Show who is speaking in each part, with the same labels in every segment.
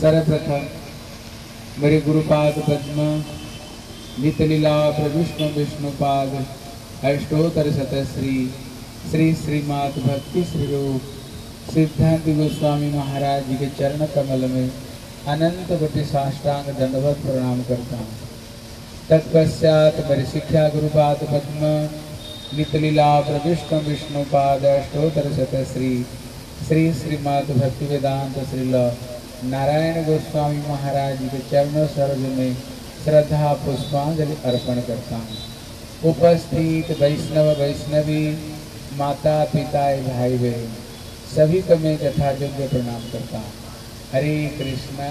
Speaker 1: सर्वप्रथम मेरे गुरुपाद पद्म नितलीला प्रविष्णु विष्णुपाद अष्टोत्तर शतश्री श्री श्रीमात भक्ति श्री रूप सिद्धांत गोस्वामी महाराज जी के चरण कमल में अनंत कोटि साष्टांग दंडवत प्रणाम करता हूँ। तत्पश्चात मेरे शिक्षा गुरुपाद पद्म नितलीला प्रविष्णु विष्णुपाद अष्टोत्तर शतश्री श्री श्रीमात भक्ति वेदांत श्रील नारायण गोस्वामी महाराज जी के चरणों सरोज में श्रद्धा पुष्पांजलि अर्पण करता हूँ। उपस्थित वैष्णव वैष्णवी माता पिता भाई बहन सभी को मैं यथायोग्य प्रणाम करता हूँ। हरे कृष्ण।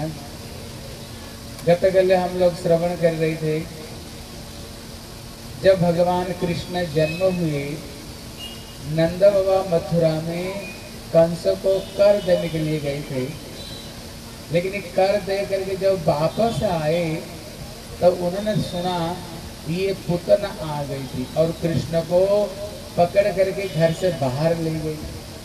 Speaker 1: गतकल हम लोग श्रवण कर रहे थे, जब भगवान कृष्ण जन्म हुए नंद बाबा मथुरा में कंस को कर देने के लिए गए थे, लेकिन कर दे करके जब वापस आए तब उन्होंने सुना ये पुतना आ गई थी और कृष्ण को पकड़ करके घर से बाहर ले गई।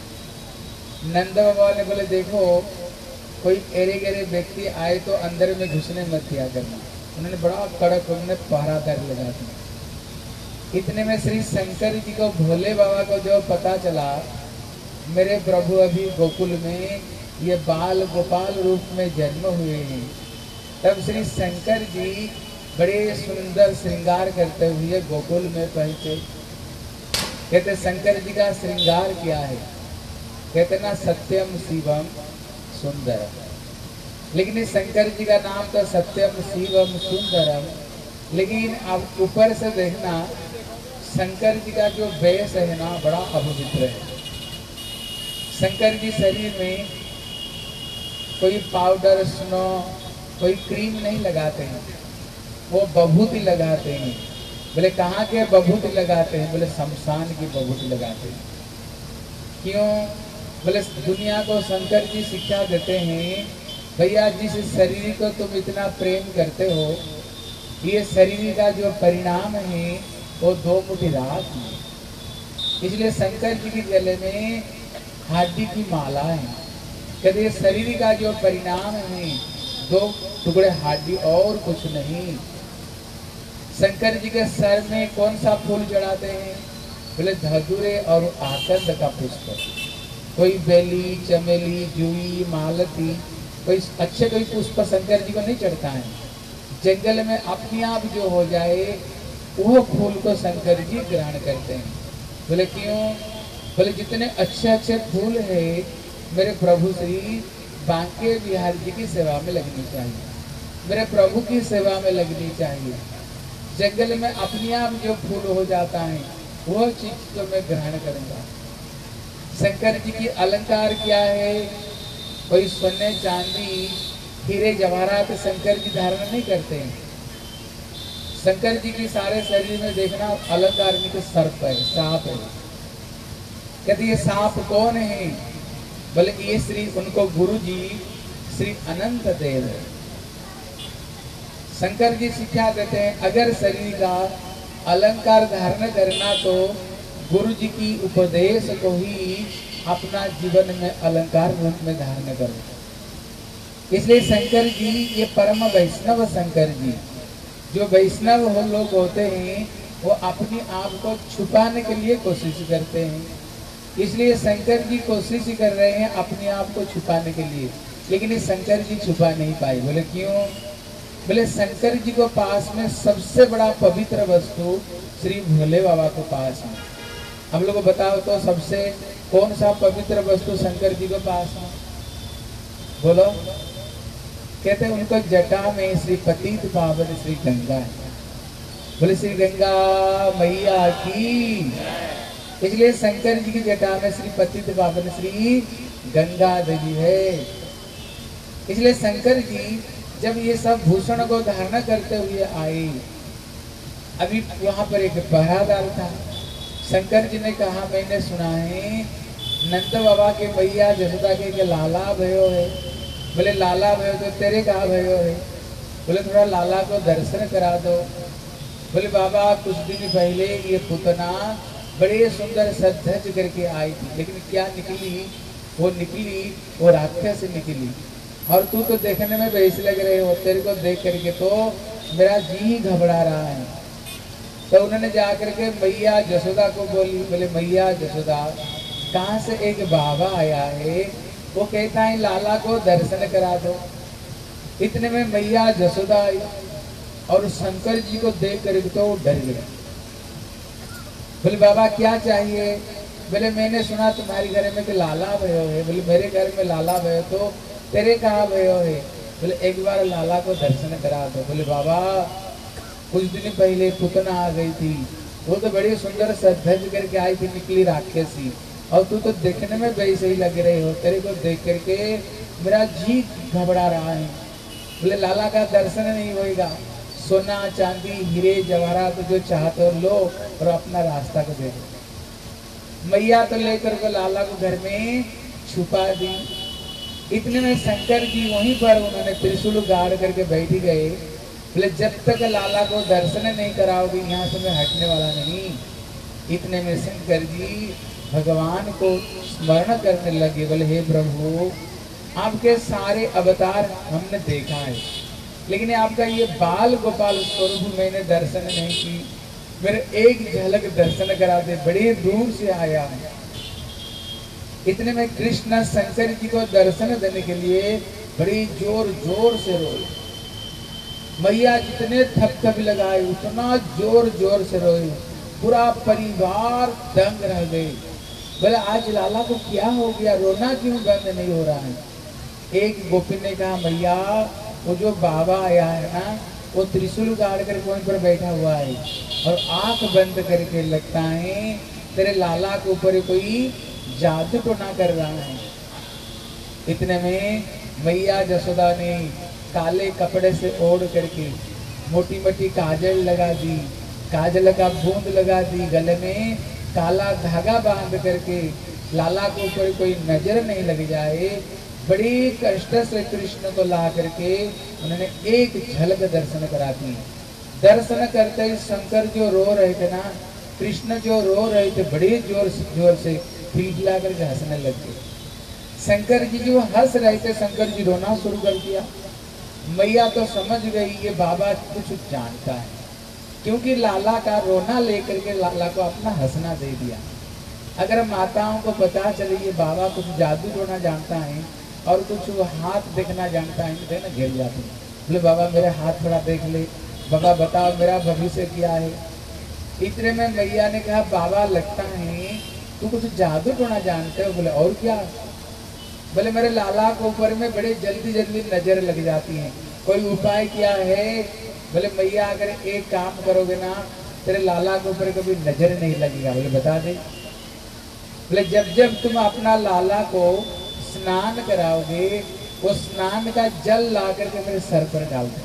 Speaker 1: नंद बाबा ने बोले देखो कोई एरे गेरे व्यक्ति आए तो अंदर में घुसने मत दिया करना। उन्होंने बड़ा कड़क उन्होंने पहरादार लगा दिया। इतने में श्री शंकर जी को भोले बाबा को जो पता चला मेरे प्रभु अभी गोकुल में ये बाल गोपाल रूप में जन्म हुए हैं, तब श्री शंकर जी बड़े सुंदर श्रृंगार करते हुए गोकुल में पहुंचे। कहते शंकर जी का श्रृंगार क्या है? कहते ना सत्यम शिवम सुंदरम। लेकिन इस शंकर जी का नाम तो सत्यम शिवम सुंदरम, लेकिन आप ऊपर से देखना शंकर जी का जो वेश है ना बड़ा अपवित्र है। शंकर जी शरीर में कोई पाउडर स्नो कोई क्रीम नहीं लगाते हैं, वो बभूति लगाते हैं। बोले कहाँ के बभूति लगाते हैं? बोले शमशान की बभूति लगाते हैं। क्यों? बोले दुनिया को शंकर जी शिक्षा देते हैं, भैया जिस शरीर को तुम इतना प्रेम करते हो, ये शरीर का जो परिणाम है वो 2 मुट्ठी राख है। इसलिए शंकर जी के गले में हड्डी की माला है। कहते ये शरीर का जो परिणाम है 2 टुकड़े हड्डी और कुछ नहीं। शंकर जी के सर में कौन सा फूल चढ़ाते हैं? बोले धतूरे और आकंद का पुष्प। कोई बेली चमेली जूही मालती कोई अच्छे कोई पुष्प शंकर जी को नहीं चढ़ता है। जंगल में अपने आप जो हो जाए वो फूल को शंकर जी ग्रहण करते हैं। बोले क्यों? बोले जितने अच्छे अच्छे फूल है मेरे प्रभु श्री बांके बिहार जी की सेवा में लगनी चाहिए, मेरे प्रभु की सेवा में लगनी चाहिए। जंगल में अपने आप जो फूल हो जाता है वो चीज तो मैं ग्रहण करूंगा। शंकर जी की अलंकार क्या है? कोई सोने चांदी हीरे जवाहरात शंकर जी धारण नहीं करते हैं। शंकर जी की सारे शरीर में देखना अलंकार में तो सर्प है, सांप है। कहते ये सांप कौन है? बोले ये श्री उनको गुरु जी श्री अनंत देव है। शंकर जी शिक्षा देते हैं अगर शरीर का अलंकार धारण करना तो गुरु जी की उपदेश को ही अपना जीवन में अलंकार रूप में धारण करो। इसलिए शंकर जी ये परम वैष्णव शंकर जी जो वैष्णव हो लोग होते हैं वो अपने आप को छुपाने के लिए कोशिश करते हैं। इसलिए शंकर जी कोशिश कर रहे हैं अपने आप को छुपाने के लिए, लेकिन ये शंकर जी छुपा नहीं पाए। बोले क्यों? बोले शंकर जी को पास में सबसे बड़ा पवित्र वस्तु श्री भोले बाबा को पास में। हम लोग को बताओ तो सबसे कौन सा पवित्र वस्तु शंकर जी को पास में? बोलो। कहते हैं उनको जटा में श्री पतित पावन श्री गंगा है। बोले श्री गंगा मैया की। इसलिए शंकर जी की जटा में श्री पतित पावन श्री गंगा देवी है। इसलिए शंकर जी जब ये सब भूषण को धारण करते हुए आए, अभी वहां पर एक पहरादार था। शंकर जी ने कहा मैंने सुना है नंद बाबा के मैया जसोदा के लाला भयो है। बोले लाला भयो तो तेरे कहा भयो है? बोले थोड़ा लाला को दर्शन करा दो। बोले बाबा कुछ दिन पहले ये पुतना बड़े सुंदर सज करके आई थी, लेकिन क्या निकली? वो निकली वो राक्षस निकली। और तू तो देखने में वैसे लग रहे हो, तेरे को देख करके तो मेरा जी घबरा रहा है। तो उन्होंने जाकर के मैया जसोदा को बोली, बोले मैया जसोदा, कहाँ से एक बाबा आया है, वो कहता है लाला को दर्शन करा दो। इतने में मैया जसोदा आई और शंकर जी को देख कर तो वो डर गया। बोले बाबा क्या चाहिए? बोले मैंने सुना तुम्हारे घर में कि लाला भयो है। बोले मेरे घर में लाला भयो तो तेरे कहाँ भयो है? बोले एक बार लाला को दर्शन करा दो। बोले बाबा कुछ दिन पहले पुतना आ गई थी, वो तो बड़ी सुंदर सज करके आई थी, निकली राक्षसी, और तू तो देखने में वैसे ही लग रहे हो, तेरे को देख करके मेरा जी घबरा रहा है। बोले लाला का दर्शन नहीं होएगा, सोना चांदी हीरे जवाहरात तो जो चाहते हो लो और अपना रास्ता को दे दो। मैया तो लेकर के लाला को घर में छुपा दी। इतने में शंकर जी वहीं पर उन्होंने त्रिशूल गाड़ करके बैठ गए। बोले जब तक लाला को दर्शन नहीं कराओगे यहाँ से मैं हटने वाला नहीं। इतने में शंकर जी भगवान को स्मरण करने लगे। बोले हे प्रभु, आपके सारे अवतार हमने देखा है, लेकिन आपका ये बाल गोपाल स्वरूप मैंने दर्शन नहीं की, मेरे एक झलक दर्शन करा दे, बड़े दूर से आया है। इतने में कृष्ण शंकर जी को दर्शन देने के लिए बड़ी जोर जोर से रोए। मैया जितने थप लगाए उतना जोर जोर से रोए, पूरा परिवार दंग रह गए। बोले आज लाला को क्या हो गया, रोना क्यों बंद नहीं हो रहा है? एक गोपी ने कहा मैया वो जो बाबा आया है ना, वो त्रिशूल गाड़ कर कोई पर बैठा हुआ है और आंख बंद करके लगता है तेरे लाला के ऊपर कोई जादू टोना कर रहा है। इतने में मैया जसोदा ने काले कपड़े से ओढ़ करके मोटी मोटी काजल लगा दी, काजल का बूंद लगा दी, गले में काला धागा बांध करके लाला के ऊपर कोई नजर नहीं लग जाए, बड़ी कष्ट से कृष्ण को ला करके उन्होंने एक झलक दर्शन करा दी। दर्शन करते ही शंकर जो रो रहे थे ना, कृष्ण जो रो रहे थे बड़े जोर से खिलखिला करके हंसने लग गए। शंकर जी जो हंस रहे थे, शंकर जी रोना शुरू कर दिया। मैया तो समझ गई ये बाबा कुछ जानता है, क्योंकि लाला का रोना लेकर के लाला को अपना हंसना दे दिया। अगर माताओं को पता चले ये बाबा कुछ जादू टोना जानता है और कुछ वो हाथ देखना जानता है तो ना गिर जाते हैं। बोले बाबा मेरे हाथ थोड़ा देख ले, बाबा बताओ मेरा भविष्य क्या है। इतने में मैया ने कहा बाबा लगता है तू कुछ जादू टोना जानते हो। बोले और क्या? बोले मेरे लाला के ऊपर में बड़े जल्दी जल्दी नजर लग जाती है, कोई उपाय क्या है? बोले मैया अगर एक काम करोगे ना तेरे लाला के ऊपर कभी नजर नहीं लगेगा। बोले बता दे। बोले जब जब तुम अपना लाला को स्नान कराओगे, वो स्नान का जल ला करके मेरे सर पर डाल दो,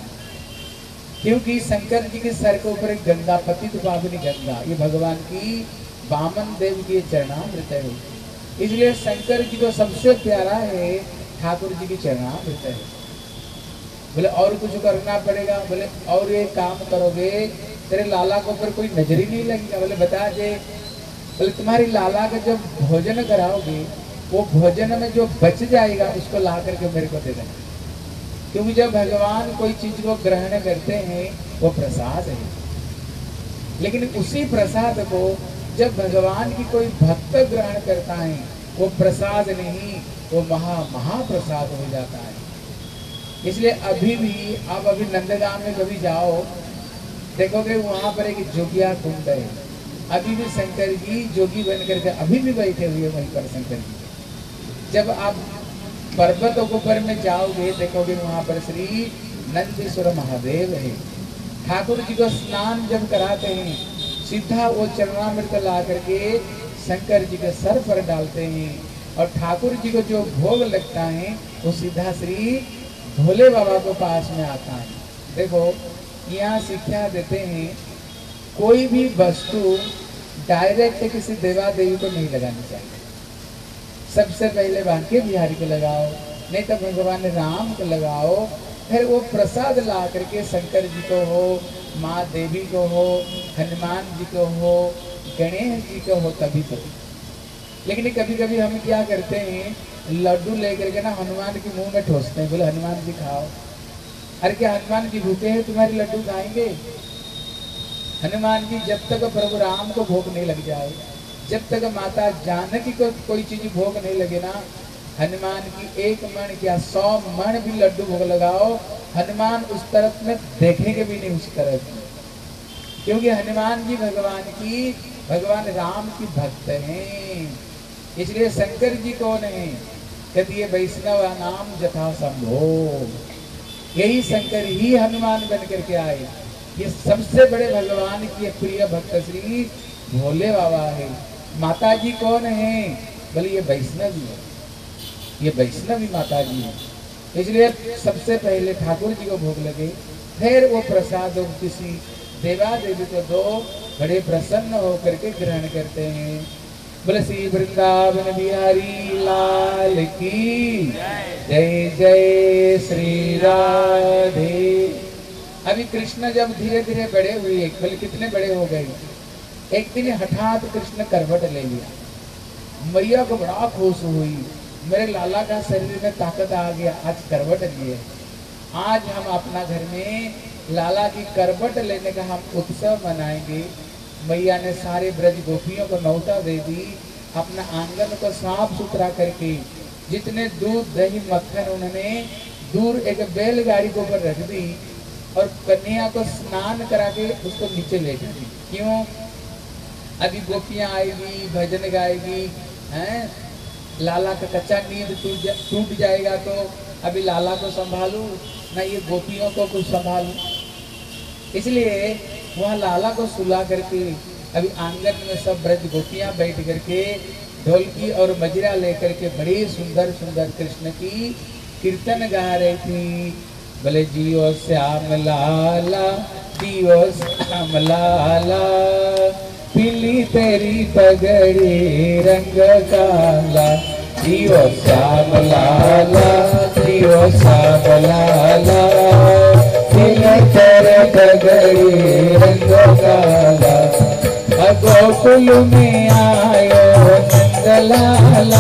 Speaker 1: क्योंकि शंकर जी के सर के ऊपर एक गंगा, पतित पावनी गंगा, ये भगवान की वामन देव की चरणामृत है। इसलिए शंकर जी को सबसे प्यारा है ठाकुर जी की चरणामृत है। बोले और कुछ करना पड़ेगा? बोले और ये काम करोगे तेरे लाला के ऊपर कोई नजर ही नहीं लगेगा। बोले बता दे। बोले तुम्हारी लाला का जब भोजन कराओगे, वो भोजन में जो बच जाएगा उसको ला करके मेरे को दे देना, क्योंकि जब भगवान कोई चीज को ग्रहण करते हैं वो प्रसाद है, लेकिन उसी प्रसाद को जब भगवान की कोई भक्त ग्रहण करता है वो प्रसाद नहीं, वो महाप्रसाद हो जाता है। इसलिए अभी भी आप अभी नंदगांव में कभी जाओ, देखोगे वहां पर एक जोगिया कुंड है। अभी भी शंकर जी जोगी बन करके अभी भी बैठे हुए वहीं पर शंकर जी। जब आप पर्वतों के ऊपर में जाओगे देखोगे वहां पर श्री नंदीश्वर महादेव है। ठाकुर जी को स्नान जब कराते हैं सीधा वो चरणामृत ला करके शंकर जी के सर पर डालते हैं, और ठाकुर जी को जो भोग लगता है वो सीधा श्री भोले बाबा को पास में आता है। देखो यहाँ शिक्षा देते हैं कोई भी वस्तु डायरेक्ट किसी देवा देवी को नहीं लगानी चाहिए। सबसे पहले बांके बिहारी को लगाओ, नहीं तो भगवान राम को लगाओ, फिर वो प्रसाद ला करके शंकर जी को हो, माँ देवी को हो, हनुमान जी को हो, गणेश जी को हो, तभी तो। लेकिन कभी कभी हम क्या करते हैं लड्डू लेकर के ना हनुमान के मुंह में ठोसते हैं, बोले हनुमान जी खाओ। अरे क्या हनुमान जी भूखे हैं, तुम्हारी लड्डू खाएंगे? हनुमान जी जब तक प्रभु राम को भोग नहीं लग जाए, जब तक माता जानकी को कोई चीज भोग नहीं लगे ना, हनुमान की 1 मन क्या 100 मन भी लड्डू भोग लगाओ, हनुमान उस तरफ में देखेंगे भी नहीं उस तरफ में। क्योंकि हनुमान जी भगवान राम की भक्त हैं। इसलिए शंकर जी कौन है? कहते ये वैष्णव नाम जथा संभो, यही शंकर ही हनुमान बन करके आए। ये सबसे बड़े भगवान की प्रिय भक्त श्री भोले बाबा है। माता जी कौन है? बोले ये वैष्णवी है, ये वैष्णवी माता जी है। इसलिए सबसे पहले ठाकुर जी को भोग लगे, फिर वो प्रसाद किसी देवा देवी को दो, बड़े प्रसन्न होकर के ग्रहण करते हैं। बोले श्री वृंदावन बिहारी लाल की जय जय श्री राधे। अभी कृष्ण जब धीरे धीरे बड़े हुए, बोले कितने बड़े हो गए, एक दिन हठात कृष्ण करवट ले लिया। मैया को बड़ा खुश हुई, मेरे लाला का शरीर में ताकत आ गया, आज करवट लिए। आज हम अपना घर में लाला की करवट लेने का हम उत्सव मनाएंगे। मैया ने सारे ब्रज गोपियों को न्योता दे दी, अपना आंगन को साफ सुथरा करके जितने दूध दही मक्खन उन्होंने दूर एक बैलगाड़ी के ऊपर रख दी और कन्या को स्नान करा के उसको नीचे ले दी। क्यों? अभी गोपियां आएगी, भजन गाएगी, हैं, लाला का कच्चा नींद टूट जाएगा तो अभी लाला को संभालू ना ये गोपियों को कुछ संभालू। इसलिए वहाँ लाला को सुला करके अभी आंगन में सब ब्रज गोपियां बैठ करके ढोलकी और मजिरा लेकर के बड़ी सुंदर सुंदर कृष्ण की कीर्तन गा रही थी। बोले जियो श्याम लाला, जियो श्याम लाला, पीली तेरी पगड़ी रंग काला, जियो श्याम लाला, जियो श्याम लाला, पीली तेरी पगड़ी रंग काला। गोकुल में आयो नंदलाला,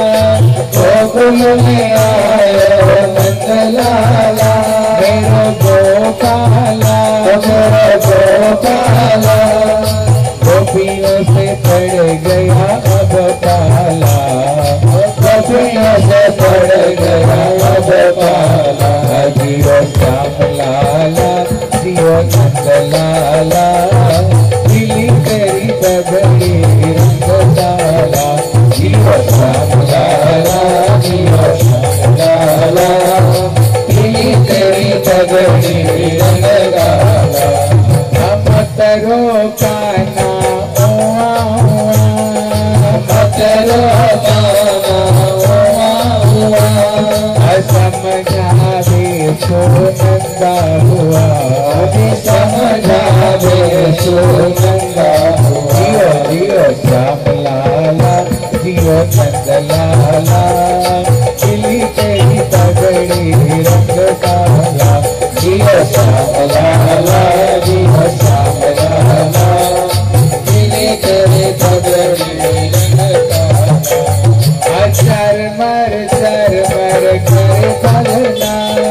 Speaker 1: गोकुल में आयो नंदलाला, मेरो गोपाला, मेरो गोपाला, गोपियों से पड़ गया अब पाला, गोपियों से पड़ गया अब पाला। जियो श्याम लाला, जियो नंदलाला, पीली तेरी पगड़ी रंग काला, जियो श्याम लाला, जियो श्याम लाला, पीली तेरी पगड़ी रंग काला। मत रो काना ओआ ओआ, मत रो काना ओआ ओआ, समझावे सो नंदा हुआ, समझावे सो नंदा हुआ। जियो जियो श्याम लाला, जियो नंद लाला, पीली तेरी पगड़ी रंग काला, जियो श्याम लाला, जियो श्याम लाला, पीली तेरी पगड़ी रंग काला। चरमर चरमर कर पलना,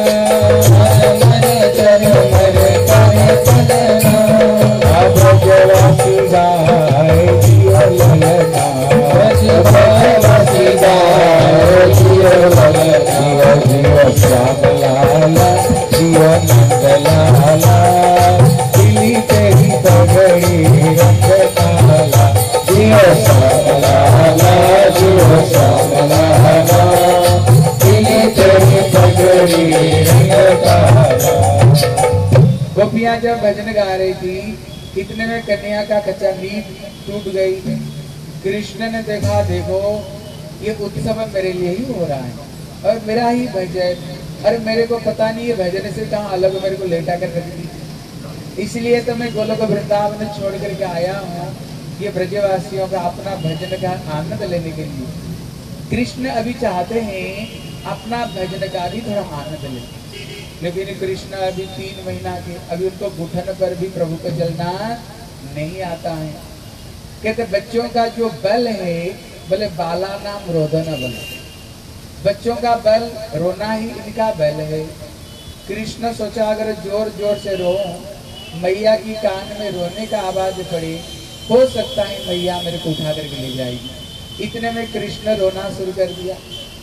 Speaker 1: चरमर कर पलना, अब जवासी गाय जियो ललना, जवासी गाय जियो ललना। जियो श्याम लाला, जियो नंद लाला, पीली तेरी पगड़ी रंग काला, जियो श्याम लाला, जियो श्याम लाला, पीली तेरी पगड़ी रंग काला। गोपियां जब भजन गा रही थी, इतने में कन्या का कच्चा नींद टूट गई। कृष्ण ने देखा, देखो ये उत्सव मेरे लिए ही हो रहा है और मेरा ही भजन, अरे मेरे को पता नहीं है भजन से कहाँ अलग मेरे को लेटा कर रख दी। इसलिए तो मैं गोलोक वृंदावन छोड़ करके आया हूँ, ये ब्रजवासियों का अपना भजन का आनंद लेने के लिए। कृष्ण अभी चाहते हैं अपना भजन का भी थोड़ा आनंद ले, लेकिन कृष्ण अभी 3 महीना के, अभी उनको घुटन पर भी प्रभु को चलना नहीं आता है। कहते बच्चों का जो बल है, बोले बाला नाम रोदन बल, बच्चों का बल रोना ही इनका बल है। कृष्ण सोचा अगर जोर जोर से रो, मैया की कान में रोने का आवाज पड़े, हो सकता है मैया मेरे को उठा करके ले जाएगी। इतने में कृष्ण रोना शुरू कर दिया।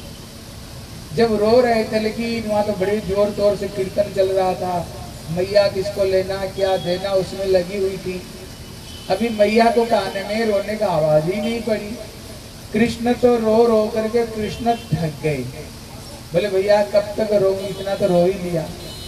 Speaker 1: जब रो रहे थे, लेकिन वहां तो बड़े जोर तोर से कीर्तन चल रहा था, मैया किसको लेना क्या देना उसमें लगी हुई थी। अभी मैया को कान में रोने का आवाज ही नहीं पड़ी। कृष्ण तो रो रो करके कृष्ण थक गए। बोले भैया कब तक रो, इतना तो रो ही लिया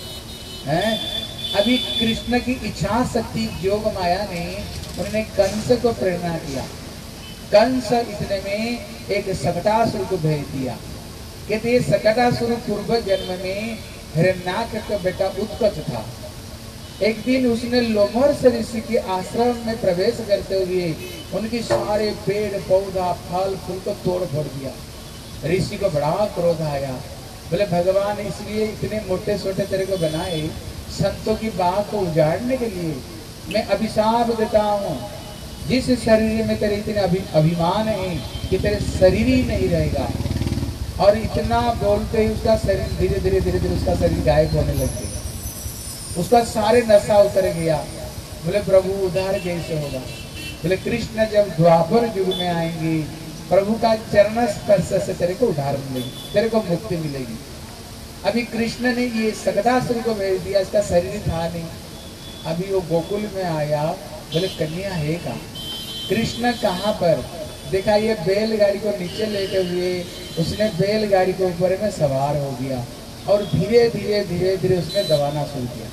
Speaker 1: है। अभी कृष्ण की इच्छा शक्ति योग माया ने उन्होंने कंस को प्रेरणा किया। कंस इतने में एक सकटासुर को भेज दिया। कहते ये सकटासुर पूर्व जन्म में हिरण्याक्ष का बेटा उत्कच था। एक दिन उसने लोमहर्ष ऋषि के आश्रम में प्रवेश करते हुए उनके सारे पेड़ पौधा फल फूल को तोड़ फोड़ दिया। ऋषि को बड़ा क्रोध आया। बोले भगवान इसलिए इतने मोटे छोटे तेरे को बनाए संतों की बात को उजाड़ने के लिए। मैं अभिशाप देता हूँ, जिस शरीर में तेरे इतने अभिमान है कि तेरे शरीर ही नहीं रहेगा। और इतना बोलते ही उसका शरीर धीरे धीरे धीरे धीरे उसका शरीर गायब होने लग गया। उसका सारे नशा उतर गया। बोले प्रभु उद्धार कैसे होगा? बोले कृष्ण जब द्वापर युग में आएंगे, प्रभु का चरण स्पर्श से तेरे को उद्धार मिलेगी, तेरे को मुक्ति मिलेगी। अभी कृष्ण ने ये सकटासुर को भेज दिया, इसका शरीर था नहीं। अभी वो गोकुल में आया। बोले कन्या है कहाँ? कृष्ण कहाँ पर? देखा ये बैलगाड़ी को नीचे लेते हुए उसने बैलगाड़ी के ऊपर में सवार हो गया और धीरे धीरे धीरे धीरे उसने दबाना शुरू किया।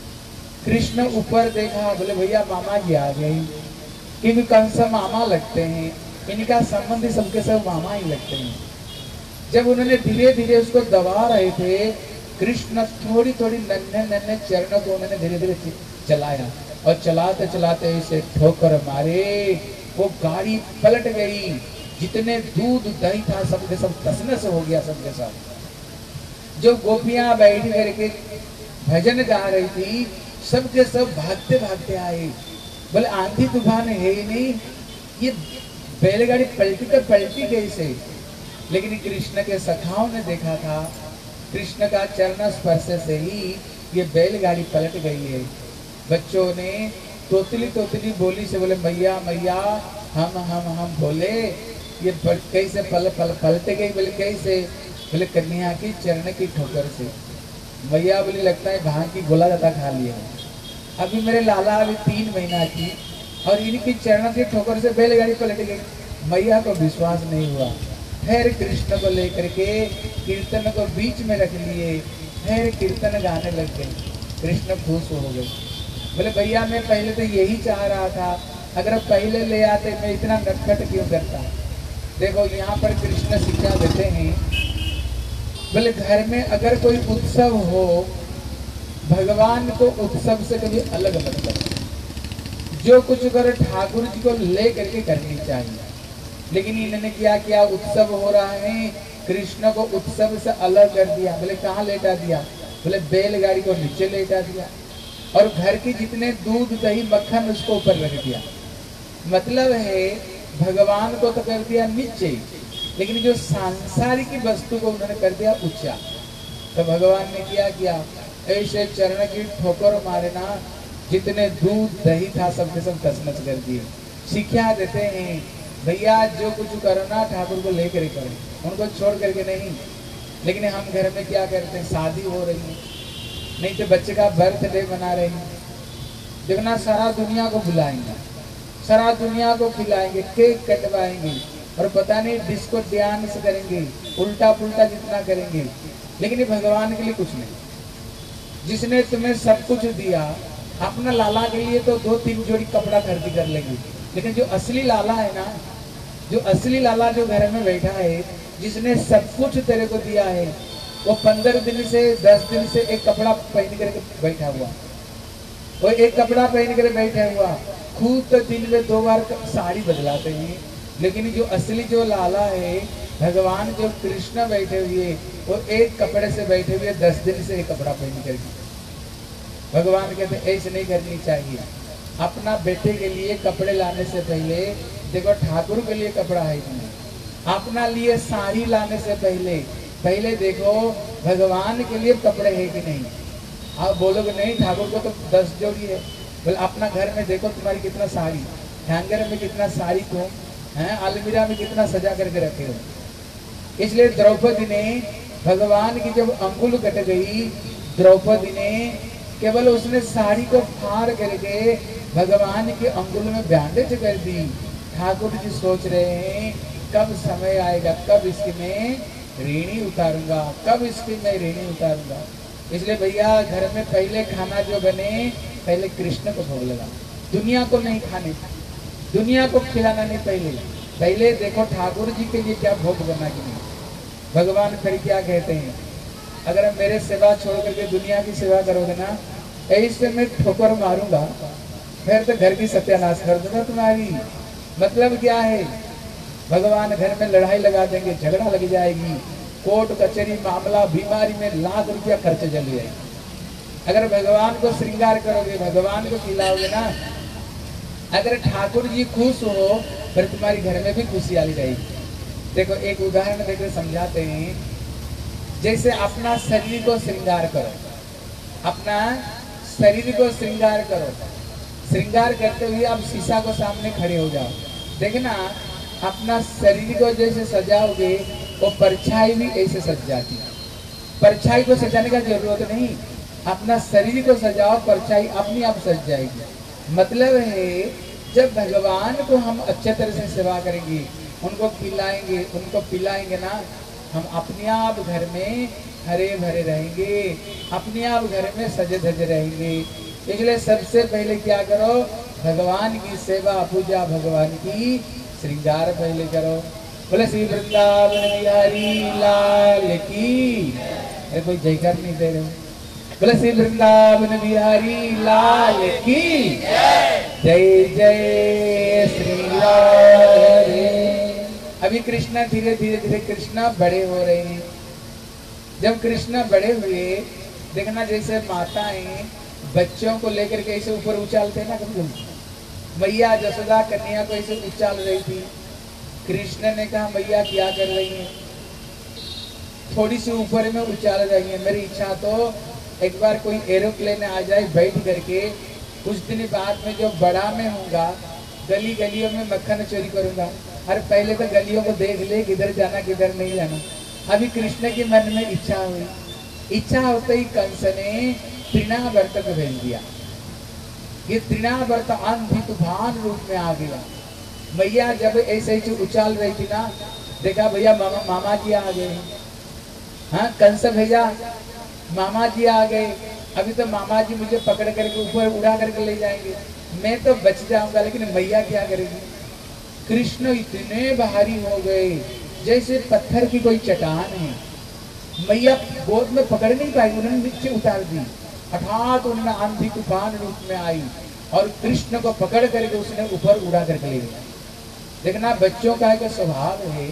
Speaker 1: कृष्ण ऊपर देखा। बोले भैया मामा जी आ गए, क्योंकि कंस मामा लगते हैं, इनका संबंधी सबके सब मामा ही लगते हैं। जब उन्होंने धीरे धीरे उसको दबा रहे थे, कृष्ण थोड़ी थोड़ी नन्हे नन्हे चरणों को उन्होंने धीरे धीरे चलाया और चलाते चलाते इसे ठोकर मारे। वो गाड़ी पलट गई। जितने दूध दही था सबके सब तसनस हो गया। सबके सब जो गोपियां बैठ करके भजन गा रही थी, सबके सब भागते भागते आए। बोले आंधी तूफान है ही नहीं, ये बैलगाड़ी पलटी तो पलटी कैसे? लेकिन कृष्ण के सखाओं ने देखा था, कृष्ण का चरण स्पर्श से ही ये बैलगाड़ी पलट गई है। बच्चों ने तोतली तोतली बोली से बोले मैया मैया हम बोले ये कैसे पलट गई? बोले कैसे? बोले कन्या की चरण की ठोकर से। मैया बोली लगता है भांग की गोला ज्यादा खा लिया। अभी मेरे लाला अभी 3 महीना की और इनकी चरण की ठोकर से बैलगाड़ी पलट गई। मैया को विश्वास नहीं हुआ। फिर कृष्ण को लेकर के कीर्तन को बीच में रख लिए, फिर कीर्तन गाने लग गए। कृष्ण खुश हो गए। बोले भैया मैं पहले तो यही चाह रहा था, अगर पहले ले आते मैं इतना नटखट क्यों करता। देखो यहाँ पर कृष्ण शिक्षा देते हैं। बोले घर में अगर कोई उत्सव हो, भगवान को उत्सव से कभी अलग मत करो। जो कुछ करो ठाकुर जी को ले करके करनी चाहिए। लेकिन इन्होंने क्या किया? उत्सव हो रहा है, कृष्ण को उत्सव से अलग कर दिया। बोले कहाँ लेटा दिया? बोले बैलगाड़ी को नीचे लेटा दिया और घर की जितने दूध दही मक्खन उसको ऊपर रख दिया। मतलब है भगवान को तो कर दिया नीचे, लेकिन जो सांसारिक वस्तु को उन्होंने कर दिया ऊंचा। तो भगवान ने क्या किया? ऐसे चरण की ठोकर मारना, जितने दूध दही था सबके सब तसमस कर दिए। शिक्षा देते हैं भैया जो कुछ करना ठाकुर को लेकर करें, उनको छोड़ करके नहीं। लेकिन हम घर में क्या करते हैं? शादी हो रही है, नहीं तो बच्चे का बर्थडे मना रहे हैं, देखना सारा दुनिया को बुलाएंगे, सारा दुनिया को खिलाएंगे, केक कटवाएंगे और पता नहीं डिस्को डांस करेंगे, उल्टा पुल्टा जितना करेंगे। लेकिन ये भगवान के लिए कुछ नहीं। जिसने तुम्हें सब कुछ दिया, अपना लाला के लिए तो 2-3 जोड़ी कपड़ा खरीदी कर लेंगे। लेकिन जो असली लाला है ना, जो असली लाला जो घर में बैठा है, जिसने सब कुछ तेरे को दिया है, वो 15 दिन से 10 दिन से एक कपड़ा पहन करके बैठा हुआ, वो एक कपड़ा पहन कर बैठा हुआ। खुद तो दिन में 2 बार साड़ी बदलाते हैं। लेकिन जो असली जो लाला है, भगवान जो कृष्ण बैठे हुए, वो एक कपड़े से बैठे हुए 10 दिन से एक कपड़ा पहन करके। भगवान कहते ऐसे नहीं करनी चाहिए। अपना बेटे के लिए कपड़े लाने से पहले देखो ठाकुर के लिए कपड़ा है नहीं। अपना लिए साड़ी लाने से पहले पहले देखो भगवान के लिए कपड़े है कि नहीं। आप बोलोगे नहीं ठाकुर को तो 10 जोड़ी है। बोले अपना घर में देखो तुम्हारी कितना साड़ी, हैंगर में कितना साड़ी तुम हैं, अलमीरा में कितना सजा करके रखे हो। इसलिए द्रौपदी ने भगवान की जब अंगुल कट गई, द्रौपदी ने केवल उसने साड़ी को फाड़ करके भगवान के अंगुल में बैंडेज कर दी। ठाकुर जी सोच रहे हैं कब समय आएगा, कब इसकी मैं ऋणी उतारूंगा, कब इसकी मैं ऋणी उतारूंगा। इसलिए भैया घर में पहले खाना जो बने पहले कृष्ण को भोग लगा, दुनिया को नहीं खाने, दुनिया को खिलाना नहीं। पहले देखो ठाकुर जी के लिए क्या भोग बना कि नहीं। भगवान फिर क्या कहते हैं, अगर हम मेरे सेवा छोड़ करके दुनिया की सेवा करोगे ना, ऐसे मैं ठोकर मारूंगा, फिर तो घर की सत्यानाश कर दूंगा तुम्हारी। मतलब क्या है, भगवान घर में लड़ाई लगा देंगे, झगड़ा लग जाएगी, कोर्ट कचहरी मामला बीमारी में लाख रुपया खर्च चल जाएगी। अगर भगवान को श्रृंगार करोगे, भगवान को खिलाओगे ना, अगर ठाकुर जी खुश हो फिर तुम्हारी घर में भी खुशहाली रहेगी। देखो एक उदाहरण देकर समझाते हैं। जैसे अपना शरीर को श्रृंगार करो, अपना शरीर को श्रृंगार करो, श्रृंगार करते हुए आप शीशा को सामने खड़े हो जाओ, देखना अपना शरीर को जैसे सजाओगे वो परछाई भी ऐसे सज जाती है। परछाई को सजाने का जरूरत नहीं, अपना शरीर को सजाओ, परछाई अपनी आप सज जाएगी। मतलब है जब भगवान को हम अच्छे तरह से सेवा करेंगे, उनको खिलाएंगे, उनको पिलाएंगे ना, हम अपने आप घर में हरे भरे रहेंगे, अपने आप घर में सजे धजे रहेंगे। इसलिए सबसे पहले क्या करो, भगवान की सेवा पूजा, भगवान की श्रृंगार पहले करो। बोले श्री वृंदावन बिहारी लाल की। अरे कोई जयकार नहीं दे रहे। बोले श्री वृंदावन बिहारी लाल की जय जय श्री राधे। अभी कृष्णा धीरे धीरे धीरे कृष्णा बड़े हो रहे हैं। जब कृष्णा बड़े हुए, देखना जैसे माताएं बच्चों को लेकर के ऐसे ऊपर उछालते ना, कभी मैया जसोदा कन्या को ऐसे उछाल रही थी। कृष्ण ने कहा मैया क्या कर रही है, थोड़ी सी ऊपर में उछाल रही है। मेरी इच्छा तो एक बार कोई एरोप्लेन आ जाए बैठ करके, कुछ दिन बाद में जो बड़ा में होऊंगा, गली गलियों में मक्खन चोरी करूंगा। अरे पहले तो गलियों को देख ले, किधर जाना किधर नहीं जाना। अभी कृष्ण के मन में इच्छा हुई, इच्छा होते ही कंस ने तृणावर्त को भेज दिया। ये तृणावर्त आंधी तूफान रूप में आ गया। मैया जब ऐसे ही उछाल रही थी ना, देखा भैया मामा जी आ गए। हाँ कंस भैया मामा जी आ गए, अभी तो मामा जी मुझे पकड़ करके ऊपर उड़ा करके ले जाएंगे, मैं तो बच जाऊंगा, लेकिन मैया क्या करेगी। कृष्ण इतने भारी हो गए जैसे पत्थर की कोई चट्टान है। मैया गोद में पकड़ नहीं पाई, उन्होंने नीचे उतार दी। हठात उन्होंने आंधी तूफान रूप में आई और कृष्ण को पकड़ करके उसने ऊपर उड़ा करके ले गया। देखना बच्चों का एक स्वभाव है,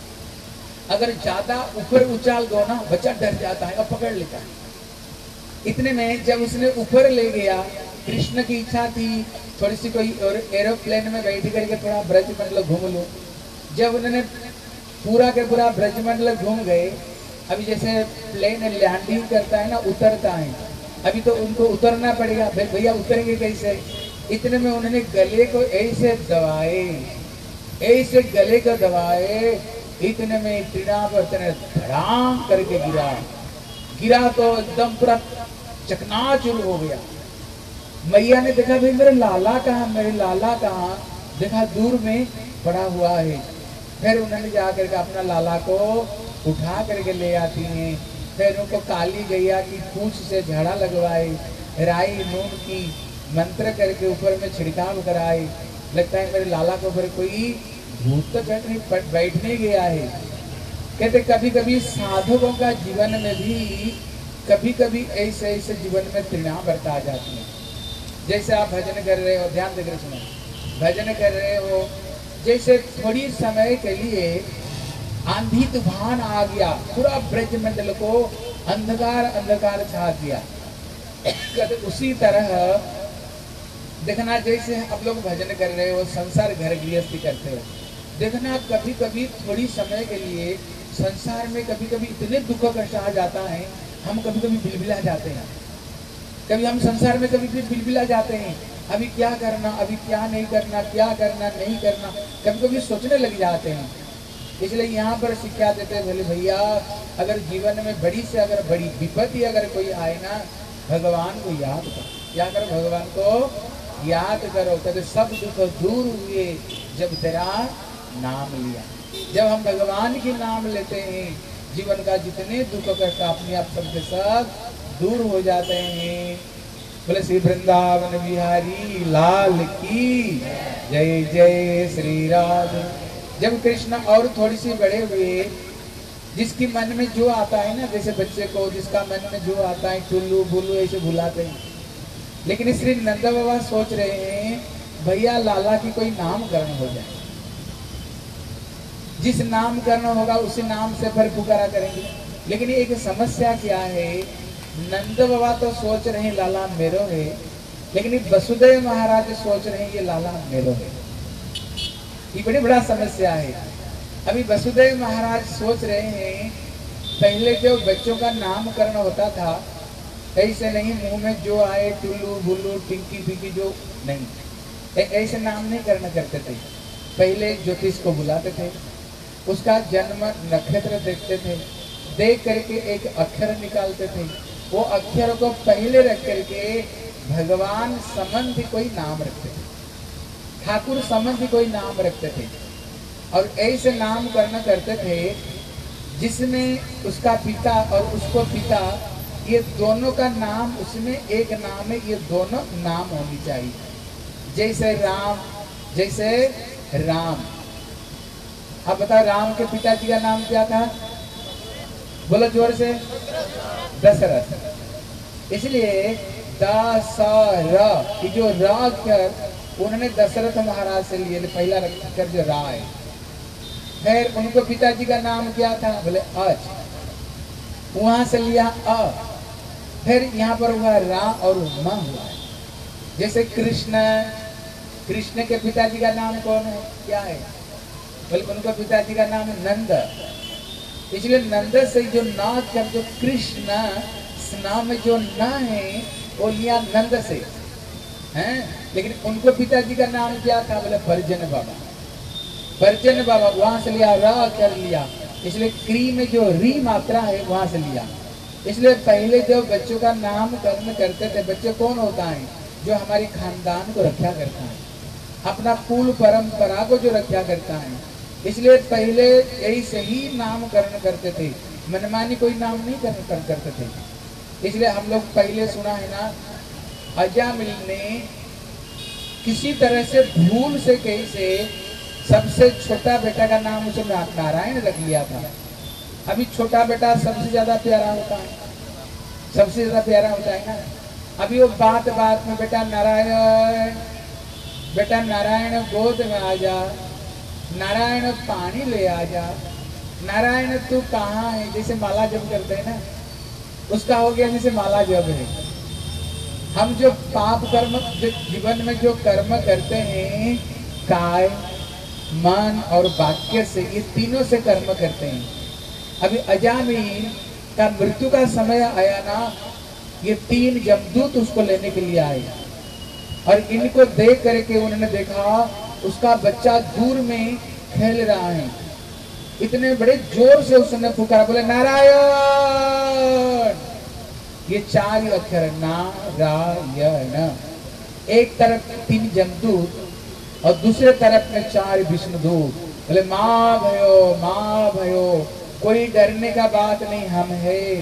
Speaker 1: अगर ज्यादा ऊपर उछाल दो ना, बच्चा डर जाता है और पकड़ लेता है। इतने में जब उसने ऊपर ले गया, कृष्ण की इच्छा थी थोड़ी सी कोई एरोप्लेन में बैठ करके थोड़ा ब्रजमंडल घूम लो। जब उन्होंने पूरा के पूरा ब्रजमंडल घूम गए, अभी जैसे प्लेन लैंडिंग करता है ना, उतरता है, अभी तो उनको उतरना पड़ेगा, भैया उतरेंगे कैसे। इतने में उन्होंने गले को ऐसे दबाए, ऐसे गले को दबाए, इतने में तृणावर्त ने धड़ाम करके गिरा तो एकदम पूरा चकनाचूर हो गया। मैया ने देखा भाई मेरे लाला कहाँ, मेरे लाला कहाँ, देखा दूर में पड़ा हुआ है। फिर उन्होंने जाकर के अपना लाला को उठा करके ले आती हैं। फिर उनको काली गैया की पूंछ से झाड़ा लगवाए, राई नून की मंत्र करके ऊपर में छिड़काव कराए। लगता है मेरे लाला के ऊपर कोई भूत तो बैठने गया है। कहते कभी कभी साधकों का जीवन में भी कभी कभी ऐसे ऐसे जीवन में तृणावर्त आ जाती है। जैसे आप भजन कर रहे हो, ध्यान देकर सुनो, भजन कर रहे हो, जैसे थोड़ी समय के लिए आंधी तूफान आ गया, पूरा ब्रजमंडल को अंधकार अंधकार छा दिया। उसी तरह देखना जैसे आप लोग भजन कर रहे हो, संसार घर गृहस्थी करते हो, देखना कभी कभी थोड़ी समय के लिए संसार में कभी कभी इतने दुख कष्ट आ जाता है, हम कभी कभी बिलबिला जाते हैं। कभी हम संसार में कभी भी बिलबिला जाते हैं, अभी क्या करना, अभी क्या नहीं करना, क्या करना नहीं करना, कभी कभी सोचने लग जाते हैं। इसलिए यहाँ पर शिक्षा देते हैं, बोले भैया अगर जीवन में बड़ी से अगर बड़ी विपत्ति अगर कोई आए ना, भगवान को याद करो। क्या करो? भगवान को याद करो। कहते सब दुख दूर हुए जब तेरा नाम लिया। जब हम भगवान के नाम लेते हैं, जीवन का जितने दुख कष्ट अपने आप सबके सब दूर हो जाते हैं। बोले श्री वृंदावन बिहारी लाल की जय। जय श्री राधे। जब कृष्ण और थोड़ी सी बड़े हुए, जिसकी मन में जो आता है ना, जैसे बच्चे को जिसका मन में जो आता है टुल्लू बुल्लू ऐसे बुलाते हैं, लेकिन श्री नंद बाबा सोच रहे हैं भैया लाला की कोई नामकरण हो जाए, जिस नामकरण होगा उसी नाम से फिर पुकारा करेंगे। लेकिन एक समस्या क्या है, नंद बाबा तो सोच रहे हैं लाला मेरो है, लेकिन वसुदेव महाराज सोच रहे हैं ये लाला मेरो है। ये बड़ी बड़ा समस्या है। अभी वसुदेव महाराज सोच रहे हैं पहले जो बच्चों का नामकरण होता था ऐसे नहीं, मुंह में जो आए टुल्लू बुल्लू टिंकी पिंकी जो नहीं, ऐसे नाम नहीं करना करते थे। पहले ज्योतिष को बुलाते थे, उसका जन्म नक्षत्र देखते थे, देख करके एक अक्षर निकालते थे, वो अक्षर को पहले रख करके भगवान संबंधी कोई नाम रखते थे, ठाकुर संबंधी कोई नाम रखते थे। और ऐसे नाम करना करते थे जिसमें उसका पिता और उसको पिता ये दोनों का नाम उसमें एक नाम है, ये दोनों नाम होनी चाहिए। जैसे राम, जैसे राम। अब बताओ राम के पिताजी का नाम क्या था? बोलो जोर से। दशरथ। इसलिए दशरथ, ये जो रा अक्षर उन्होंने दशरथ महाराज से लिए, पहला अक्षर जो रा है। फिर उनको पिताजी का नाम क्या था? बोले अज, वहां से लिया अ, फिर यहाँ पर हुआ रा और म हुआ। जैसे कृष्ण, कृष्ण के पिताजी का नाम कौन है, क्या है? बोले उनका पिताजी का नाम नंद। इसलिए नंद से जो ना कर जो कृष्ण स्ना में जो ना है वो लिया नंद से हैं। लेकिन उनको पिताजी का नाम क्या था? बोले परजन बाबा। परजन बाबा वहां से लिया, रा कर लिया। इसलिए क्री में जो री मात्रा है वहां से लिया। इसलिए पहले जब बच्चों का नामकरण करते थे, बच्चे कौन होता है? जो हमारी खानदान को रक्षा करता है, अपना कुल परंपरा को जो रक्षा करता है। इसलिए पहले ऐसे ही नामकरण करते थे, मनमानी कोई नाम नहीं करते थे। इसलिए हम लोग पहले सुना है ना, अजामिल ने किसी तरह से भूल से कैसे सबसे छोटा बेटा का नाम उसे नारायण रख लिया था। अभी छोटा बेटा सबसे ज्यादा प्यारा होता है, सबसे ज्यादा प्यारा होता है ना। अभी वो बात बात में बेटा नारायण, बेटा नारायण गोद में आ जा, नारायण पानी ले आ जा, नारायण तू कहाँ है, जैसे माला जप करते हैं ना, उसका हो गया जैसे माला जप है। हम जो पाप कर्म जो जीवन में जो कर्म करते हैं, काय मन और वाक्य से, ये तीनों से कर्म करते हैं। अभी अजामिल का मृत्यु का समय आया ना, ये तीन जमदूत उसको लेने के लिए आए और इनको देख करके उन्होंने देखा उसका बच्चा दूर में खेल रहा है। इतने बड़े जोर से उसने पुकारा, बोले नारायण। ये चार ही अक्षर नारायण। एक तरफ तीन जमदूत और दूसरे तरफ में चार विष्णुदूत। बोले माँ भयो, माँ भयो, कोई डरने का बात नहीं, हम है।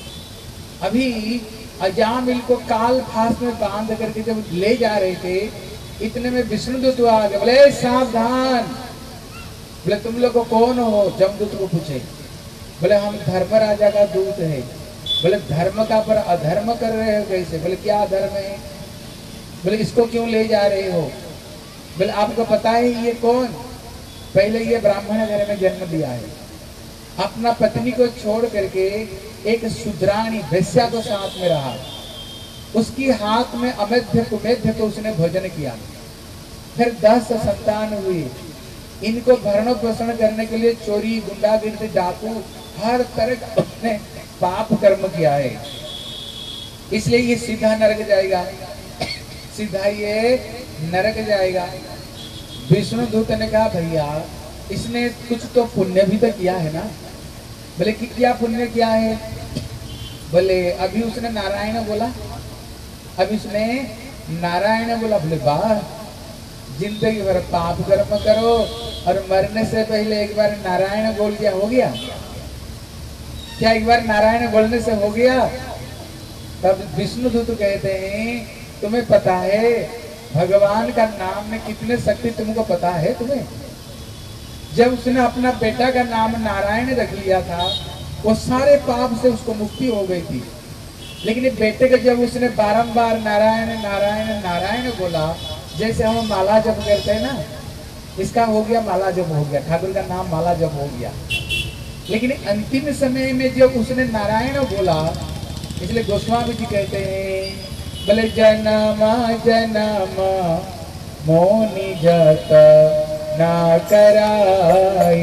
Speaker 1: अभी अजामिल को काल फांस में बांध करके जब ले जा रहे थे, इतने में विष्णुदूत आ गए। बोले सावधान। बोले तुम लोग को कौन हो? जमदूत को पूछे। बोले हम धर्म राजा का दूत है। बोले धर्म का पर अधर्म कर रहे हो कैसे? बोले क्या अधर्म है? बोले इसको क्यों ले जा रहे हो? बोले आपको पता है ये कौन? पहले ये ब्राह्मण घर में जन्म दिया है, अपना पत्नी को छोड़ करके एक शूद्राणी वेश्या को साथ में रहा, उसकी हाथ में अमेध्य कुमेध्य को उसने भोजन किया। फिर 10 संतान हुई, इनको भरण पोषण करने के लिए चोरी, गुंडागिर्दी, डाकू, हर तरह का उसने पाप कर्म किया है, इसलिए ये सीधा नरक जाएगा, सीधा ये नरक जाएगा। विष्णु दूत ने कहा भैया इसने कुछ तो पुण्य भी तो किया है ना। बोले कि क्या पुण्य किया है? बोले अभी उसने नारायण बोला, अभी उसने नारायण बोला। बोले वाह, जिंदगी भर पाप कर्म करो और मरने से पहले एक बार नारायण बोल दिया, हो गया क्या? एक बार नारायण बोलने से हो गया? तब विष्णु दूत कहते हैं तुम्हें पता है भगवान का नाम में कितने शक्ति तुमको पता है? तुम्हें जब उसने अपना बेटा का नाम नारायण रख लिया था वो सारे पाप से उसको मुक्ति हो गई थी, लेकिन बेटे को जब उसने बारंबार नारायण नारायण नारायण बोला, जैसे हम माला जप करते हैं ना, इसका हो गया माला जप हो गया, ठाकुर का नाम माला जप हो गया। लेकिन अंतिम समय में जब उसने नारायण बोला, इसलिए गोस्वामी जी कहते हैं बोले जन्म जन्म मोनि जत ना कराई,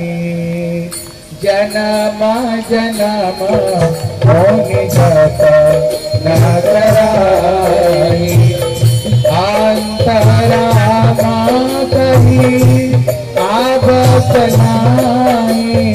Speaker 1: जन्म जन्म मोनि जत ना कराई, अंतरामा कही आबत नाई,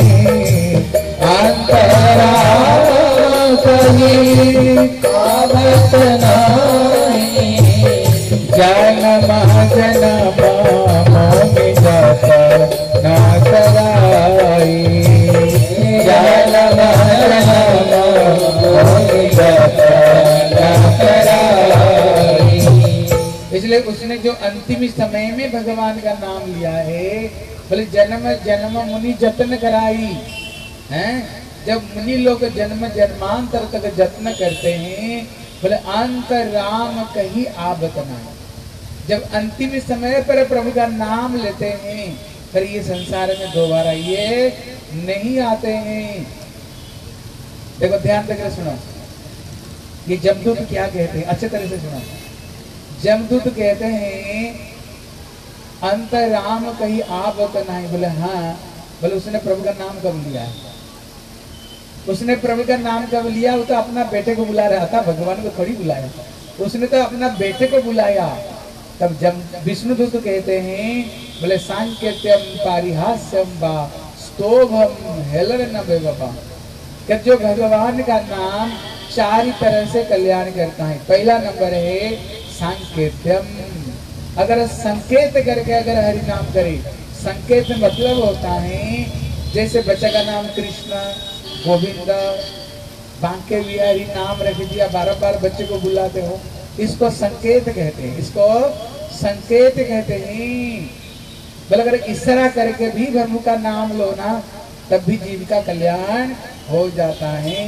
Speaker 1: अंतरामा कही आबत नाई, जन्म जन्म मोहि जत ना कराई, जन्म जन्म मोहि जत ना कराई। इसलिए उसने जो अंतिम समय में भगवान का नाम लिया है, बोले जन्म जन्म मुनि जतन कराई हैं। जब मुनि लोग जन्म जन्मांतर तक जत्न करते हैं, बोले अंत राम कहीं आबत नाई, जब अंतिम समय पर प्रभु का नाम लेते हैं फिर ये संसार में दोबारा ये नहीं आते हैं। देखो ध्यान देकर सुनो, ये जमदूत क्या कहते हैं, अच्छे तरह से सुनो। जमदूत कहते हैं अंत राम कहीं आबत नहीं। बोले हाँ, बोले उसने प्रभु का नाम कब लिया है? उसने प्रभु का नाम कब लिया? वो तो अपना बेटे को बुला रहा था, भगवान को थोड़ी बुलाया, उसने तो अपना बेटे को बुलाया। तब जब विष्णु दूत कहते हैं बोले सांकेत्यम पारिहास्यम बा स्तोभम हेलर न बेवफा, कि जो भगवान का नाम चार तरह से कल्याण करता है। पहला नंबर है सांकेत्यम, अगर संकेत करके अगर हरि नाम करे, संकेत मतलब होता है जैसे बच्चे का नाम कृष्ण गोविंद बांके बिहारी नाम रख दिया, बार बार बच्चे को बुलाते हो, इसको संकेत कहते हैं, इसको संकेत कहते हैं। बोले अगर इस तरह करके भी प्रभु का नाम लो ना, तब भी जीव का कल्याण हो जाता है।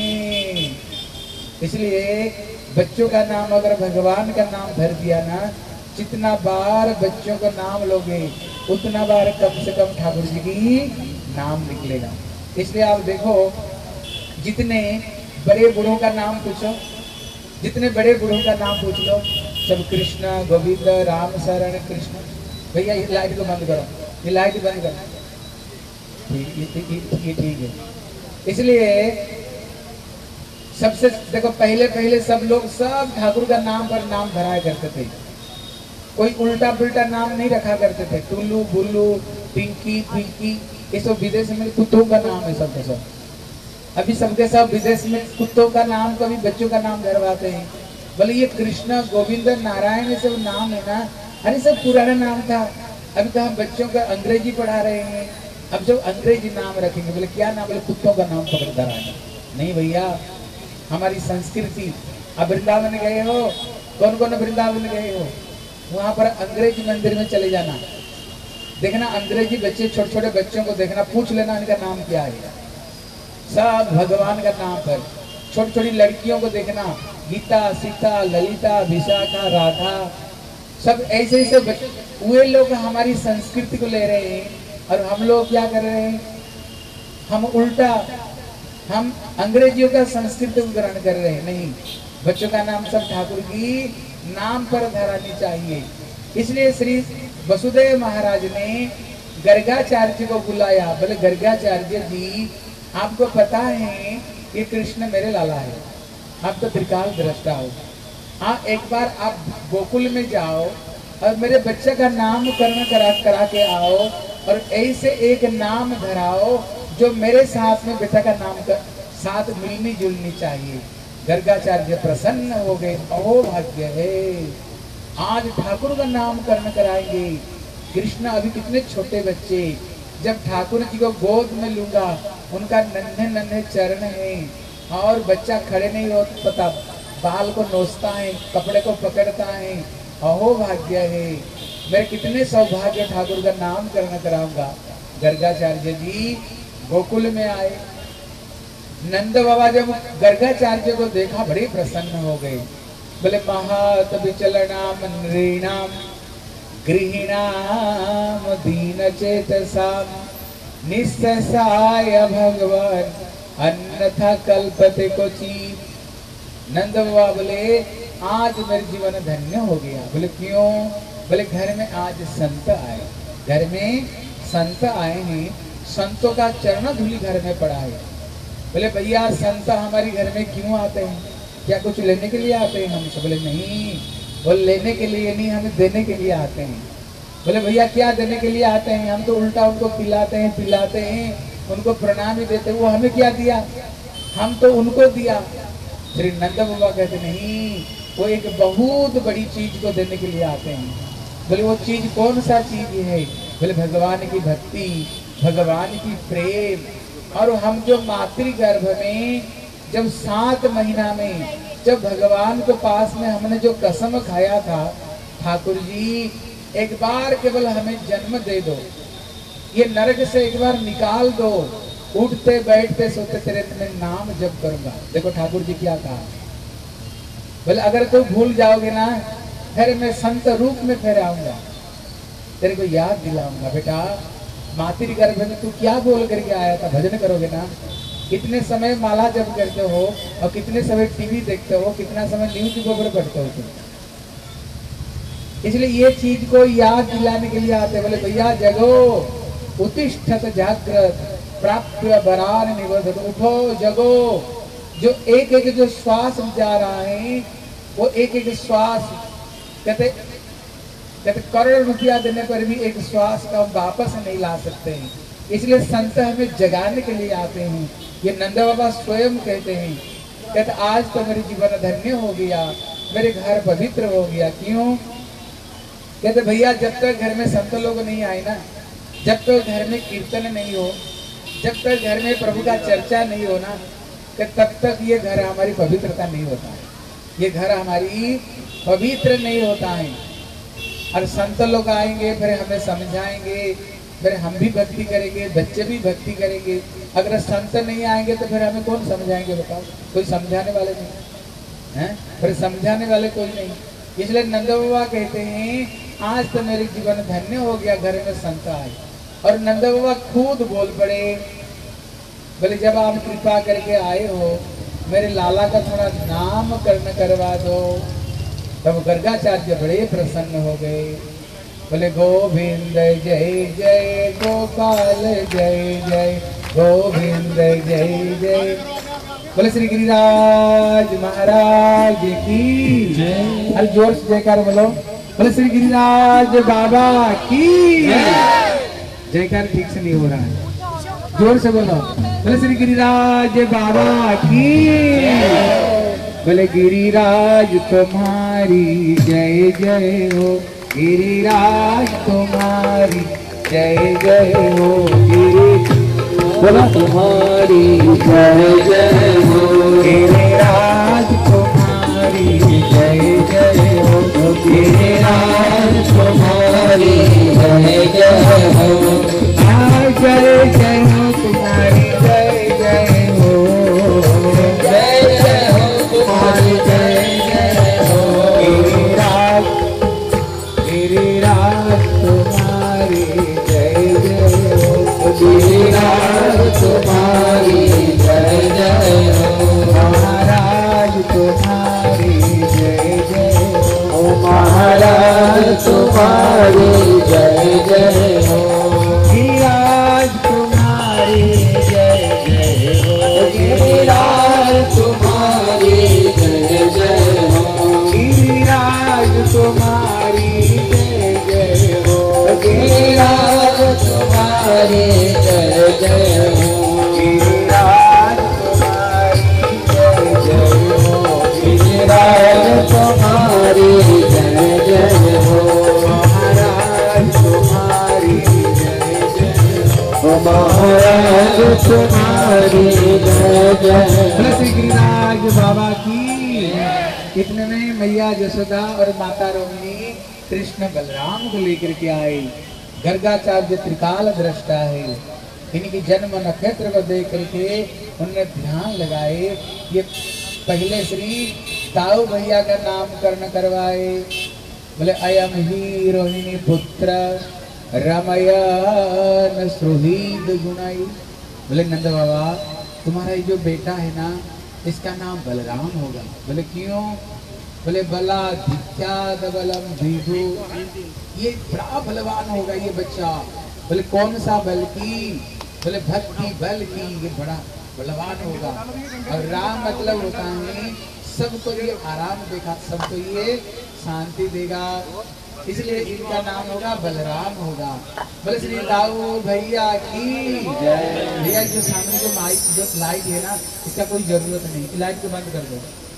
Speaker 1: इसलिए बच्चों का नाम अगर भगवान का नाम धर दिया ना, जितना बार बच्चों का नाम लोगे उतना बार कम से कम ठाकुर जी की नाम निकलेगा। इसलिए आप देखो जितने बड़े बूढ़ों का नाम पूछो, जितने बड़े बूढ़ों का नाम पूछ लो, सब कृष्ण गोविंद राम शरण कृष्ण। भैया ये लाइट को बंद करो, ये लाइट बंद करो, ये ठीक है। इसलिए सबसे देखो पहले पहले सब लोग सब ठाकुर का नाम पर नाम धराया करते थे, कोई उल्टा पुल्टा नाम नहीं रखा करते थे। टुल्लू बुल्लू पिंकी पिंकी ये सब विदेश में कुत्तों का नाम है सबके सब। अभी सबके सब विदेश में कुत्तों का नाम, कभी बच्चों का नाम धरवाते हैं। बोले ये कृष्ण गोविंद नारायण ये सब नाम है ना, अरे सब पुराना नाम था, अभी तो हम बच्चों का अंग्रेजी पढ़ा रहे हैं, अब जब अंग्रेजी नाम रखेंगे। बोले क्या नाम? बोले कुत्तों का नाम पकड़ धराना। नहीं भैया, हमारी संस्कृति। अब वृंदावन गए हो, कौन कौन वृंदावन गए हो, वहां पर अंग्रेजी मंदिर में चले जाना, देखना अंग्रेजी बच्चे छोटे छोटे बच्चों को देखना, पूछ लेना इनका नाम क्या है। सब भगवान का नाम पर। छोटी छोटी लड़कियों को देखना, गीता सीता ललिता विशाखा राधा, सब ऐसे ऐसे वे लोग हमारी संस्कृति को ले रहे हैं और हम लोग क्या कर रहे हैं, हम उल्टा हम अंग्रेजियों का संस्कृति को ग्रहण कर रहे हैं। नहीं, बच्चों का नाम सब ठाकुर की नाम पर धरानी चाहिए। इसलिए श्री वसुदेव महाराज ने गर्गाचार्य को बुलाया। बोले गर्गाचार्य जी, आपको पता है ये कृष्ण मेरे लाला है, आप तो त्रिकाल दृष्टा हो, हाँ एक बार आप गोकुल में जाओ और मेरे बच्चे का नामकरण करा के आओ और ऐसे एक नाम धराओ जो मेरे साथ में बेटा का नाम का साथ मिलनी जुलनी चाहिए। गर्गाचार्य प्रसन्न हो गए, अहो भाग्य है, आज ठाकुर का नामकरण कराएंगे। कृष्ण अभी कितने छोटे बच्चे, जब ठाकुर जी को गोद में लूंगा, उनका नन्हे नन्हे चरण है और बच्चा खड़े नहीं हो पता, बाल को नोचता है, कपड़े को पकड़ता है, अहो भाग्य है, मैं कितने सौभाग्य ठाकुर का नामकरण कराऊंगा। गर्गाचार्य जी गोकुल में आए। नंद बाबा जब गर्गाचार्य को देखा बड़े प्रसन्न हो गए। बोले महात विचलनाम नृणाम गृहिणाम दीन चेतसाम निस्सहाय भगवान अन्यथा कल्पते क्वचित्। नंद बाबा बोले आज मेरे जीवन धन्य हो गया। बोले क्यों? बोले घर में आज संत आए, घर में संत आए हैं, संतों का चरण धूलि घर में पड़ा है। बोले भैया संत हमारे घर में क्यों आते हैं, क्या कुछ लेने के लिए आते हैं हमसे? बोले नहीं, बोले लेने के लिए नहीं, हमें देने के लिए आते हैं। बोले भैया क्या देने के लिए आते हैं? हम तो उल्टा उनको पिलाते हैं पिलाते हैं, उनको प्रणाम ही देते हैं, वो हमें क्या दिया, हम तो उनको दिया। श्री नंद बाबा कहते नहीं, वो एक बहुत बड़ी चीज को देने के लिए आते हैं। बोले वो चीज कौन सा चीज है? बोले भगवान की भक्ति, भगवान की प्रेम। और हम जो मातृगर्भ में जब 7 महीना में जब भगवान के पास में हमने जो कसम खाया था, ठाकुर जी एक बार केवल हमें जन्म दे दो, ये नरक से एक बार निकाल दो, उठते बैठते सोते तेरे मैं नाम जप करूंगा। देखो ठाकुर जी क्या कहा, बोले अगर तू भूल जाओगे ना, फिर मैं संत रूप में फिर आऊंगा, तेरे को याद दिलाऊंगा। बेटा मातृगर्भ में तू क्या बोल करके आया था, भजन करोगे ना? कितने समय माला जप करते हो और कितने समय टीवी देखते हो, कितना समय न्यूज पेपर पढ़ते हो तुम। इसलिए ये चीज को याद दिलाने के लिए आते। बोले भैया जगो, उत्तिष्ठत जागृत प्राप्य बरान निबोधन, उठो जगो। जो एक एक जो श्वास जा रहा है, वो एक एक श्वास कहते करोड़ रुपया देने पर भी एक श्वास का हम वापस नहीं ला सकते हैं। इसलिए संत हमें जगाने के लिए आते हैं। ये नंद बाबा स्वयं कहते हैं, कहते आज तो मेरे जीवन धन्य हो गया, मेरे घर पवित्र हो गया। क्यों? कहते भैया जब तक घर में संत लोग नहीं आए ना, जब तक घर में कीर्तन नहीं हो, जब तक घर में प्रभु का चर्चा नहीं हो ना, तब तक ये घर हमारी पवित्रता नहीं होता है, ये घर हमारी पवित्र नहीं होता है। और संत लोग आएंगे, फिर हमें समझाएंगे, फिर हम भी भक्ति करेंगे, बच्चे भी भक्ति करेंगे। अगर संत नहीं आएंगे तो फिर हमें कौन समझाएंगे? बताओ, कोई समझाने वाले नहीं हैं, फिर समझाने वाले कोई नहीं। इसलिए नंद बाबा कहते हैं आज तो मेरे जीवन धन्य हो गया, घर में संत आए। और नंद बाबा खुद बोल पड़े, बोले जब आप कृपा करके आए हो, मेरे लाला का थोड़ा नामकरण करवा दो। तब गर्गाचार्य बड़े प्रसन्न हो गए। बोले गोविंद जय जय गोपाल जय जय गोविंद जय जय। बोले श्री गिरिराज महाराज की जय। अरे जोर से जयकार बोलो। बोले श्री गिरिराज बाबा की जयकार। ठीक से नहीं हो रहा है, जोर से बोलो। बोले श्री गिरिराज बाबा की। बोले गिरिराज तुम्हारी जय जय हो, गिरिराज तुम्हारी जय जय हो, बोला तुम्हारी जय जय हो, गिरिराज तुम्हारी जय जय हो, गिरिराज तुम्हारी जय जय हो, जय जय हो तुम्हारी जय जय हो, जय जय हो तुम्हारी जय जय हो, गिरिराज गिरिराज तुम्हारी जय जय हो, गिरिराज तुम्हारी जय जय हो, महाराज तुम्हारी जय जय हो, महाराज तुम्हारी जय जय हो, तुम्हारी जय जय हो, गिरिराज तुम्हारी जय जय हो, गिरिराज तुम्हारी जय जय हो, गिरिराज तुम्हारी जय जय हो, महाराज तुम्हारी जय जय हो, महाराज तुम्हारी जय जय। श्री गिरिराज बाबा की। इतने में मैया यशोदा और माता रोहिणी कृष्ण बलराम को लेकर के आए। गर्गाचार्य त्रिकाल दृष्टा है, इनकी जन्म नक्षत्र को देख करके उनने ध्यान लगाए। ये पहले श्री ताऊ भैया का नामकरण करवाए। बोले अयम ही रोहिणी पुत्र रमयन सुहृद गुणाई। बोले नंद बाबा तुम्हारा ये जो बेटा है ना, इसका नाम बलराम होगा। बोले क्यों? बोले बलाधिक्याद बलम विभु, ये बड़ा बलवान होगा ये बच्चा। बोले कौन सा बल की? बोले भक्ति बल की, ये बड़ा बलवान होगा। और राम मतलब होता है सबको ये आराम देगा, सबको ये शांति देगा, इसलिए इनका नाम होगा बलराम होगा। बोले श्री दाऊ भैया की जय। भैया जो सामने जो माइक जो लाइट है ना, इसका कोई जरूरत नहीं, लाइट को बंद कर दो।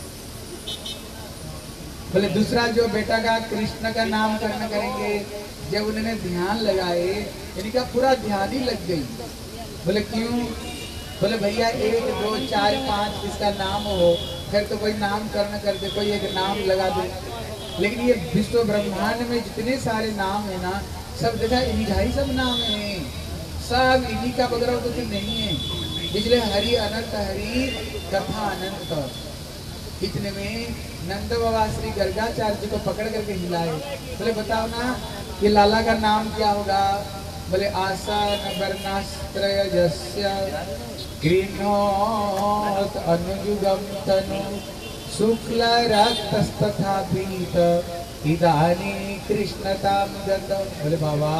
Speaker 1: बोले दूसरा जो बेटा का कृष्ण का नामकरण करेंगे, जब उन्होंने ध्यान लगाए इनका पूरा ध्यान ही लग गई। बोले क्यों? बोले भैया 1 2 4 5 इसका नाम हो, फिर तो कोई नामकरण कर दे, कोई एक नाम लगा दे। लेकिन ये विश्व ब्रह्मांड में जितने सारे नाम है ना, सब देखा इन्हीं ही सब नाम है, सब इन्हीं का बगैर कुछ नहीं है। इसलिए हरि अनंत हरि कथा अनंत। इतने में नंद बाबा श्री गर्गाचार्य जी को पकड़ करके हिलाए। बोले बताओ ना ये लाला का नाम क्या होगा? बोले आसन वर्णास्त्रय जस्य गृह्णोत अनुयुगम तनु शुक्ल रक्तस्तथा पीत इदानी कृष्णताम गतम। बोले बाबा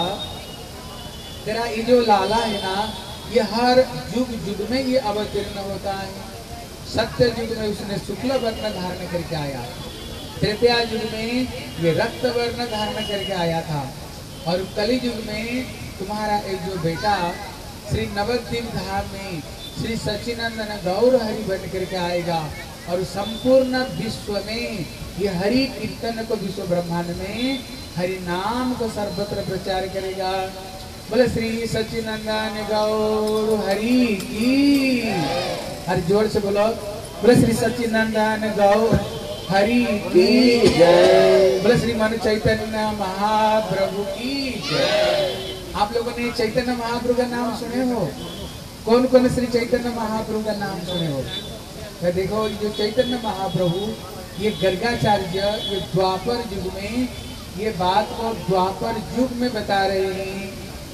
Speaker 1: तेरा ये जो लाला है ना, ये हर युग युग में ये अवतीर्ण होता है। सत्य युग में उसने शुक्ल वर्ण धारण करके आया, त्रेता युग में ये रक्त वर्ण धारण करके आया था, और कलि युग में तुम्हारा एक जो बेटा श्री नवद्वीप धाम में श्री सच्चिदानंद गौर हरि बन करके आएगा, और संपूर्ण विश्व में ये हरि कीर्तन को विश्व ब्रह्मांड में हरि नाम को सर्वत्र प्रचार करेगा। बोले श्री सच्चिदानंद गौर हरि की। हर जोर से बोलो, बोले श्री सच्चिदानंद गौर हरि की जय। बोले श्री मन चैतन्य महाप्रभु की जय। आप लोगों ने चैतन्य महाप्रभु का नाम सुने हो? कौन कौन श्री चैतन्य महाप्रभु का नाम सुने हो? तो देखो जो चैतन्य महाप्रभु ये गर्गाचार्य ये द्वापर युग में ये बात को द्वापर युग में बता रहे हैं।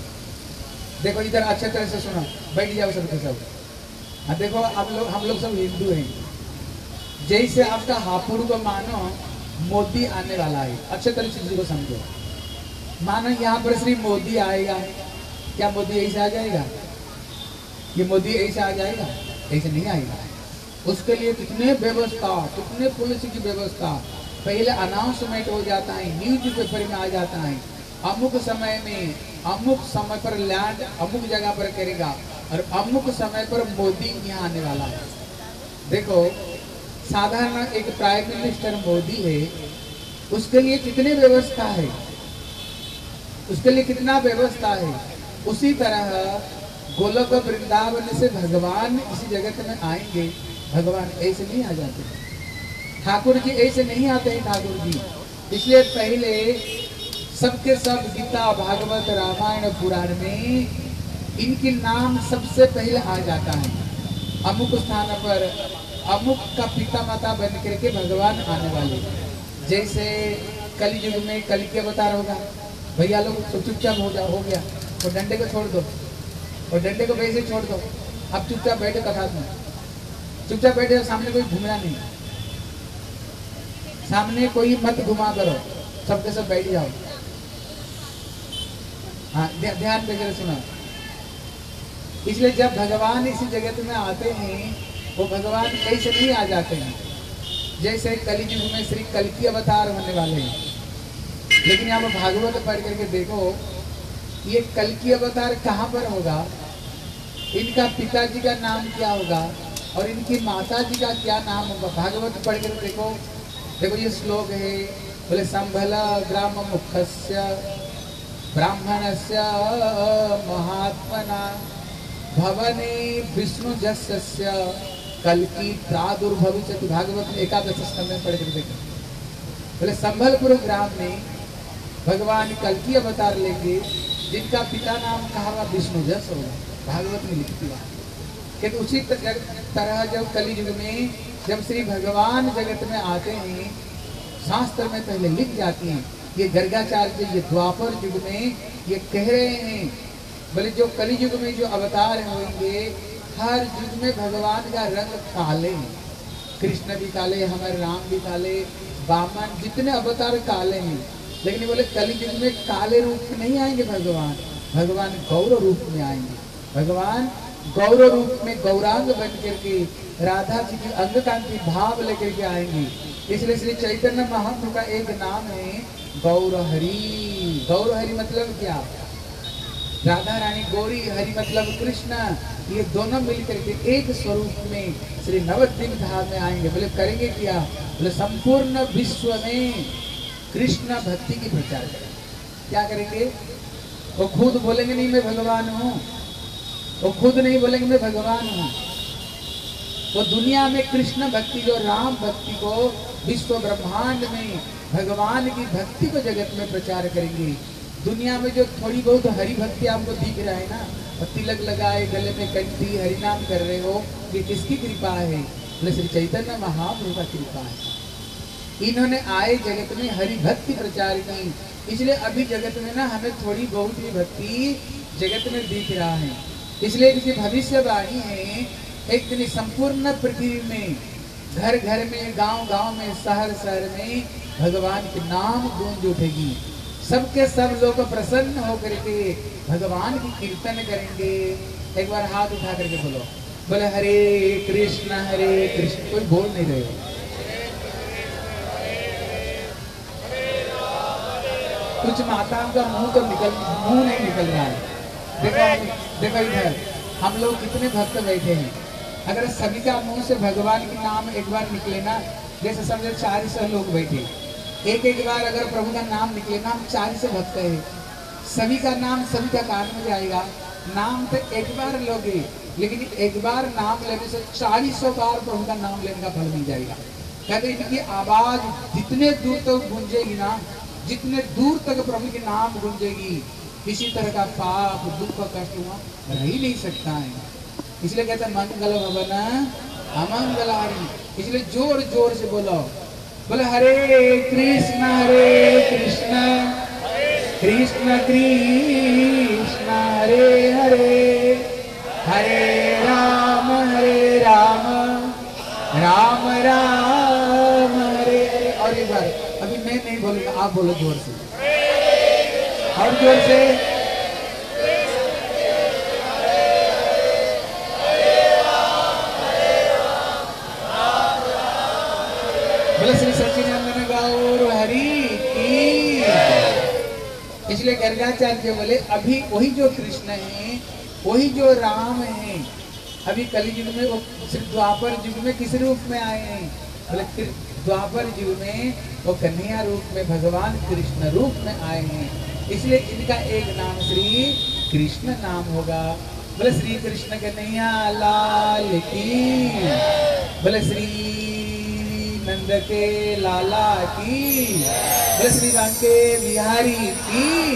Speaker 1: देखो इधर अच्छे तरह से सुनो, बैठ जाओ सबके सब। हाँ देखो आप लोग, हम लोग सब हिंदू हैं। जैसे आपका हापुड़ को मानो मोदी आने वाला है, अच्छे तरह से को समझो। मानो यहाँ पर श्री मोदी आएगा, क्या मोदी ऐसे आ जाएगा? ये मोदी ऐसे आ जाएगा? ऐसे नहीं आएगा। उसके लिए कितने व्यवस्था, कितने पुलिस की व्यवस्था, पहले अनाउंसमेंट हो जाता है, न्यूज पेपर में आ जाता है, अमुक समय में अमुक समय पर लैंड अमुक जगह पर करेगा, और अमुक समय पर मोदी यहाँ आने वाला है। देखो साधारण एक प्राइम मिनिस्टर मोदी है, उसके लिए कितनी व्यवस्था है, उसके लिए कितना व्यवस्था है। उसी तरह गोलोक वृंदावन से भगवान इसी जगत में आएंगे। भगवान ऐसे नहीं आ जाते, ठाकुर जी ऐसे नहीं आते हैं ठाकुर जी। इसलिए पहले सबके सब गीता भागवत रामायण पुराण में इनके नाम सबसे पहले आ जाता है। अमुक स्थान पर अमुक का पिता माता बन करके भगवान आने वाले। जैसे कलि युग में कलि के अवतार होगा, भैया लोग तो चुपचाप हो गया, और डंडे को छोड़ दो, और डंडे को वैसे छोड़ दो। अब चुपचाप बैठे कथा में, चुपचाप बैठे, सामने कोई घूमना नहीं, सामने कोई मत घुमा करो, सबके सब बैठ जाओ। हाँ ध्यान देकर सुना। इसलिए जब भगवान इसी जगत में आते हैं, वो भगवान ऐसे नहीं आ जाते हैं। जैसे कलि युग में श्री कल्कि अवतार होने वाले हैं, लेकिन यहाँ पर भागवत पढ़ करके देखो, ये कल की अवतार कहाँ पर होगा, इनका पिताजी का नाम क्या होगा और इनकी माता जी का क्या नाम होगा। भागवत पढ़ कर देखो, देखो ये श्लोक है, बोले संभल ग्राम मुखस्य ब्राह्मणस्य महात्मना भवने विष्णु जस्य कल्कि प्रादुर्भविष्यति। भागवत में 11 स्कंद में पढ़ कर देखो, बोले संभलपुर ग्राम में भगवान कल्कि अवतार लेंगे, जिनका पिता नाम कहा हुआ विष्णु जस होगा। भागवत में लिखती है कि उसी तरह जब कलि युग में जब श्री भगवान जगत में आते हैं, शास्त्र में पहले लिख जाती हैं। ये गर्गाचार्य ये द्वापर युग में ये कह रहे हैं, बोले जो कलि युग में जो अवतार होंगे, हर युग में भगवान का रंग काले, कृष्ण भी काले, हमारे राम भी काले, वामन जितने अवतार काले हैं। लेकिन बोले कलि युग में काले रूप में नहीं आएंगे भगवान, भगवान गौर रूप में आएंगे। भगवान गौर रूप में गौरांग बन करके राधा जी की अंग कांति भाव लेकर के आएंगे। इसलिए श्री चैतन्य महाप्रभु का एक नाम है गौरहरि। गौरहरि मतलब क्या, राधा रानी गौरी, हरि मतलब कृष्ण, ये दोनों मिलकर के एक स्वरूप में श्री नवद्वीप धाम में आएंगे। बोले करेंगे क्या, बोले संपूर्ण विश्व में कृष्ण भक्ति की प्रचार करेंगे। क्या करेंगे, वो खुद बोलेंगे नहीं मैं भगवान हूँ, वो खुद नहीं बोलेंगे मैं भगवान हूँ, वो दुनिया में कृष्ण भक्ति जो राम भक्ति को विश्व ब्रह्मांड में भगवान की भक्ति को जगत में प्रचार करेंगे। दुनिया में जो थोड़ी बहुत हरि भक्ति आपको दिख रहा है ना, और तिलक लगाए, गले में कंठी, हरि नाम कर रहे हो, ये किसकी कृपा है, बोले श्री चैतन्य महाप्रभु का कृपा है। इन्होंने आए जगत में हरि भक्ति प्रचार की, इसलिए अभी जगत में ना हमें थोड़ी बहुत ही भक्ति जगत में दिख रहा है। इसलिए किसी भविष्यवाणी है, एक दिन संपूर्ण पृथ्वी में घर घर में, गांव गांव में, शहर शहर में भगवान के नाम गूंज उठेगी। सबके सब लोग प्रसन्न होकर के भगवान की कीर्तन करेंगे। एक बार हाथ उठा करके बोलो, बोले हरे कृष्ण कोई बोल नहीं रहे हो। कुछ माताओं का मुंह नहीं निकल रहा है। देखो इधर हम लोग कितने भक्त बैठे हैं, अगर सभी का मुंह से भगवान के नाम एक बार निकले ना, जैसे समझे 400 लोग बैठे, एक बार अगर प्रभु का नाम निकले ना, हम 400 भक्त है, सभी का नाम सभी का कान में जाएगा। नाम तो एक बार लोगे, लेकिन एक बार नाम लेने से 400 बार प्रभु का नाम लेने का फल मिल जाएगा। कहते इनकी आवाज जितने दूर तक गूंजेगी ना, जितने दूर तक प्रभु के नाम गूंजेगी, किसी तरह का पाप दुख कष्ट वहाँ रह ही नहीं सकता है। इसलिए कहते हैं मंगल भवन अमंगलारी। इसलिए जोर जोर से बोलो, बोले हरे कृष्ण कृष्ण कृष्ण हरे हरे, हरे राम राम राम हरे हरे। और एक बार, अभी मैं नहीं बोलूंगा, आप बोलो जोर से, और जोर से, बोले श्री सच्चिदानंद गौर हरि की। इसलिए गर्गाचार्य बोले अभी वही जो कृष्ण है, वही जो राम है, अभी कलि युग में वो द्वापर युग में किस रूप में आए हैं, बोले द्वापर युग में वो कन्हैया रूप में भगवान कृष्ण रूप में आए हैं। इसलिए इनका एक नाम श्री कृष्ण नाम होगा। बोले श्री कृष्ण कन्हैया लाल की, बोले श्री नंद के लाला की, बोले श्री राम के बिहारी की।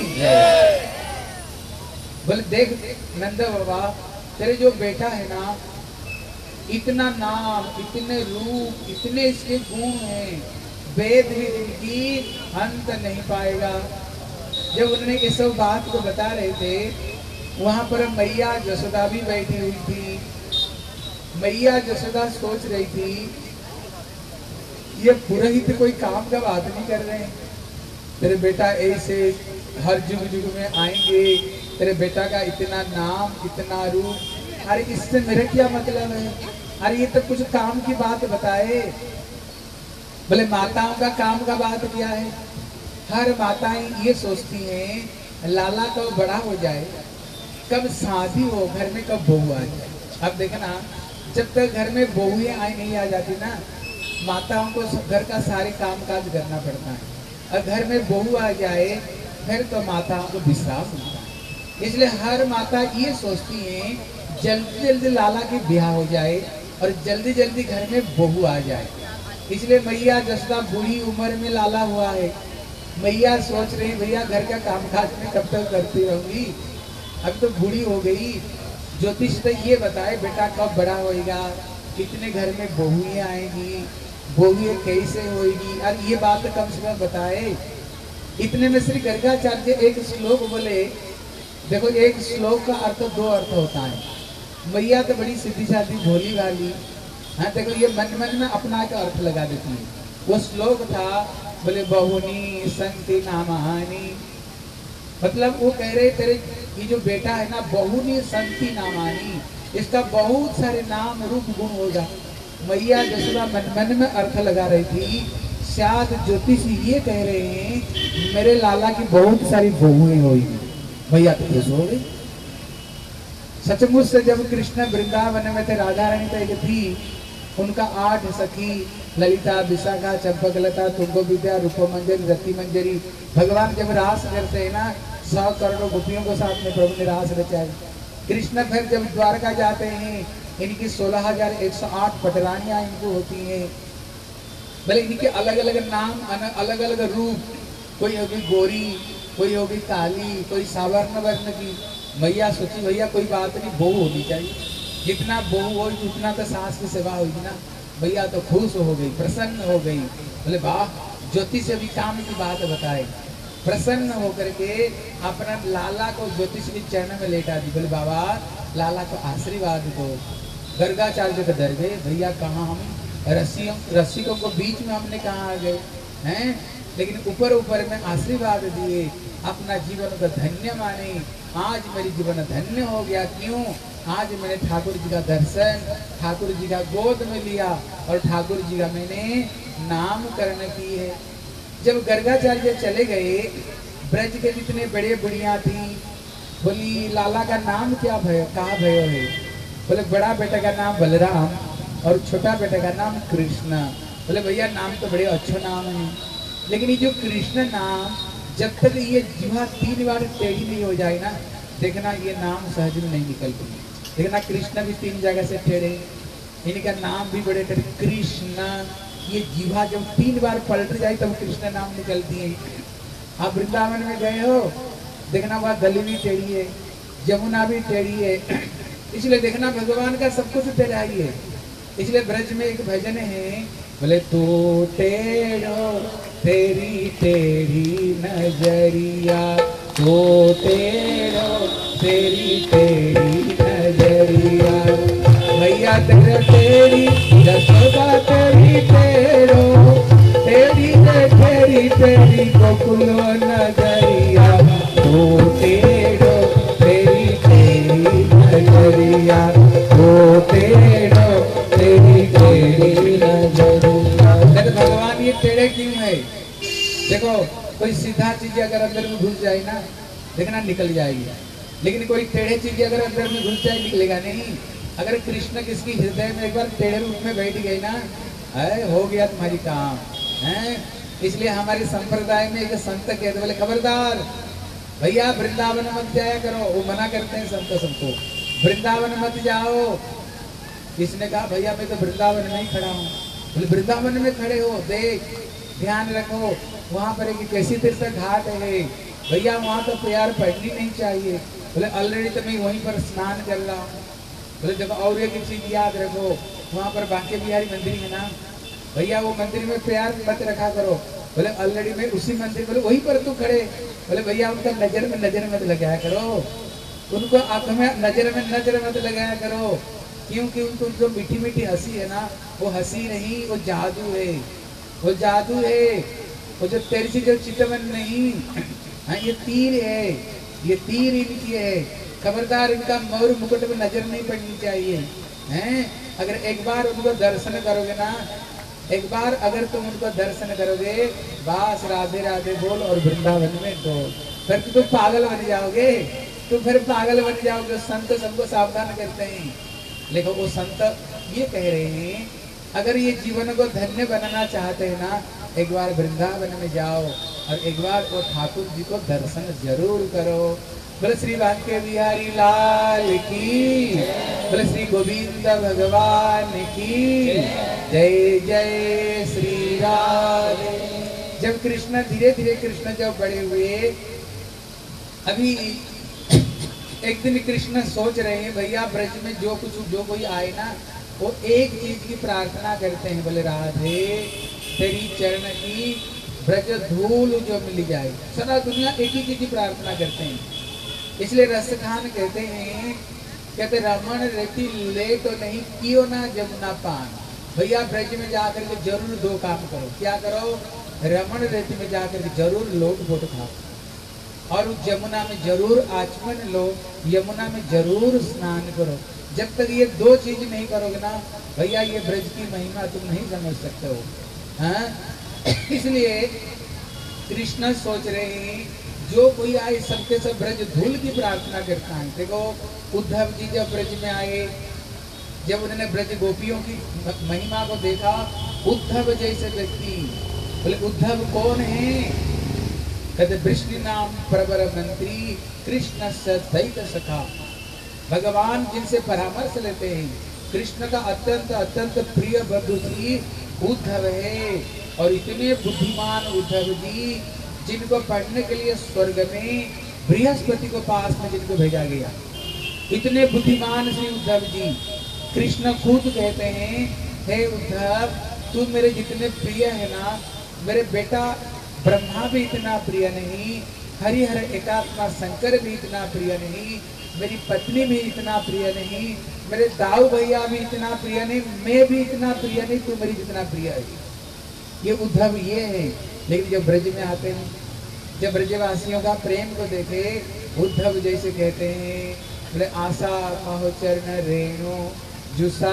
Speaker 1: बोले देख नंद बाबा, तेरे जो बेटा है ना, इतना नाम, इतने रूप, इतने इसके गुण हैं, वेद भी इनकी अंत नहीं पाएगा। जब उन्होंने इस सब बात को बता रहे थे, वहां पर मैया यशोदा भी बैठी हुई थी। मैया यशोदा सोच रही थी, ये पुरोहित कोई काम का बात नहीं कर रहे हैं, तेरे बेटा ऐसे हर युग युग में आएंगे, तेरे बेटा का इतना नाम, इतना रूप, अरे इससे मेरा क्या मतलब है, अरे ये तो कुछ काम की बात बताए। बोले माताओं का काम का बात क्या है, हर माताएं ये सोचती हैं लाला कब बड़ा हो जाए, कब शादी हो घर में, कब बहू आ जाए। अब देखना, जब तक घर में बहुएं नहीं आ जाती ना, माताओं को घर का सारे काम काज करना पड़ता है। और घर में बहू आ जाए फिर तो माताओं को विश्राम मिलता है। इसलिए हर माता ये सोचती है जल्दी जल्दी लाला की ब्याह हो जाए और जल्दी जल्दी घर में बहू आ जाए। इसलिए मैया जसदा बूढ़ी उम्र में लाला हुआ है, मैया सोच रही भैया घर का कामकाज में कब तक करती रहूंगी, अब तो बूढ़ी हो गई। ज्योतिष तो ये बताए बेटा कब बड़ा होएगा, कितने घर में बहुएं आएंगी, बहुएं कैसे होएगी, और ये बात कम से कम बताए। इतने में श्री गर्गाचार्य एक श्लोक बोले। देखो, एक श्लोक का अर्थ दो अर्थ होता है। मैया तो बड़ी सीधी साधी भोली वाली, हाँ देखो ये मन मन में अपना का अर्थ लगा देती है। वो श्लोक था, बोले बहुनी संति नामानी, मतलब वो कह रहे तेरे ये जो बेटा है ना, बहुनी संति नामानी, इसका बहुत सारे नाम रूप गुण होगा। मैया जसोदा मन मन में अर्थ लगा रही थी, शायद ज्योतिष ये कह रहे हैं मेरे लाला की बहुत सारी बहुएं होगी। मैया तो खुश हो गई। सचमुच से जब कृष्ण वृंदावन में थे, राधा रानी तो एक थी, उनका 8 सखी ललिता, विशाखा, चंपकलता, तुंगो विद्या, रूपमंजरी, रति मंजरी। भगवान जब रास करते हैं ना, 100 करोड़ गोपियों को साथ में प्रभु ने रास रचाई। कृष्ण फिर जब द्वारका जाते हैं, इनकी 16,108 पटरानियां इनको होती हैं। भले इनके अलग अलग नाम, अलग अलग रूप, कोई होगी गोरी, कोई होगी काली, कोई सावर्ण वर्ण की। मैया सोची भैया कोई बात नहीं, बहू होनी चाहिए, जितना बहू हो उतना तो सास की सेवा होगी ना। भैया तो खुश हो गई, प्रसन्न हो गई। बोले वाह, ज्योतिष अभी काम की बात बताए। प्रसन्न होकर के अपना लाला को ज्योतिष के चरण में लेटा दी। बोले बाबा लाला को आशीर्वाद दो। गर्गाचार्य को डर गए, भैया कहाँ हम रसिकों को बीच में हमने कहाँ आ गए हैं, लेकिन ऊपर ऊपर में आशीर्वाद दिए, अपना जीवन को धन्य माने। आज मेरी जीवन धन्य हो गया। क्यों? आज मैंने ठाकुर जी का दर्शन, ठाकुर जी का गोद में लिया और ठाकुर जी का मैंने नामकरण की है। जब गर्गाचार्य चले गए, ब्रज के जितने बड़े बुढ़िया थी, बोली लाला का नाम क्या भयो, कहाँ भयो है? बोले बड़ा बेटे का नाम बलराम और छोटा बेटे का नाम कृष्ण। बोले भैया नाम तो बड़े अच्छे नाम है, लेकिन ये जो कृष्ण नाम, जब तक ये जीवा 3 बार टेढ़ी नहीं हो जाए ना, देखना ये नाम सहज में नहीं निकल पाएगी। देखना कृष्ण भी 3 जगह से टेढ़े, इनका नाम भी बड़े टेढ़े। कृष्ण, ये जीवा जब 3 बार पलट जाए तब कृष्ण नाम निकलती है। आप वृंदावन में गए हो, देखना वहाँ गली भी टेढ़ी है, जमुना भी टेढ़ी है। इसलिए देखना भगवान का सब कुछ टेढ़ा ही है। इसलिए ब्रज में एक भजन है, बोले तू टेढ़ो तेरी टेढ़ी नजरिया, तो टेढ़ो तेरी टेढ़ी नजरिया। भैया तेरे टेढ़ी जसोदा तेरी टेढ़ो, तेरी तेरी तेरी गोकुल नजरिया, तो टेढ़ो तेरी टेढ़ी नजरिया, तो टेढ़ो तेरी टेढ़ी नजरिया। भगवान ये टेढ़े क्यों है? देखो कोई सीधा चीज अगर अंदर में घुस जाए ना, देखना निकल जाएगी, लेकिन कोई टेढ़े चीज अगर अंदर में घुस जाए निकलेगा नहीं। अगर कृष्ण किसकी हृदय में एक बार टेढ़े रूप में बैठ गई ना, हो गया तुम्हारी काम है। इसलिए हमारे संप्रदाय में एक संत कहते, बोले खबरदार भैया वृंदावन मत जाया करो। वो मना करते हैं संत सबको, वृंदावन मत जाओ। इसने कहा भैया मैं तो वृंदावन में ही खड़ा हूँ। बोले वृंदावन में खड़े हो, देख ध्यान रखो, वहाँ पर एक कैसी तीर्थ घाट है भैया, वहाँ तो प्यार पढ़नी नहीं चाहिए। बोले ऑलरेडी तो मैं वहीं पर स्नान कर रहा हूँ। बोले जब और एक चीज याद रखो, वहाँ पर बांके बिहारी मंदिर है ना भैया, वो मंदिर में प्यार मत रखा करो। बोले ऑलरेडी मैं उसी मंदिर, बोले वहीं पर तू खड़े। बोले भैया उनका नजर में नजर मत लगाया करो, उनको आंख में नजर मत लगाया करो, क्योंकि उनको जो मीठी मीठी हंसी है ना, वो हंसी नहीं, वो जादू है, वो जादू है। वो जो तेरी सी जो चितवन नहीं, हाँ ये तीर है, ये तीर इनकी है। खबरदार इनका मोर मुकुट में नजर नहीं पड़नी चाहिए हैं। अगर एक बार उनको दर्शन करोगे ना, एक बार अगर तुम उनको दर्शन करोगे, बस राधे राधे बोल और वृंदावन में डोल, फिर तुम पागल बन जाओगे, तुम फिर पागल बन जाओगे। संत सबको सावधान करते हैं, लेकिन वो संत ये कह रहे हैं, अगर ये जीवन को धन्य बनाना चाहते हैं ना, एक बार वृंदावन में जाओ और एक बार वो ठाकुर जी को दर्शन जरूर करो। बोले श्री भाग्य बिहारी लाल की, बोले श्री गोविंद भगवान की जय जय श्री राधे। जब कृष्ण धीरे धीरे कृष्ण जब बड़े हुए, अभी एक दिन कृष्ण सोच रहे हैं भैया ब्रज में जो कोई आए ना, वो एक चीज की प्रार्थना करते हैं, बोले राधे तेरी चरण की ब्रज धूल जो मिल जाए। सारा दुनिया एक ही चीज की प्रार्थना करते हैं, इसलिए रसखान कहते हैं, कहते रमण रेती ले तो नहीं कियो ना जमुना पान। भैया ब्रज में जाकर के जरूर दो काम करो, क्या करो, रमण रेती में जाकर के जरूर लोट पोट खाओ और उस जमुना में जरूर आचमन लो, यमुना में जरूर स्नान करो। जब तक ये दो चीज नहीं करोगे ना भैया, ये ब्रज की महिमा तुम नहीं समझ सकते हो। हाँ इसलिए कृष्ण सोच रहे हैं, जो कोई आए सबके सब ब्रज धूल की प्रार्थना करता है। देखो उद्धव जी जब ब्रज में आए, जब उन्होंने ब्रज गोपियों की महिमा को देखा, उद्धव जैसे व्यक्ति, बोले उद्धव कौन है, कहते वृष्णि नाम प्रवर मंत्री कृष्ण सहित सखा। भगवान जिनसे परामर्श लेते हैं, कृष्ण का अत्यंत अत्यंत प्रिय बंधु जी उद्धव है। और इतने बुद्धिमान उद्धव जी, जिनको पढ़ने के लिए स्वर्ग में बृहस्पति को पास में जिनको भेजा गया, इतने बुद्धिमान श्री उद्धव जी। कृष्ण खुद कहते हैं, हे उद्धव तू मेरे जितने प्रिय है ना, मेरे बेटा ब्रह्मा भी इतना प्रिय नहीं, हरिहर एकात्मा शंकर भी इतना प्रिय नहीं, मेरी पत्नी भी इतना प्रिय नहीं, मेरे दाऊ भैया भी इतना प्रिय नहीं, मैं भी इतना प्रिय नहीं, तू मेरी जितना प्रिय है। ये उद्धव ये है। लेकिन जब ब्रज में आते हैं, जब ब्रजवासियों का प्रेम को देखे, उद्धव जैसे कहते हैं, बोले आशा महो चरण रेणु जुसा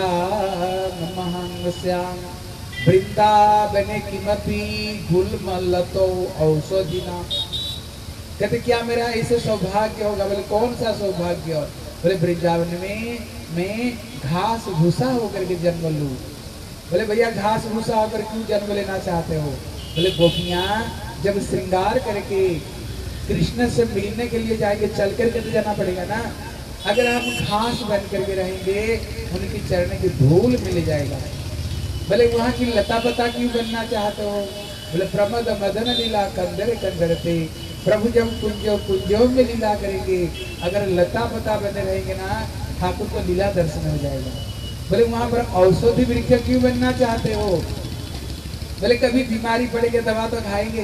Speaker 1: महंग श्याम वृंदावने किमपि गुलमलतो औषधिना। कहते क्या मेरा ऐसे सौभाग्य होगा, बोले कौन सा सौभाग्य हो, बोले वृंदावन में मैं घास भूसा होकर के जन्म लूं। बोले भैया घास भूसा होकर क्यों जन्म लेना चाहते हो, बोले गोपियां जब श्रृंगार करके कृष्ण से मिलने के लिए जाएंगे, चल करके तो जाना पड़ेगा ना। अगर हम घास बन करके रहेंगे, उनकी चरण की धूल मिल जाएगा। बोले वहाँ की लता पता क्यों बनना चाहते हो, बोले प्रमद मदन लीला कंदर कंदरते। प्रभु जब कुंजों में लीला करेंगे, अगर लता पता बने रहेंगे ना, ठाकुर को लीला दर्शन हो जाएगा। बोले वहाँ पर औषधि वृक्ष क्यों बनना चाहते हो, बोले कभी बीमारी पड़ेगी दवा तो खाएंगे,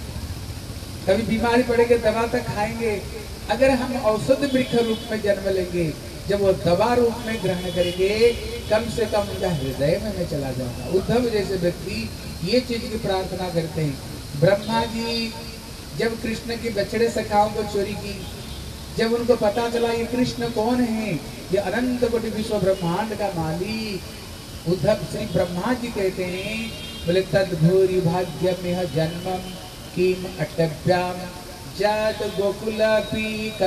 Speaker 1: कभी बीमारी पड़ेगी दवा तो खाएंगे। अगर हम औषध वृक्ष रूप में जन्म लेंगे, जब वो दवा रूप में ग्रहण करेंगे, कम से कम उनका हृदय में मैं चला जाऊंगा। उद्धव जैसे व्यक्ति ये चीज की प्रार्थना करते हैं। ब्रह्मा जी जब कृष्ण की बछड़े सखाओं को चोरी की, जब उनको पता चला ये कृष्ण कौन है, ये अनंत कोटि विश्व ब्रह्मांड का मालिक, उद्धव श्री ब्रह्मा जी कहते हैं, बोले तद्भूरि भाग्यमेह जन्मम किम अटभ्याम जात गोकुलापि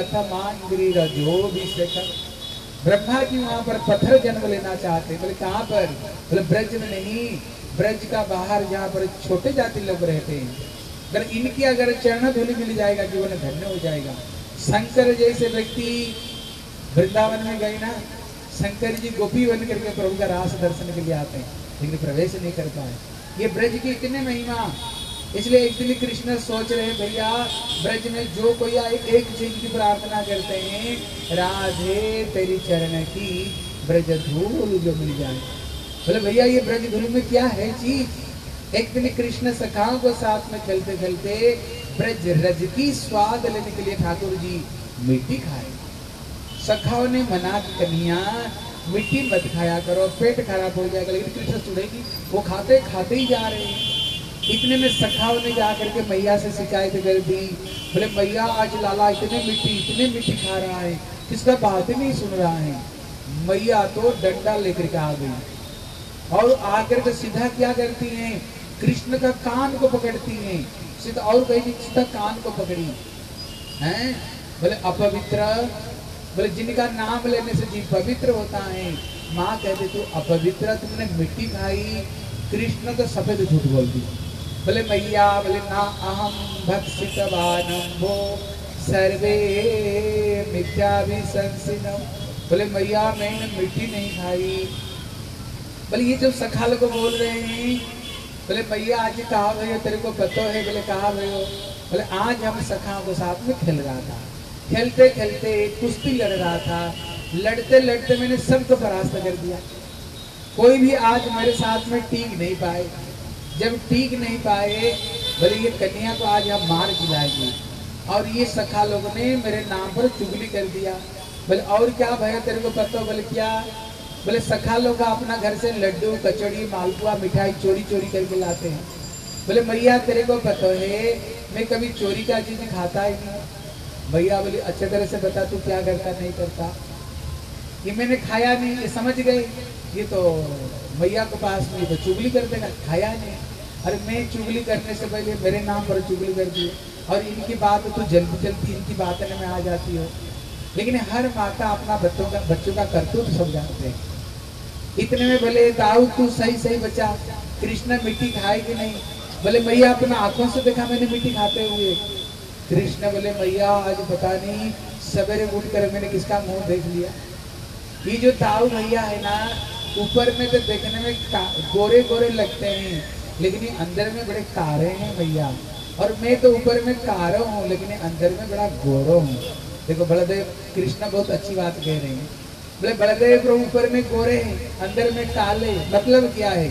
Speaker 1: कथमांग्रिरजोभिषेकम। ब्रह्मा जी वहां पर पत्थर जन्म लेना चाहते, बोले कहाँ पर, बोले ब्रज में नहीं, ब्रज का बाहर जहाँ पर छोटे जाति लोग रहते हैं, अगर इनकी अगर चरण धूलि मिल जाएगा, जीवन धन्य हो जाएगा। शंकर जैसे व्यक्ति वृंदावन में गए ना, शंकर जी गोपी बन करके प्रभु का रास दर्शन के लिए आते हैं, लेकिन प्रवेश नहीं कर पाए। ये ब्रज की इतने महिमा, इसलिए एक दिन कृष्ण सोच रहे भैया ब्रज में जो कोई आए, एक चीज की प्रार्थना करते हैं, राधे तेरी चरण की ब्रज धूल जो मिल जाए। बोले भैया ये ब्रज धूल में क्या है चीज। एक दिन कृष्ण सखाओं को साथ में खेलते खेलते ब्रज रज की स्वाद लेने के लिए ठाकुर जी मिट्टी खाए। सखाओं ने मना, कन्हैया मिट्टी मत खाया करो, पेट खराब हो जाएगा, लेकिन कृष्ण सुनेगी, वो खाते खाते ही जा रहे हैं। इतने में सखाओं ने जाकर के मैया से शिकायत कर दी, बोले मैया आज लाला इतने मिट्टी खा रहा है, किसका बात ही नहीं सुन रहा है। मैया तो डंडा लेकर के आ गई और आकर के सीधा क्या करती हैं, कृष्ण का कान को पकड़ती हैं, सीधा और कहीं सीधा कान को पकड़ी हैं। बोले अपवित्र, बोले जिनका नाम लेने से जीव पवित्र होता है। माँ कहते तू अपवित्र, तुमने मिट्टी खाई। कृष्ण तो सफेद झूठ बोल दी। बोले मैया, बोले ना अहम भक्षितवानम वो सर्वे मिथ्याभिशंसिनम। बोले मैया मैंने मिट्टी नहीं खाई। बोले ये जो सखा लोग बोल रहे हैं, बोले मैया आज कहा भयो तेरे को पता है। बोले कहा भयो। बोले आज हम सखाओं के साथ में खेल रहा था, खेलते खेलते कुश्ती लड़ रहा था, लड़ते लड़ते मैंने सबको परास्त कर दिया। कोई भी आज मेरे साथ में टीक नहीं पाए। जब टीक नहीं पाए, बोले ये कन्या को आज हम मार गिराएंगे। और ये सखा लोगों ने मेरे नाम पर चुगली कर दिया। बोले और क्या भैया तेरे को पता हो। बोले क्या। बोले सखा लोग अपना घर से लड्डू कचौड़ी मालपुआ मिठाई चोरी चोरी करके लाते हैं। बोले मैया तेरे को पता है मैं कभी चोरी का चीज खाता ही नहीं। भैया बोले अच्छे तरह से बता तू क्या करता नहीं करता। ये मैंने खाया नहीं, ये समझ गए ये तो मैया के पास में तो चुगली कर देगा, खाया नहीं। अरे मैं चुगली करने से पहले मेरे नाम पर चुगली कर दी और इनकी बात तो जल्दी जल्दी इनकी बातें में आ जाती हो। लेकिन हर माता अपना बच्चों का करतूत सब जानते हैं। इतने में बोले दाऊ तू सही सही बचा, कृष्ण मिट्टी खाएगी नहीं। बोले मैया अपना आंखों से देखा मैंने मिट्टी खाते हुए। कृष्ण बोले मैया आज पता नहीं सवेरे उठ कर मैंने किसका मुंह देख लिया। ये जो दाऊ भैया है ना, ऊपर में तो देखने में गोरे गोरे लगते हैं, लेकिन अंदर में बड़े कारे हैं भैया। और मैं तो ऊपर में कारो हूँ लेकिन अंदर में बड़ा गोरो हूँ। देखो बलदेव कृष्ण बहुत अच्छी बात कह रहे हैं। बोले बलदेव प्रभु ऊपर में गोरे हैं अंदर में काले, मतलब क्या है।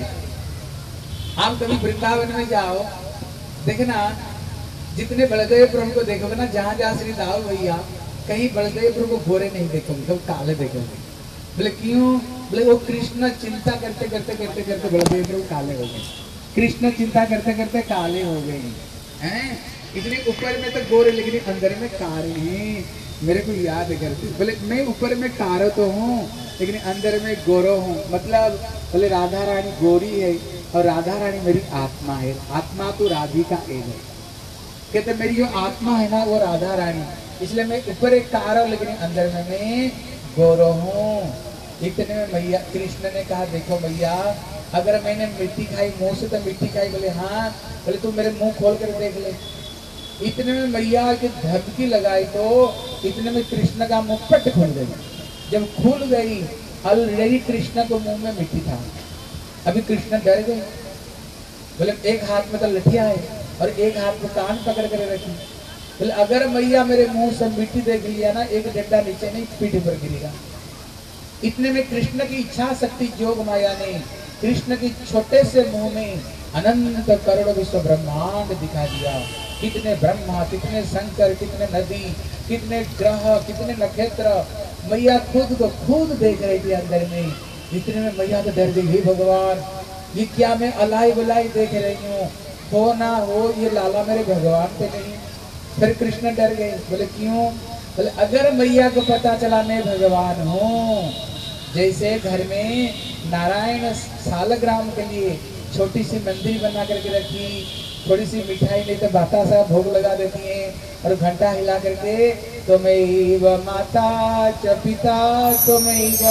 Speaker 1: आप कभी वृंदावन में जाओ, देखना जितने बलदेव प्रभु को देखोगे ना, जहाँ जहाँ श्री दाऊ भैया कहीं बलदेव प्रभु को गोरे नहीं देखोगे, सब काले देखोगे। बोले क्यों। बोले वो कृष्ण चिंता करते करते करते करते बलदेव प्रभु काले हो गए। कृष्ण चिंता करते करते काले हो गए हैं। इतने ऊपर में तो गोरे लेकिन अंदर में कारे हैं। मेरे को याद करती। बोले मैं ऊपर में कारो तो हूँ लेकिन अंदर में गोरो हूँ। मतलब बोले राधा रानी गोरी है और राधा रानी मेरी आत्मा है। आत्मा तो राधिका एक है। कहते मेरी जो आत्मा है ना वो राधा रानी, इसलिए मैं ऊपर एक कारो लेकिन अंदर में मैं गोरो हूँ। इतने में मैया कृष्ण ने कहा देखो मैया अगर मैंने मिट्टी खाई मुंह से तो मिट्टी खाई। बोले हाँ। बोले तू मेरे मुंह खोल कर देख ले। इतने में मैया की धमकी लगाई तो इतने में कृष्ण का मुंह पट खुल गई। जब खुल गई ऑलरेडी कृष्ण को मुंह में मिट्टी था। अभी कृष्ण डर गए। बोले एक हाथ में तो लठिया है और एक हाथ में कान पकड़ कर रखी। बोले अगर मैया मेरे मुंह से मिट्टी देख लिया ना, एक डंडा नीचे नहीं पीठ पर गिरेगा। इतने में कृष्ण की इच्छा शक्ति जोग माया ने कृष्ण के छोटे से मुंह में अनंत करोड़ विश्व ब्रह्मांड दिखा दिया। कितने ब्रह्मा, कितने शंकर, कितने नदी, कितने ग्रह, कितने नक्षत्र मैया खुद को खुद देख रही थी अंदर में। इतने में मैया तो डर गई, हे भगवान ये क्या मैं अलाई बलाई देख रही हूँ, हो ना हो ये लाला मेरे भगवान पे नहीं। फिर कृष्ण डर गए। बोले क्यों। बोले अगर मैया को पता चला मैं भगवान हूँ, जैसे घर में नारायण सालग्राम के लिए छोटी सी मंदिर बना करके रखी, थोड़ी सी मिठाई नहीं तो बतासा भोग लगा देती हैं और घंटा हिला करके त्वमेव माता च पिता त्वमेव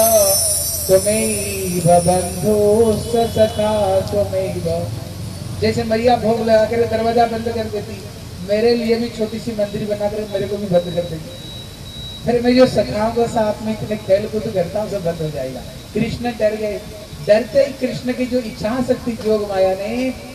Speaker 1: त्वमेव बंधुश्च सखा त्वमेव। जैसे मैया भोग लगा कर दरवाजा बंद कर देती, मेरे लिए भी छोटी सी मंदिर बना कर मेरे को भी बंद कर देती। फिर मैं जो सखाओं के साथ में इतने खेल कूद करता हूँ सब बंद हो जाएगा। कृष्ण डर गए। डरते ही कृष्ण की जो इच्छा शक्ति जोग माया ने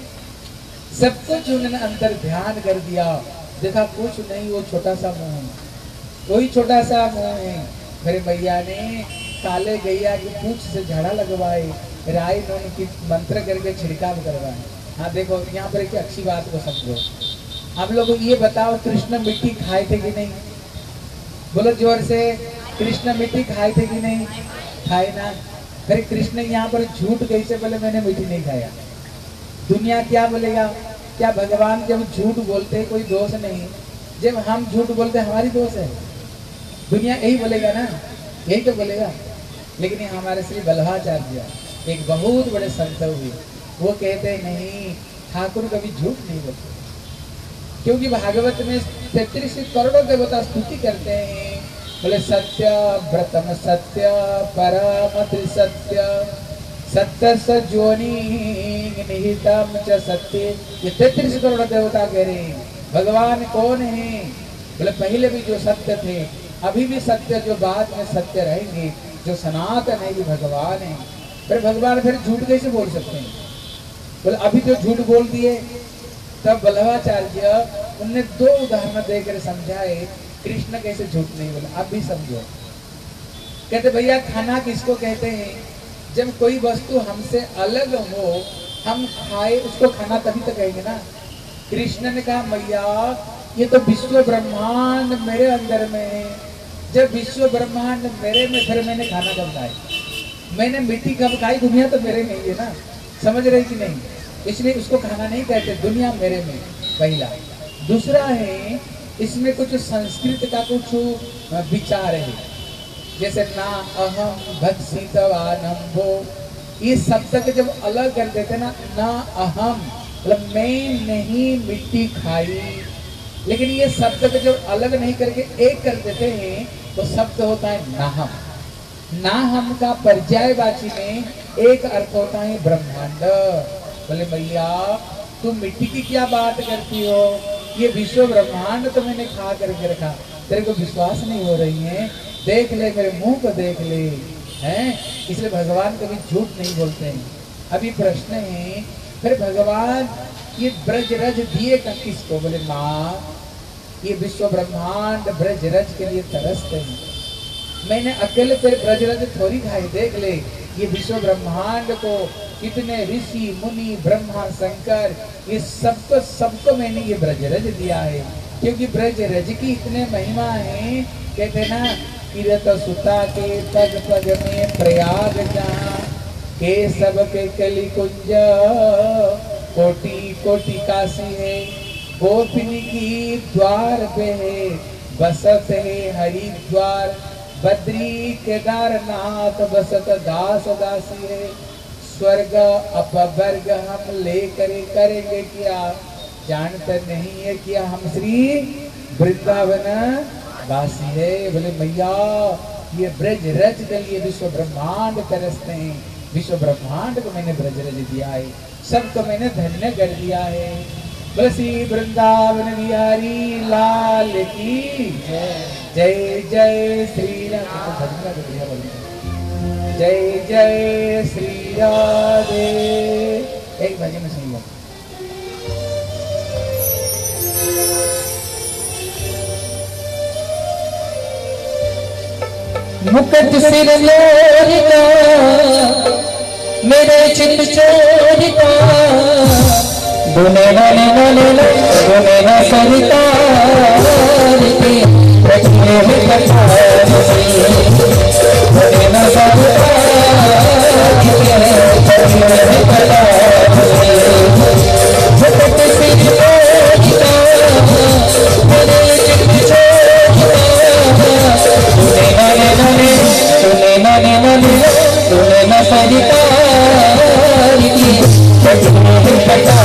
Speaker 1: सब कुछ उन्होंने अंदर ध्यान कर दिया। देखा कुछ नहीं, वो छोटा सा मुंह है, वही छोटा सा मुंह है। फिर मैया ने काले गैया की पूंछ से झाड़ा लगवाए, राई नून की मंत्र करके छिड़काव करवाए। हाँ देखो यहाँ पर एक अच्छी बात को समझो। आप लोग ये बताओ कृष्ण मिट्टी खाए थे कि नहीं। बोलो जोर से, कृष्ण मिट्टी खाए थे कि नहीं। खाए ना। फिर कृष्ण यहाँ पर झूठ कैसे बोले मैंने मिट्टी नहीं खाया। दुनिया क्या बोलेगा। क्या भगवान जब झूठ बोलते कोई दोष नहीं, जब हम झूठ बोलते हमारी दोष है। दुनिया यही बोलेगा ना, यही तो बोलेगा। लेकिन हमारे श्री बल्लभाचार्य एक बहुत बड़े संत हुए, वो कहते नहीं ठाकुर कभी झूठ नहीं बोलते, क्योंकि भागवत में 33 करोड़ों देवता स्तुति करते हैं। बोले सत्य व्रतम सत्य परम त्रिसत्य सत्य सज्जोनी निहितम च सत्य, ये 33 करोड़ देवता कह रहे हैं भगवान कौन है। बोले पहले भी जो सत्य थे, अभी भी सत्य, जो बाद में सत्य रहेंगे, जो सनातन है ये भगवान है। फिर भगवान फिर झूठ कैसे बोल सकते हैं। बोले अभी जो झूठ बोल दिए, तब बल्लभाचार्य उनने 2 उदाहरण देकर समझाए कृष्ण कैसे झूठ नहीं बोला। आप भी समझो। कहते भैया खाना किसको कहते हैं, जब कोई वस्तु हमसे अलग हो, हम खाए उसको खाना, तभी तो कहेंगे ना। कृष्ण ने कहा मैया ये तो विश्व ब्रह्मांड मेरे अंदर में है, जब विश्व ब्रह्मांड मेरे में, फिर मैंने खाना कब खाए, मैंने मिट्टी कब खाई, दुनिया तो मेरे में ही है ना। समझ रहे कि नहीं, इसलिए उसको खाना नहीं कहते, दुनिया मेरे में, पहला। दूसरा है इसमें कुछ संस्कृत का कुछ विचार है, जैसे ना अहम भक्षितवानम भो, ये शब्द के जब अलग कर देते ना, ना अहम मतलब मैं नहीं मिट्टी खाई, लेकिन ये शब्द को जब अलग नहीं करके एक कर देते हैं तो शब्द होता है नाहम। नाहम का पर्यायवाची में एक अर्थ होता है ब्रह्मांड। बोले भैया तुम मिट्टी की क्या बात करती हो, ये विश्व ब्रह्मांड तो मैंने खा करके रखा, तेरे को विश्वास नहीं हो रही है, देख ले मेरे मुंह को देख ले, हैं। इसलिए भगवान कभी झूठ नहीं बोलते हैं। अभी प्रश्न है फिर भगवान ये ब्रज रज दिए का किसको। बोले माँ ये विश्व ब्रह्मांड ब्रज रज के लिए तरसते हैं, मैंने अकेले तेरे ब्रज रज थोड़ी खाई, देख ले ये विश्व ब्रह्मांड को कितने ऋषि मुनि ब्रह्मा शंकर ये सबको मैंने ये ब्रज रज दिया है, क्योंकि ब्रज रज की इतने महिमा है। कहते ना किरत सुता के पग पग में प्रयाग जहाँ, के सब के कली कुंज कोटि कोटि काशी है, गोपिनी की द्वार पे है बसत है हरिद्वार, बद्री केदारनाथ बसत दास दासी है, स्वर्ग अपवर्ग हम लेकर करेंगे क्या, जानते नहीं है क्या हम श्री वृंदावन वासी है। बोले मैया ये ब्रज रज के लिए विश्व ब्रह्मांड तरसते हैं, विश्व ब्रह्मांड को मैंने ब्रज रज दिया है, सबको मैंने धन्य कर दिया है। बसी वृंदावन बिहारी लाल की जय जय श्री राम, जय जय श्री राधे। एक भजन में सुन लो।
Speaker 2: मुकुट सिर लोरिता मेरे चित चोरिता, दुने नने नने दुने न सरिता रीति रखने में कथा दुने न सरिता रखने में कथा। मुकुट सिर लोरिता मेरे चित चोरिता, दुने नने नने दुने न सरिता रीति रखने में कथा।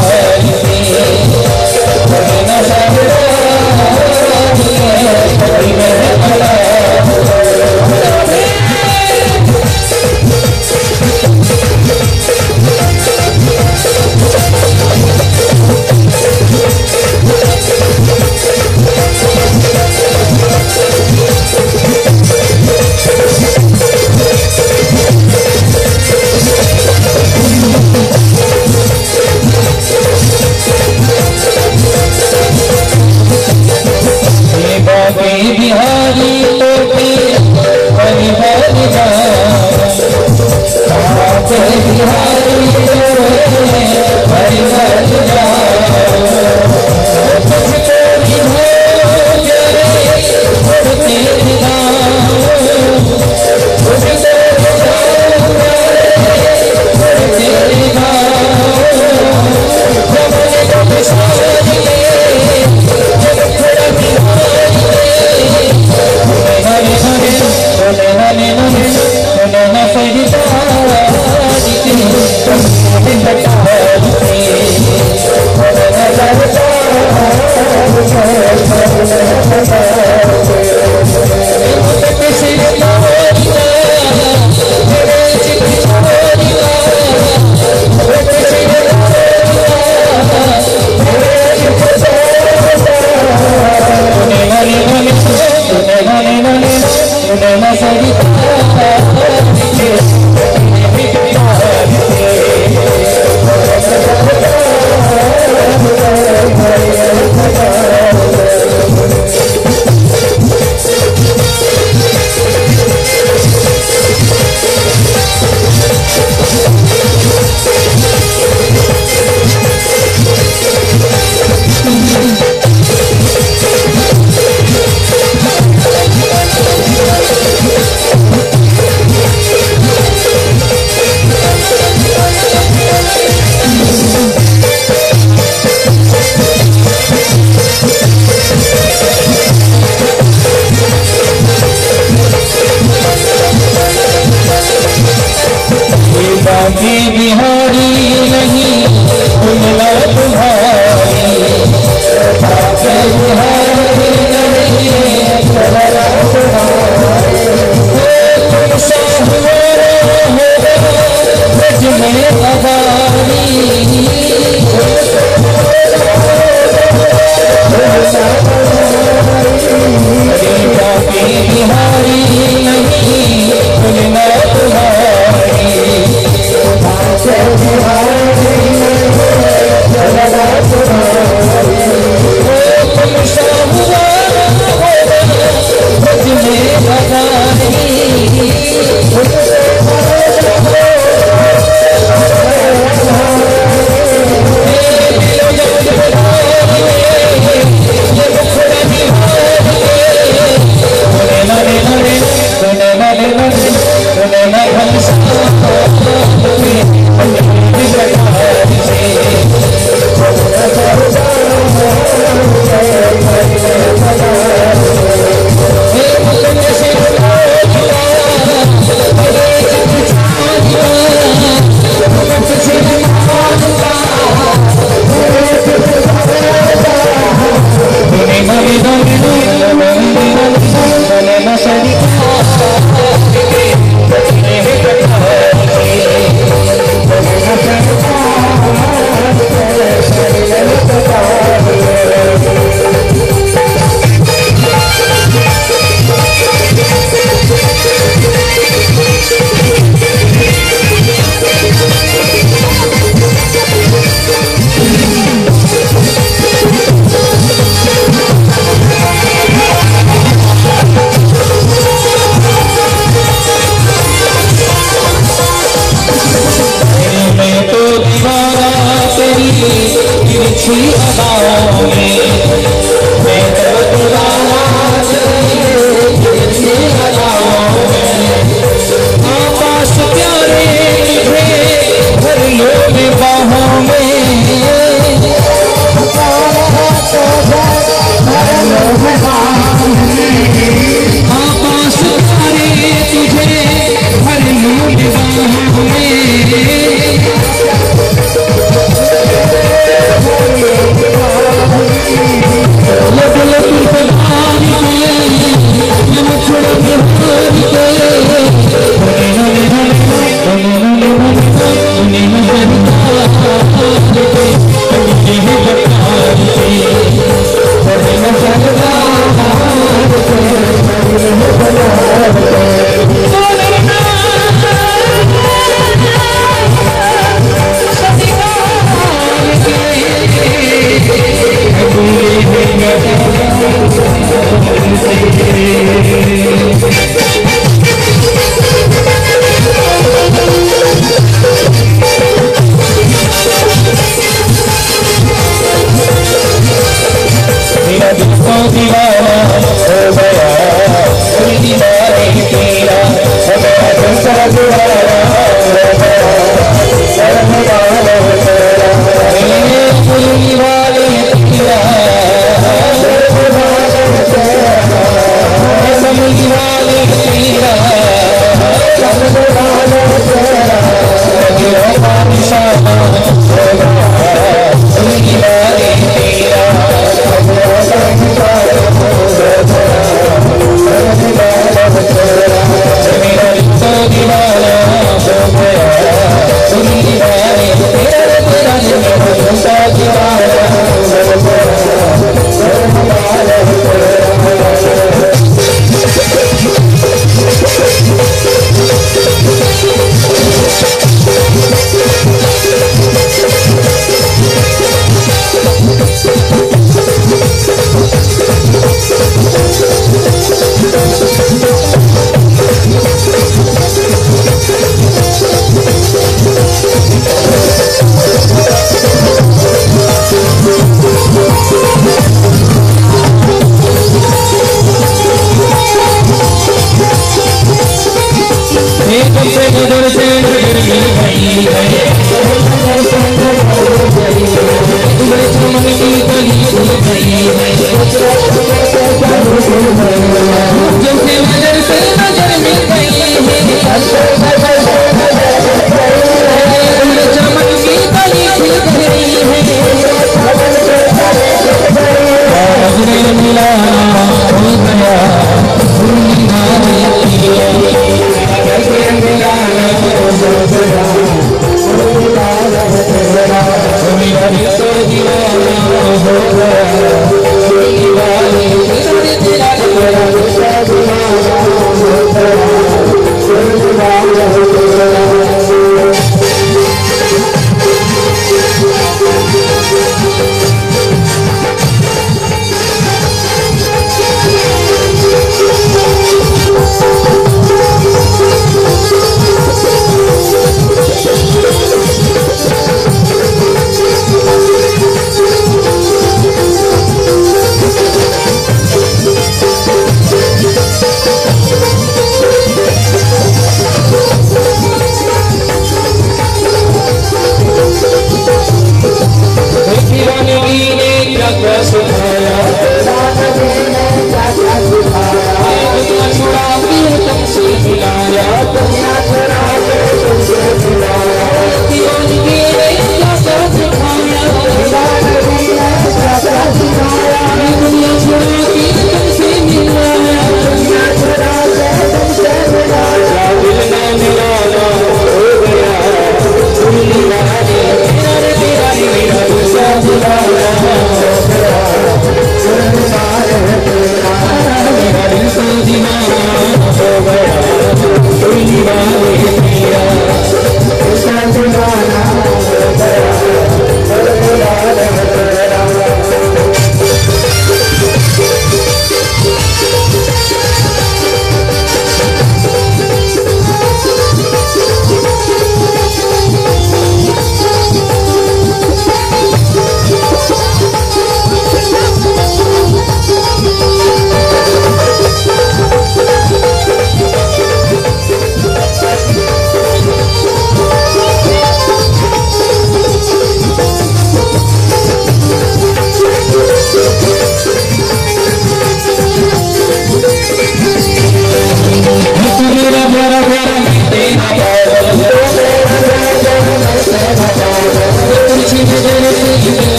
Speaker 2: बिहारी नहीं तुलना तुम्हारी, तुम शाहुआ मुझ में बधाई,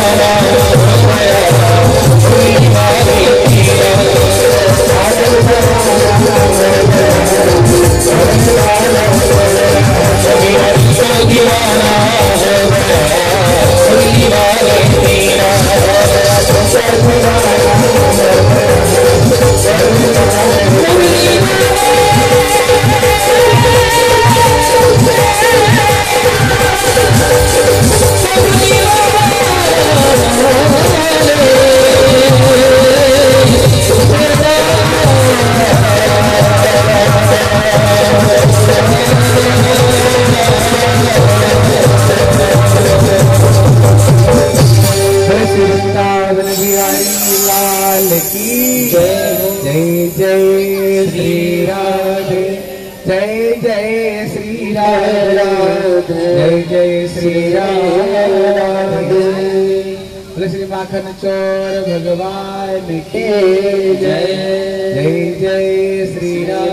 Speaker 2: दीवाना हो गया होली वाले तेरा पागल दीवाना हो गया होली वाले तेरा मेरा दिल दीवाना हो गया होली वाले तेरा दिल दीवाना हो गया होली
Speaker 1: वृंदावन बिहारी लाल की जय जय जय श्री राधे जय जय श्री राधे जय जय श्री राधे श्री माखन चोर भगवान की जय जय जय श्री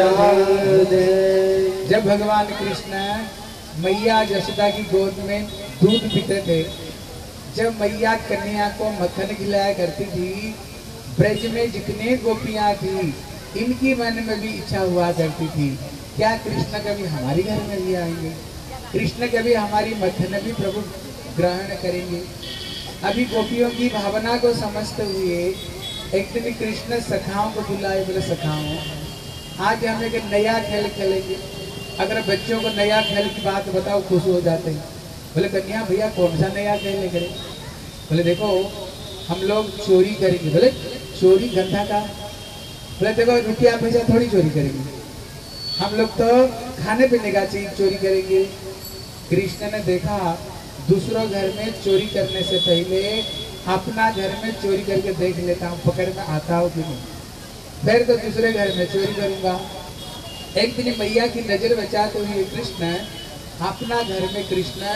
Speaker 1: राधे। जब भगवान कृष्ण मैया यशोदा की गोद में दूध पीते थे, जब मैया कन्या को मक्खन खिलाया करती थी, ब्रज में जितने गोपियां थी इनकी मन में भी इच्छा हुआ करती थी, क्या कृष्ण कभी हमारे घर में भी आएंगे, कृष्ण कभी हमारी मक्खन भी प्रभु ग्रहण करेंगे। अभी गोपियों की भावना को समझते हुए एक दिन कृष्ण सखाओं को बुलाए, बोले सखाओं आज हम एक नया खेल खेलेंगे। अगर बच्चों को नया खेल की बात बताओ खुश हो जाते हैं। बोले कन्या भैया कौन सा नया खेल करें? बोले देखो हम लोग चोरी करेंगे। बोले चोरी गंदा का? बोले देखो रुपया पैसा थोड़ी चोरी करेंगे, हम लोग तो खाने पीने का चीज चोरी करेंगे। कृष्ण ने देखा दूसरों घर में चोरी करने से पहले अपना घर में चोरी करके देख लेता हूँ पकड़ में आता हो कि नहीं, फिर तो दूसरे घर में चोरी करूंगा। एक दिन मैया की नजर बचाते हुए कृष्ण अपना घर में कृष्ण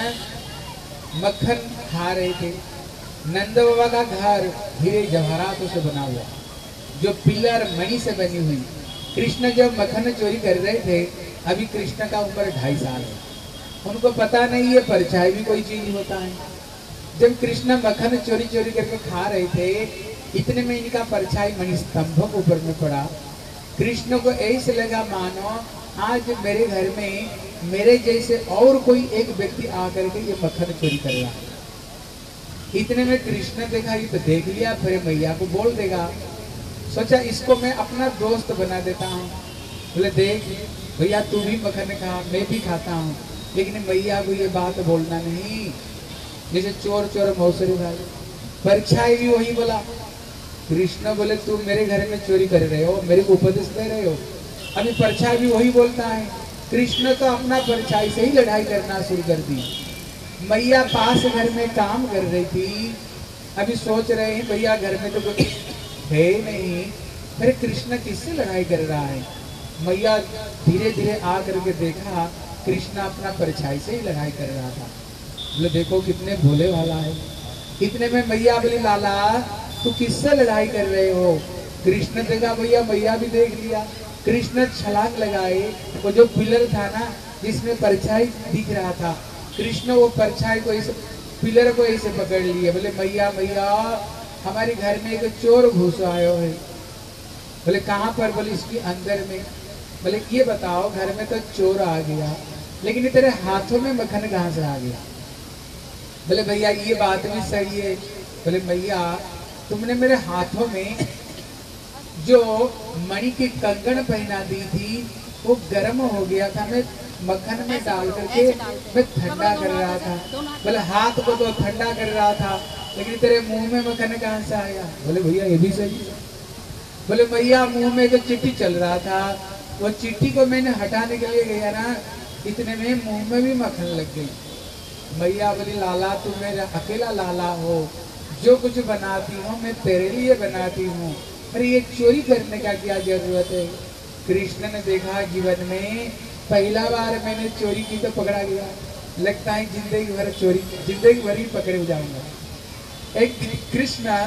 Speaker 1: मक्खन खा रहे थे। नंद बाबा का घर हीरे जवाहरातों से बना हुआ, जो पिलर मणि से बनी हुई। कृष्ण जब मक्खन चोरी कर रहे थे, अभी कृष्ण का उम्र 2.5 साल है, उनको पता नहीं है परछाई भी कोई चीज होता है। जब कृष्ण मक्खन चोरी चोरी करके खा रहे थे, इतने में इनका परछाई मणि स्तंभ के ऊपर में पड़ा। कृष्ण को ऐसे लगा मानो आज मेरे घर में मेरे जैसे और कोई एक व्यक्ति आकर के ये मक्खन चोरी कर रहा है। इतने में कृष्ण देखा ये तो देख लिया, फिर मैया को बोल देगा। सोचा इसको मैं अपना दोस्त बना देता हूँ। बोले देख भैया तू भी मक्खन खा, मैं भी खाता हूँ, लेकिन मैया को ये बात बोलना नहीं। जैसे चोर चोर मौसरी भाई, परछाई भी वही बोला। कृष्ण बोले तू मेरे घर में चोरी कर रहे हो, मेरे को उपदेश दे रहे हो। अभी परछाई भी वही बोलता है। कृष्ण तो अपना परछाई से ही लड़ाई करना शुरू कर दी। मैया पास घर में काम कर रही थी, अभी सोच रहे हैं भैया घर में तो कोई है नहीं, फिर कृष्ण किससे लड़ाई कर रहा है। मैया धीरे धीरे आ करके देखा कृष्ण अपना परछाई से ही लड़ाई कर रहा था। बोले देखो कितने भोले वाला है। इतने में मैया बोली लाला तू किससे लड़ाई कर रहे हो? कृष्ण देखा भैया, मैया भी देख लिया। कृष्ण छलांग लगाए, वो जो पिलर था ना जिसमें परछाई दिख रहा था, कृष्ण वो परछाई को इस पिलर को ऐसे पकड़ लिए। बोले मैया मैया हमारे घर में एक चोर घुस आयो है। बोले कहाँ पर? बोले इसके अंदर में। बोले ये बताओ घर में तो चोर आ गया, लेकिन तेरे हाथों में मक्खन कहाँ से आ गया? बोले भैया ये बात भी सही है। बोले मैया तुमने मेरे हाथों में जो मणि की कंगन पहना दी थी वो गर्म हो गया था, मैं मक्खन में डाल करके मैं ठंडा कर रहा था। बोले हाथ को तो ठंडा कर रहा था, लेकिन तेरे मुंह में मक्खन कहाँ से आया? बोले भैया ये भी सही है। बोले भैया मुंह में तो चिट्ठी चल रहा था, वो चिट्ठी को मैंने हटाने के लिए गया ना, इतने में मुंह में भी मक्खन लग गई। मैया बोली लाला तू मेरा अकेला लाला हो, जो कुछ बनाती हूँ मैं तेरे लिए बनाती हूँ, अरे ये चोरी करने का क्या जरूरत है? कृष्ण ने देखा जीवन में पहला बार मैंने चोरी की तो पकड़ा गया, लगता है जिंदगी भर चोरी, जिंदगी भर ही पकड़े जाऊंगा। एक कृष्ण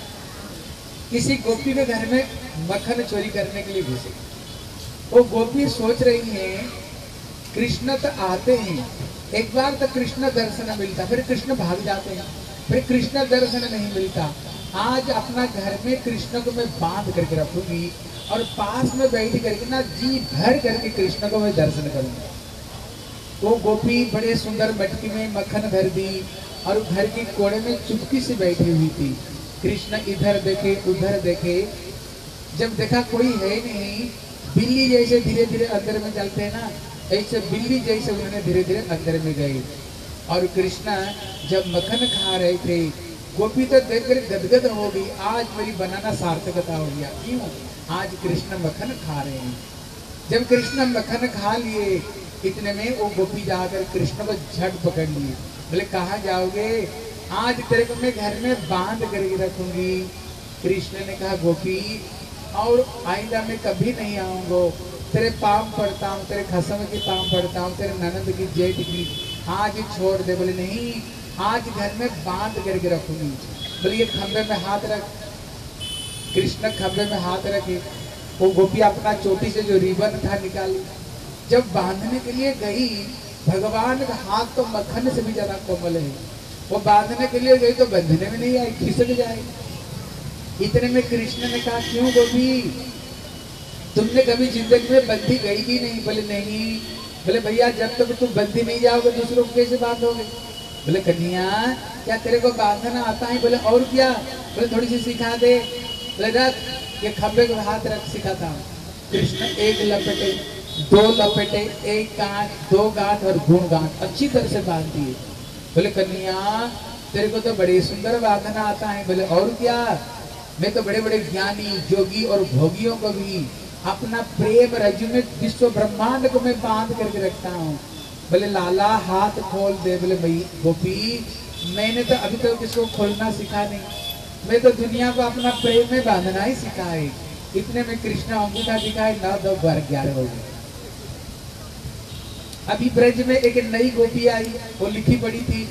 Speaker 1: किसी गोपी के घर में मक्खन चोरी करने के लिए घुसे। वो गोपी सोच रही है कृष्ण तो आते हैं, एक बार तो कृष्ण दर्शन मिलता, फिर कृष्ण भाग जाते हैं, फिर कृष्ण दर्शन नहीं मिलता। आज अपना घर में कृष्ण को मैं बांध करके रखूंगी और पास में बैठ करके ना जी भर करके कृष्ण को मैं दर्शन करूंगा। वो गोपी बड़े सुंदर मटकी में मक्खन भर दी और घर के कोने में चुपकी से बैठी हुई थी। कृष्ण इधर देखे उधर देखे, जब देखा कोई है नहीं, बिल्ली जैसे धीरे धीरे अंदर में चलते हैं ना, ऐसे बिल्ली जैसे उन्होंने धीरे धीरे अंदर में गए। और कृष्ण जब मक्खन खा रहे थे, गोपी तो देखकर गदगद हो गई, आज मेरी बनाना सार्थकता हो गया। क्यों? आज कृष्ण मक्खन खा रहे हैं। जब कृष्ण मक्खन खा लिए, इतने में वो गोपी जाकर कृष्ण को झट पकड़ लिए। बोले कहाँ जाओगे? आज तेरे को मैं घर में बांध करके रखूंगी। कृष्ण ने कहा गोपी और आइंदा मैं कभी नहीं आऊंगा, तेरे पाँव पड़ता हूँ, तेरे खसम के पाँव पड़ता हूँ, तेरे ननद की जेठ की, आज छोड़ दे। बोले नहीं, आज घर में बांध करके रखूंगी। बोले ये खंबे में हाथ रख। कृष्ण खंबे में हाथ रखे, वो गोपी अपना चोटी से जो रिबन था निकाली। जब बांधने के लिए गई, भगवान का हाथ तो मक्खन से भी ज्यादा कोमल है। वो बांधने के लिए गई तो बंधने में नहीं आई, खिसक जाए। इतने में कृष्ण ने कहा क्यों गोपी, तुमने कभी जिंदगी में बंधी गई भी नहीं? बोले नहीं। बोले भैया जब तक तुम बंधी नहीं जाओगे दूसरों को कैसे बांधोगे? बोले कन्हैया क्या तेरे को बांधना आता है? बोले और क्या? बोले थोड़ी सी सिखा दे। बोले रख, ये खंबे को हाथ रख, सिखाता हूँ। कृष्ण एक लपेटे, दो लपेटे, एक गांठ, दो गांठ और गुण गांठ अच्छी तरह से बांध दिए। बोले कन्हैया तेरे को तो बड़े सुंदर बांधना आता है। बोले और क्या? मैं तो बड़े बड़े ज्ञानी जोगी और भोगियों को भी अपना प्रेम रज्जु में विश्व ब्रह्मांड को मैं बांध करके रखता हूँ। बोले लाला हाथ खोल दे। बोले भाई गोपी मैंने तो अभी तक किसको खोलना सीखा नहीं, मैं तो दुनिया को अपना प्रेम में बांधना ही सीखा है। इतने में कृष्ण अंगूठा दिखाए, 9 2 12 11 हो गए। अभी ब्रज में एक नई गोपी आई, वो लिखी पड़ी थी,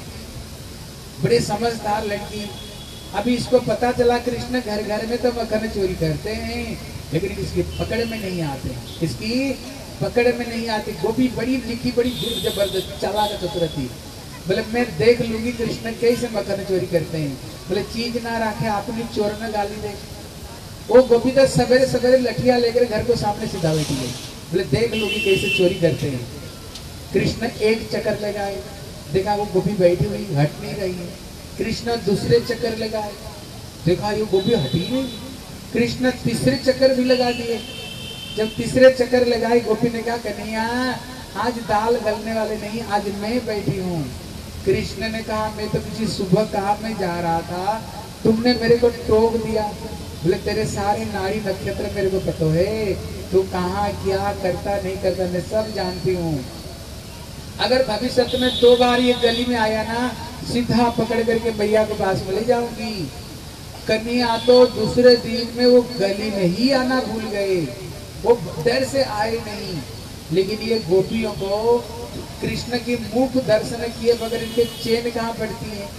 Speaker 1: बड़े समझदार लड़की। अभी इसको पता चला कृष्ण घर घर में तो मक्खन चोरी करते हैं, लेकिन इसकी पकड़ में नहीं आते, इसकी पकड़ में नहीं आती। गोपी बड़ी लिखी बड़ी जबरदस्त चालाक चतुर थी। बोले मैं देख लूंगी कृष्ण कैसे मक्खन चोरी करते हैं। बोले चीज ना रखे अपनी चोर में गाली दे। वो गोपी तो सवेरे सवेरे लठिया लेकर घर को सामने सीधा बैठी गई। बोले देख लूंगी कैसे चोरी करते हैं। कृष्ण एक चक्कर लगाए, देखा वो गोपी बैठी हुई हट नहीं रही है। कृष्ण दूसरे चक्कर लगाए, देखा ये गोपी हटी नहीं। कृष्ण तीसरे चक्कर भी लगा दिए। जब तीसरे चक्कर लगाई, गोपी ने कहा कन्हैया आज दाल गलने वाले नहीं, आज मैं बैठी हूँ। कृष्ण ने कहा मैं तो किसी शुभ काम में जा रहा था, तुमने मेरे को टोक दिया। बोले तेरे सारे नाड़ी नक्षत्र मेरे को पता है, तू कहाँ क्या करता नहीं करता मैं सब जानती हूँ। अगर भविष्य में 2 बार ये गली में आया ना, सीधा पकड़ करके मैया के पास में ले जाऊंगी। कन्हैया तो दूसरे दिन में वो गली में ही आना भूल गए, वो डर से आए नहीं। लेकिन ये गोपियों को कृष्ण की मुख दर्शन किए बगैर इनके चैन कहाँ पड़ती है।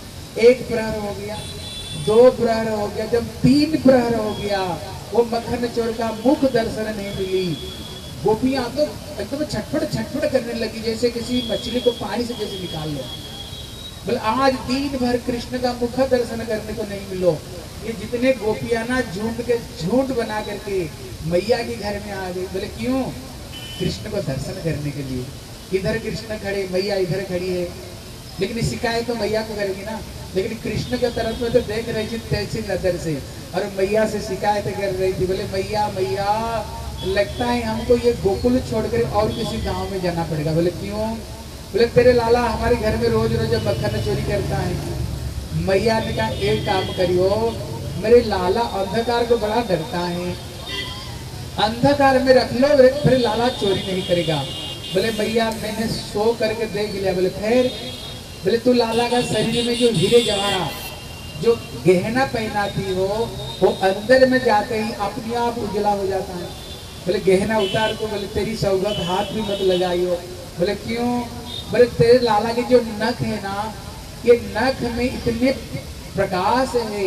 Speaker 1: 1 प्रहर हो गया, 2 प्रहर हो गया, जब 3 प्रहर हो गया, वो मक्खन चोर का मुख दर्शन नहीं मिली। गोपियां तो एकदम छटपट करने लगी, जैसे किसी मछली को पानी से जैसे निकाल लो। बोले आज दिन भर कृष्ण का मुख दर्शन करने को नहीं मिलो। ये जितने गोपियां ना झुंड बना करके मैया के घर में आ गई। बोले क्यों? कृष्ण को दर्शन करने के लिए। इधर कृष्ण खड़े, मैया इधर खड़ी है, लेकिन शिकायत तो मैया को करेगी ना। लेकिन कृष्ण के तरफ में तो देख रही थी तैसी नजर से, और मैया से शिकायत कर रही थी। बोले मैया मैया लगता है हमको ये गोकुल छोड़कर और किसी गांव में जाना पड़ेगा। बोले क्यों? बोले तेरे लाला हमारे घर में रोज रोज मक्खन चोरी करता है। मैया ने कहा एक काम करियो, मेरे लाला अंधकार को बड़ा डरता है, अंधकार में रख लो, फिर लाला चोरी नहीं करेगा। बोले मैया मैंने सो करके देख लिया। बोले फिर? बोले तू लाला का शरीर में जो हीरे जवाहरात जो गहना पहना थी वो अंदर में जाते ही अपने आप उजला हो जाता है। बोले गहना उतार को। बोले तेरी सौगत हाथ भी मत लगाइयो। बोले क्यों? बोले तेरे लाला के जो नख है ना, ये नख में इतने प्रकाश है,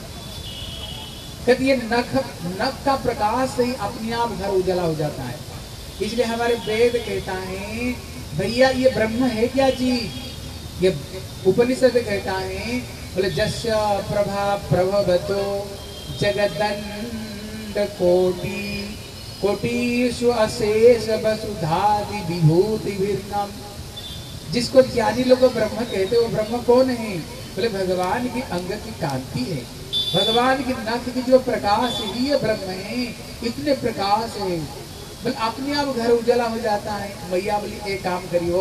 Speaker 1: कहते ये नख का प्रकाश से ही अपने आप घर उजला हो जाता है। इसलिए हमारे वेद कहता है भैया ये ब्रह्म है क्या चीज? ये उपनिषद कहता है बोले जस्य प्रभा प्रभवतो जगदंड कोटि कोटिषु अशेष वसुधादि विभूति विर्नम। जिसको ज्ञानी लोग ब्रह्म कहते, वो ब्रह्म कौन है? बोले भगवान की अंग की कांति है, भगवान की नख की जो प्रकाश है ये ब्रह्म है, इतने प्रकाश है। बोले अपने आप घर उजाला हो जाता है। मैया बोली एक काम करियो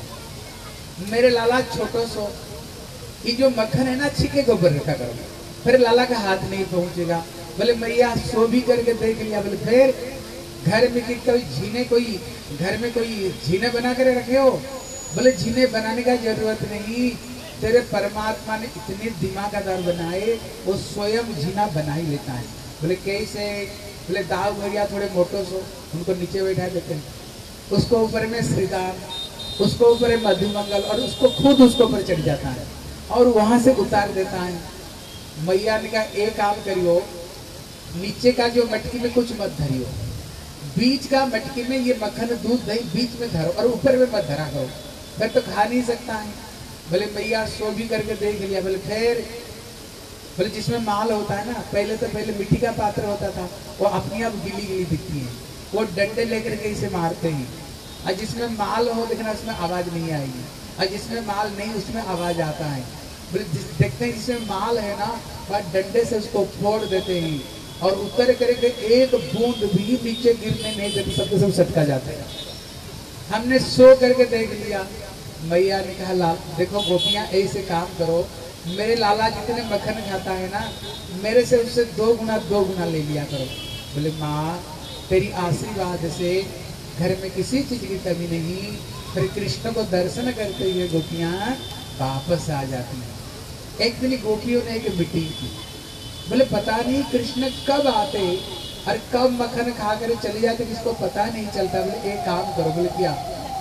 Speaker 1: मेरे लाला छोटो सो, ये जो मक्खन है ना छिके के ऊपर रखा करो, फिर लाला का हाथ नहीं पहुंचेगा। बोले मैया सो भी करके देख लिया। बोले फिर घर में कि कोई घर में कोई झीने बना कर रखे हो? बोले झीने बनाने का जरूरत नहीं, तेरे परमात्मा ने इतने दिमागदार बनाए, वो स्वयं झीना बना ही लेता है। बोले कैसे? बोले दाऊ भैया थोड़े मोटो सो, उनको नीचे बैठा देते हैं, उसको ऊपर में श्रीदान, उसको ऊपर मधुमंगल, और उसको खुद उसको ऊपर चढ़ जाता है और वहां से उतार देता है। मैया ने कहा एक काम करियो, नीचे का जो मटकी में कुछ मत धरियो, बीच का मटकी में ये मक्खन दूध दही बीच में धरो और ऊपर में मत धरा करो, फिर तो खा नहीं सकता है। बोले मैया सो भी करके देख लिया। बोले फिर? बोले जिसमें माल होता है ना, पहले मिट्टी का पात्र होता था, वो अपनी आप गिली गिली दिखती है, वो डंडे लेकर के इसे मारते हैं, और जिसमें माल हो देखना उसमें आवाज नहीं आएगी, और जिसमें माल नहीं उसमें आवाज आता है। बोले देखते हैं जिसमें माल है ना, वह डंडे से उसको फोड़ देते हैं और उतर करके एक बूंद भी नीचे गिरने नहीं देते, सबके सब सटका जाते हैं। हमने सो करके देख लिया। मैया ने कहा लाल देखो गोपियां ऐसे काम करो, मेरे लाला जितने मक्खन खाता है ना, मेरे से उससे 2 गुना ले लिया करो। बोले माँ तेरी आशीर्वाद से घर में किसी चीज की कमी नहीं। फिर कृष्ण को दर्शन करते हुए गोपियां वापस आ जाती हैं। एक दिन गोपियों ने एक मीटिंग की, बोले पता नहीं कृष्ण कब आते और कब मक्खन खा कर चले जाते, किसको पता नहीं चलता। बोले एक काम करो। बोले क्या?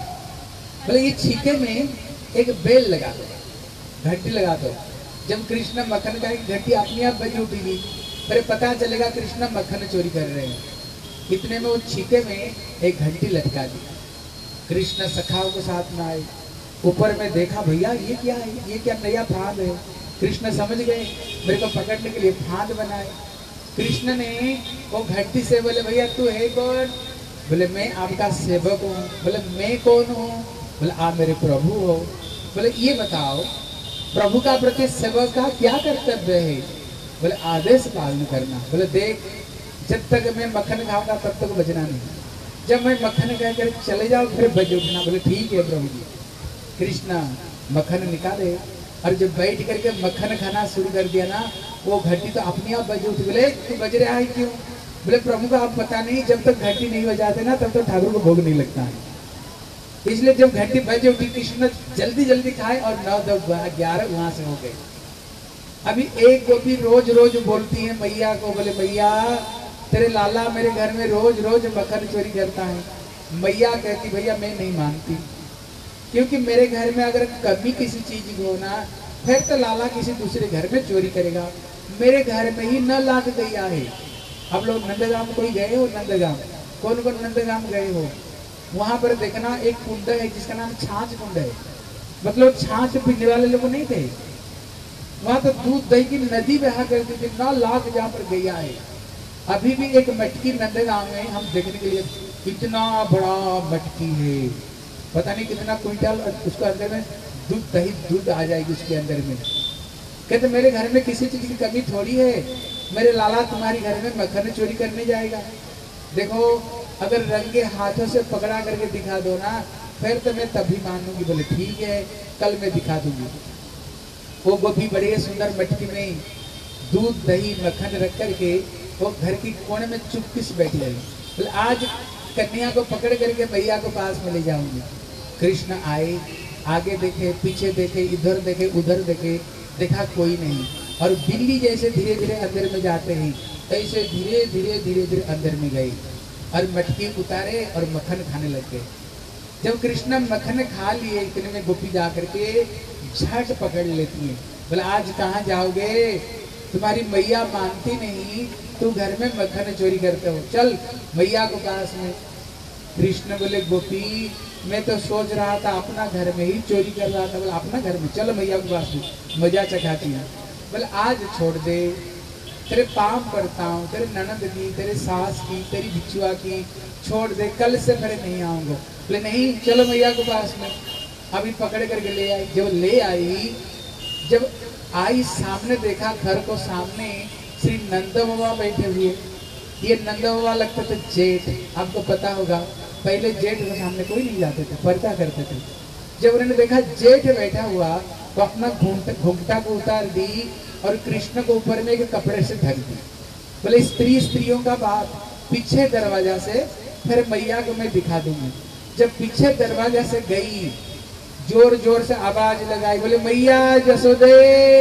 Speaker 1: बोले ये छीके में एक बेल लगा दो, घंटी लगा दो, जब कृष्ण मक्खन का घंटी अपने आप बजी उठेगी, फिर पता चलेगा कृष्ण मक्खन चोरी कर रहे हैं। इतने में वो छीके में एक घंटी लटका दी। कृष्ण सखाओं के साथ में आए, ऊपर में देखा भैया ये क्या है, ये क्या नया फांद है। कृष्ण समझ गए, मेरे को पकड़ने के लिए फांद बनाए। कृष्ण ने वो घंटी से बोले भैया तू है कौन? बोले मैं आपका सेवक हूँ। बोले मैं कौन हूँ? बोले आप मेरे प्रभु हो। बोले ये बताओ प्रभु का प्रति सेवक का क्या कर्तव्य है? बोले आदेश पालन करना। बोले देख जब तक मैं मक्खन खाऊंगा तब तक बजना नहीं, जब मैं मक्खन खाकर चले जाओ फिर बज उठना। बोले ठीक है प्रभु जी। कृष्ण मक्खन निकाले और जब बैठ करके मक्खन खाना शुरू कर दिया ना, वो घंटी तो अपने आप बज उठी। बोले तू बज रहा है क्यों? बोले प्रभु का आप पता नहीं, जब तक घंटी नहीं बजाते ना तब तक ठाकुर को भोग नहीं लगता है, इसलिए जब घंटी बज उठी कृष्ण जल्दी जल्दी खाए और 9, 10, 11 वहां से हो गए। अभी एक गोपी रोज रोज बोलती है मैया को, बोले मैया तेरे लाला मेरे घर में रोज रोज मक्खन चोरी करता है। मैया कहती भैया मैं नहीं मानती, क्योंकि मेरे घर में अगर कभी किसी चीज की हो ना, फिर तो लाला किसी दूसरे घर में चोरी करेगा, मेरे घर में ही 9 लाख गैया है। आप लोग नंदगाम कोई गए हो? नंदगाम कौन कौन नंदगाम गए हो? वहां पर देखना एक कुंड है जिसका नाम छाछ कुंड है, मतलब छाछ पीने वाले लोग नहीं थे, वहां तो दूध दही की नदी बहा करती थी। 9 लाख जहाँ पर गैया है। अभी भी एक मटकी नंदगांव में हम देखने के लिए, इतना बड़ा मटकी है, पता नहीं कितना क्विंटल, उसको अंदर में दूध आ जाएगी उसके अंदर में। कहते मेरे घर में किसी चीज की कमी थोड़ी है, मेरे लाला तुम्हारे घर में मक्खन चोरी करने जाएगा। देखो अगर रंगे हाथों से पकड़ा करके दिखा दो ना, फिर तो मैं तभी मानूंगी। बोले ठीक है कल मैं दिखा दूंगी। वो गोपी बड़े सुंदर मटकी में दूध दही मक्खन रख करके वो घर की कोने में चुपकी से बैठी रही। बोले आज कन्या को पकड़ करके भैया को पास में ले जाऊंगी। कृष्ण आए, आगे देखे पीछे देखे, इधर देखे उधर देखे, देखा कोई नहीं, और बिल्ली जैसे धीरे धीरे अंदर में जाते हैं ऐसे धीरे धीरे अंदर में गई और मटकी उतारे और मक्खन खाने लग गए। जब कृष्ण मक्खन खा लिए इतने में गोपी जा करके झट पकड़ लेती है। बोले आज कहाँ जाओगे, तुम्हारी मैया मानती नहीं, तू घर में मक्खन चोरी करते हो, चल मैया को पास में। कृष्ण बोले गोपी मैं तो सोच रहा था अपना घर में ही चोरी कर रहा था। बोले अपना घर में, चल मैया के पास में, मजा चखाती है। बोले आज छोड़ दे, तेरे पाँव पड़ता हूँ, तेरे ननद की, तेरे सास की, तेरी बिचुआ की छोड़ दे, कल से मेरे नहीं आऊंगा। बोले नहीं, चलो मैया के पास में। अभी पकड़ करके ले आई। जब ले आई, जब आई सामने देखा घर को, सामने श्री नंद बाबा बैठे हुए। ये नंद बाबा लगते थे जेठ, आपको पता होगा पहले जेठ के सामने कोई नहीं जाते थे, पर्दा करते थे। जब उन्होंने देखा जेठ बैठा हुआ तो अपना घूंघटा को उतार दी और कृष्ण को ऊपर में एक कपड़े से ढक दी। बोले स्त्रियों का बात, पीछे दरवाजा से फिर मैया को मैं दिखा दूंगी। जब पीछे दरवाजा से गई, जोर जोर से आवाज लगाई, बोले मैया जसोदे।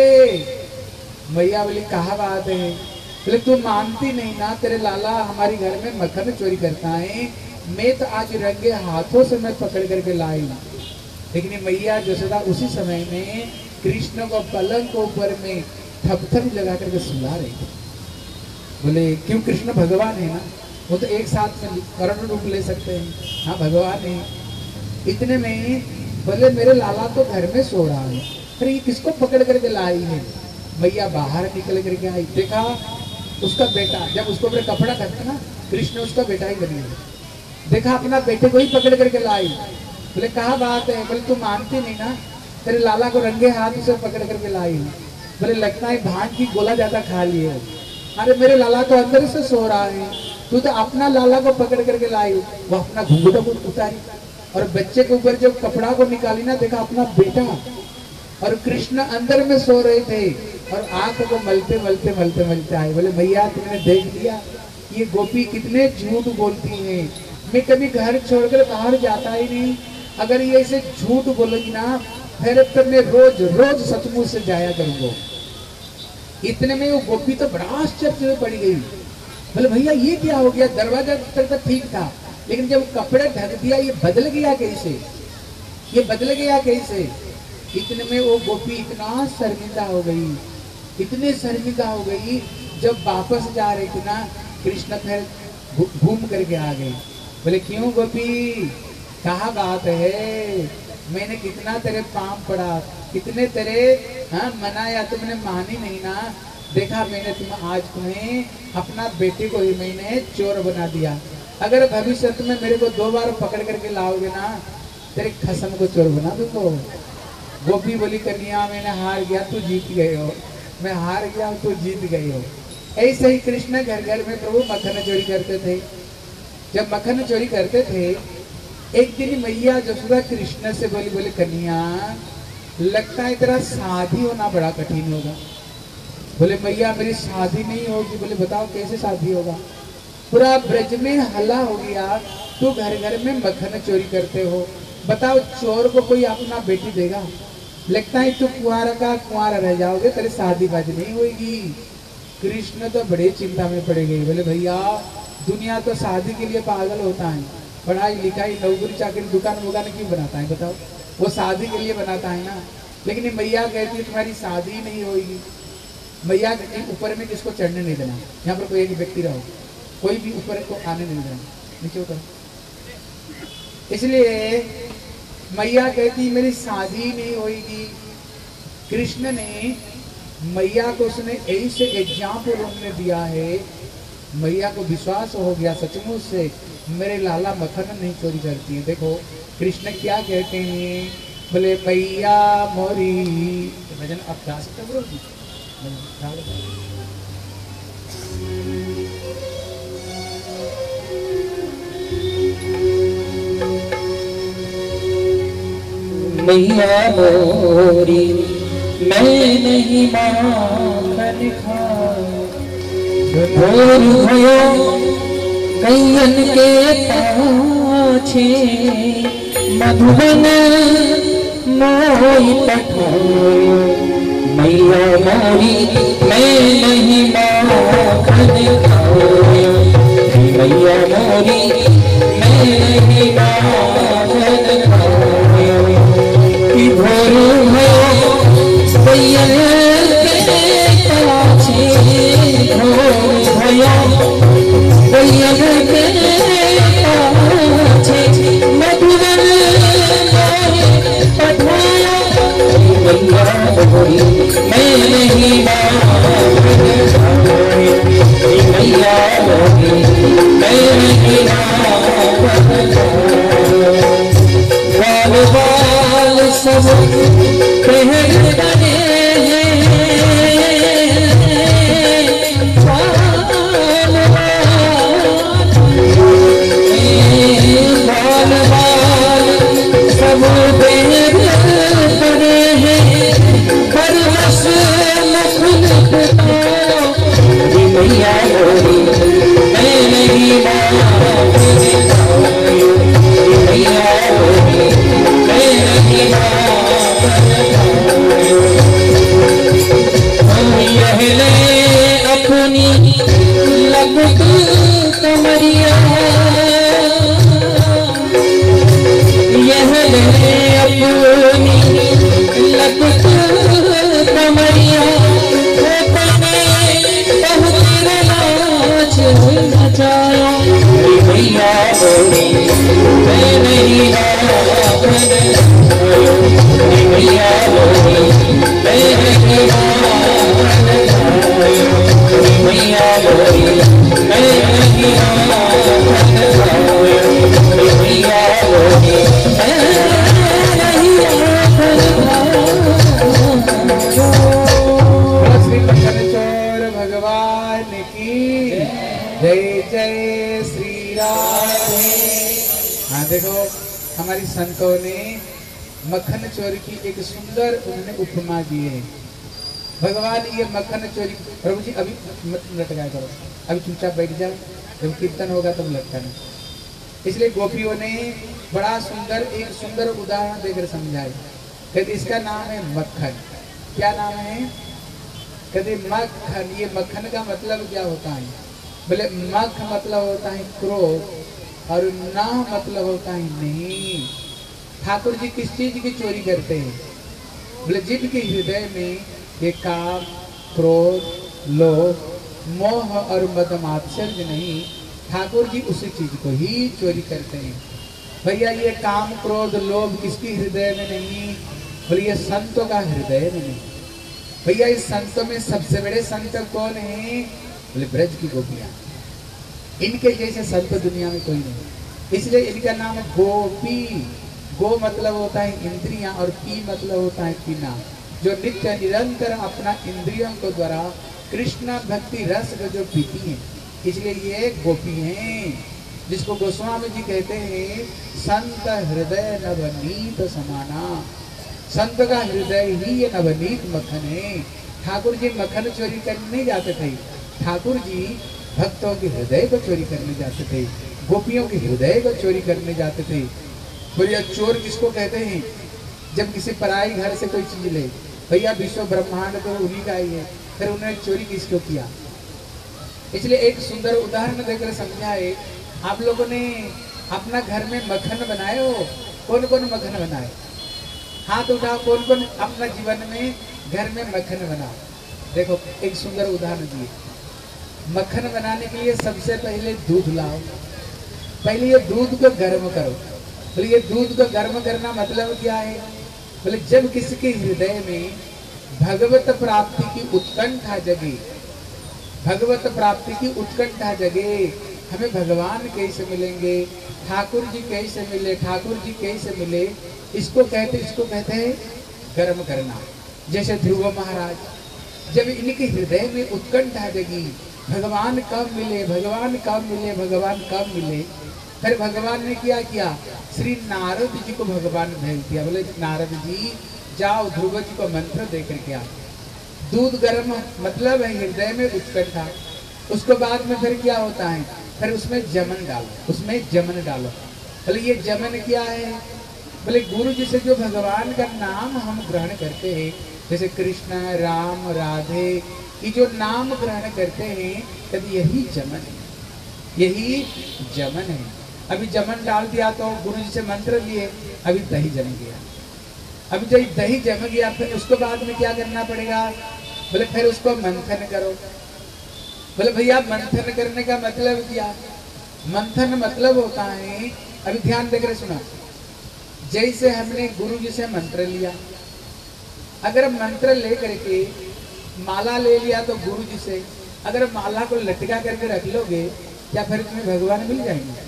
Speaker 1: मैया बोली कहा बात है? बोले तू मानती नहीं ना, तेरे लाला हमारे घर में मक्खन चोरी करता है, मैं तो आज रंगे हाथों से मैं पकड़ करके लाई। लेकिन मैया जसोदा उसी समय में कृष्ण को पलंग को ऊपर में थपथप लगा करके सुला रही थी। बोले क्यों? कृष्ण भगवान है ना, वो तो एक साथ में करोड़ों रूप ले सकते हैं। हाँ भगवान है। इतने में बोले मेरे लाला तो घर में सो रहा है, फिर ये किसको पकड़ करके लाई है? मैया बाहर निकल करके आई, देखा उसका बेटा, जब उसको अपने कपड़ा ढकता ना, कृष्ण उसका बेटा ही बनी है। देखा अपना बेटे को ही पकड़ करके लाई। बोले कहा बात है? बोले तू मानती नहीं ना, तेरे लाला को रंगे हाथ से पकड़ करके लाई हूँ। बोले लगता है भांग की गोला ज्यादा खा लिए हो। अरे मेरे लाला तो अंदर से सो रहा है, तू तो अपना लाला को पकड़ करके लाई। वो अपना घुंघटा को उतारी और बच्चे के ऊपर जब कपड़ा को निकाली ना, देखा अपना बेटा और कृष्ण अंदर में सो रहे थे और आंख को मलते मलते मलते मलते आए। बोले भैया तुमने देख लिया ये गोपी कितने झूठ बोलती है, मैं कभी घर छोड़कर बाहर जाता ही नहीं, अगर ये ऐसे झूठ बोलेगी ना फिर तो मैं रोज रोज सचमुच से जाया करूंगा। इतने में वो गोपी तो बड़ा आश्चर्य में पड़ गई। बोले भैया ये क्या हो गया? दरवाजा तक तो ठीक था, लेकिन जब कपड़े ढक दिया ये बदल गया कैसे? ये बदल गया कैसे? इतने में वो गोपी इतना शर्मिंदा हो गई, इतने शर्मिंदा हो गई, जब वापस जा रही थी ना, कृष्ण फिर घूम करके आ गई। बोले क्यों गोपी, कहा बात है? मैंने कितना तेरे पाँव पड़ा, कितने तेरे मनाया, तुमने मानी नहीं ना। देखा मैंने आज तुम्हें अपना बेटे को ही मैंने चोर बना दिया, अगर भविष्य में मेरे को 2 बार पकड़ करके लाओगे ना, तेरे खसम को चोर बना दूंगा। गोपी बोली कन्या मैंने हार गया, तू जीत गए हो। मैं हार गया, तू जीत गई हो। ऐसे ही कृष्ण घर घर में प्रभु मक्खन चोरी करते थे। जब मक्खन चोरी करते थे, एक दिन मैया जसोदा कृष्ण से बोली, बोले कन्या लगता है तेरा शादी होना बड़ा कठिन होगा। बोले मैया मेरी शादी नहीं होगी। बोले बताओ कैसे शादी होगा? पूरा ब्रज में हल्ला हो गया, तू घर घर में मक्खन चोरी करते हो, बताओ चोर को कोई अपना बेटी देगा? लगता है तू कुंवारा का कुंवारा रह जाओगे, तेरी शादी बाजी नहीं होगी। कृष्ण तो बड़े चिंता में पड़ गई। बोले भैया दुनिया तो शादी के लिए पागल होता है, पढ़ाई लिखाई नौकरी चाकरी दुकान वुकान क्यों बनाता है बताओ? वो शादी के लिए बनाता है ना। लेकिन मैया कहती है तुम्हारी शादी ही नहीं होगी। मैया ऊपर में किसको चढ़ने नहीं देना, यहाँ पर कोई एक व्यक्ति रहो, कोई भी ऊपर को आने नहीं देना, नीचे उतर। इसलिए मैया कहती मेरी शादी नहीं होगी। कृष्ण ने मैया को उसने ऐसे एग्जाम्पल उन्होंने दिया है, मैया को विश्वास हो गया सचमुच से मेरे लाला मक्खन नहीं चोरी करती है। देखो कृष्ण क्या कहते हैं, बोले मैया मोरी भजन आप गा सकते हो?
Speaker 2: मैया मोरी मैं नहीं माखन खाऊं, भोर भयो गैयन के पाछे मधुबन मोई पठायो। मैया मोरी मैं नहीं माखन खाऊं, मैया मोरी मैं नहीं माखन खाऊं, कि भोर भयो गैयन के पाछे, भोर भयो गैयन के पाछे मधुबन मोई पठायो। मैया मोरी मैं नहीं मोरी मैं नहीं बाल बाल सब पहन बने बाल बाल सब पहन बने हैं पर बस मैया मोरी मैं नहीं मैया मोरी मैं नहीं यह ले अपनी लगत कमरिया यह ले अपनी लगत कमरिया मैया मोरी मैं नहीं मैया मोरी मैं नहीं मैया मोरी मैं नहीं मैया मोरी
Speaker 1: श्री मखनचोर भगवान की जय जय श्री राधे। हाँ देखो हमारी संतों ने मक्खन चोरी की एक सुंदर उन्होंने उपमा दी है। भगवान ये मक्खन चोरी, प्रभु जी अभी मत लटकाया करो, अभी चुपचाप बैठ जाओ, जब कीर्तन होगा तब लगता नहीं। इसलिए गोपियों ने बड़ा सुंदर एक सुंदर उदाहरण देकर समझाए। कहते इसका नाम है मक्खन। क्या नाम है? कहते मक्खन। ये मक्खन का मतलब क्या होता है? बोले मख मतलब होता है क्रोध और ना मतलब होता है नहीं। ठाकुर जी किस चीज की चोरी करते हैं? बोले जिनके हृदय में ये काम, क्रोध, लोभ, मोह और मद मात्सर्य नहीं, ठाकुर जी उसी चीज को ही चोरी करते हैं। भैया ये काम, क्रोध, लोभ किसकी हृदय में नहीं? बोले ये संतों का हृदय में नहीं। भैया इस संतों में सबसे बड़े संत कौन है? बोले ब्रज की गोपियां। इनके जैसे संत दुनिया में कोई नहीं, इसलिए इनका नाम गोपी। गो मतलब होता है इंद्रियां और पी मतलब होता है पीना, जो नित्य निरंतर अपना इंद्रियों को द्वारा कृष्ण भक्ति रस को जो पीती हैं, इसलिए ये गोपी हैं। जिसको गोस्वामी जी कहते हैं संत हृदय नवनीत समाना। संत का हृदय ही ये नवनीत मक्खन है। ठाकुर जी मक्खन चोरी करने नहीं जाते थे, ठाकुर जी भक्तों के हृदय को चोरी करने जाते थे, गोपियों के हृदय को चोरी करने जाते थे। भैया चोर किसको कहते हैं? जब किसी पराई घर से कोई चीज ले, भैया विश्व ब्रह्मांड तो उन्हीं का ही है, फिर उन्होंने चोरी किसको किया? इसलिए एक सुंदर उदाहरण देकर समझाए। आप लोगों ने अपना घर में मक्खन बनाए हो? कौन कौन मक्खन बनाए? हाथ उठाओ, कौन कौन अपना जीवन में घर में मक्खन बनाओ। देखो एक सुंदर उदाहरण दिए। मक्खन बनाने के लिए सबसे पहले दूध लाओ। पहले ये दूध को गर्म करो। बोले ये दूध को गर्म करना मतलब क्या है? बोले जब किसी के हृदय में भगवत प्राप्ति की उत्कंठा जगे, भगवत प्राप्ति की उत्कंठा जगे, हमें भगवान कैसे मिलेंगे, ठाकुर जी कैसे मिले, ठाकुर जी कैसे मिले, इसको कहते हैं गर्म करना। जैसे ध्रुव महाराज, जब इनके हृदय में उत्कंठा जगी, भगवान कब मिले, भगवान कब मिले, भगवान कब मिले, फिर भगवान ने क्या किया? श्री नारद जी को भगवान भेज दिया। बोले नारद जी जाओ ध्रुव जी को मंत्र देकर के आओ। दूध गर्म मतलब है हृदय में उत्कंठा। उसके बाद में फिर क्या होता है? फिर उसमें जमन डालो, उसमें जमन डालो। बोले ये जमन क्या है? बोले गुरु जी से जो भगवान का नाम हम ग्रहण करते हैं, जैसे कृष्ण, राम, राधे, ये जो नाम ग्रहण करते हैं, तब यही जमन है, यही जमन है। अभी जमन डाल दिया तो गुरु जी से मंत्र लिए, अभी दही जम गया। अभी जब दही जम गया फिर उसको बाद में क्या करना पड़ेगा? बोले फिर उसको मंथन करो। बोले भैया मंथन करने का मतलब क्या? मंथन मतलब होता है, अभी ध्यान देकर सुना, जैसे हमने गुरु जी से मंत्र लिया, अगर मंत्र ले करके माला ले लिया तो गुरु जी से, अगर माला को लटका करके रख लोगे, क्या फिर तुम्हें भगवान मिल जाएंगे?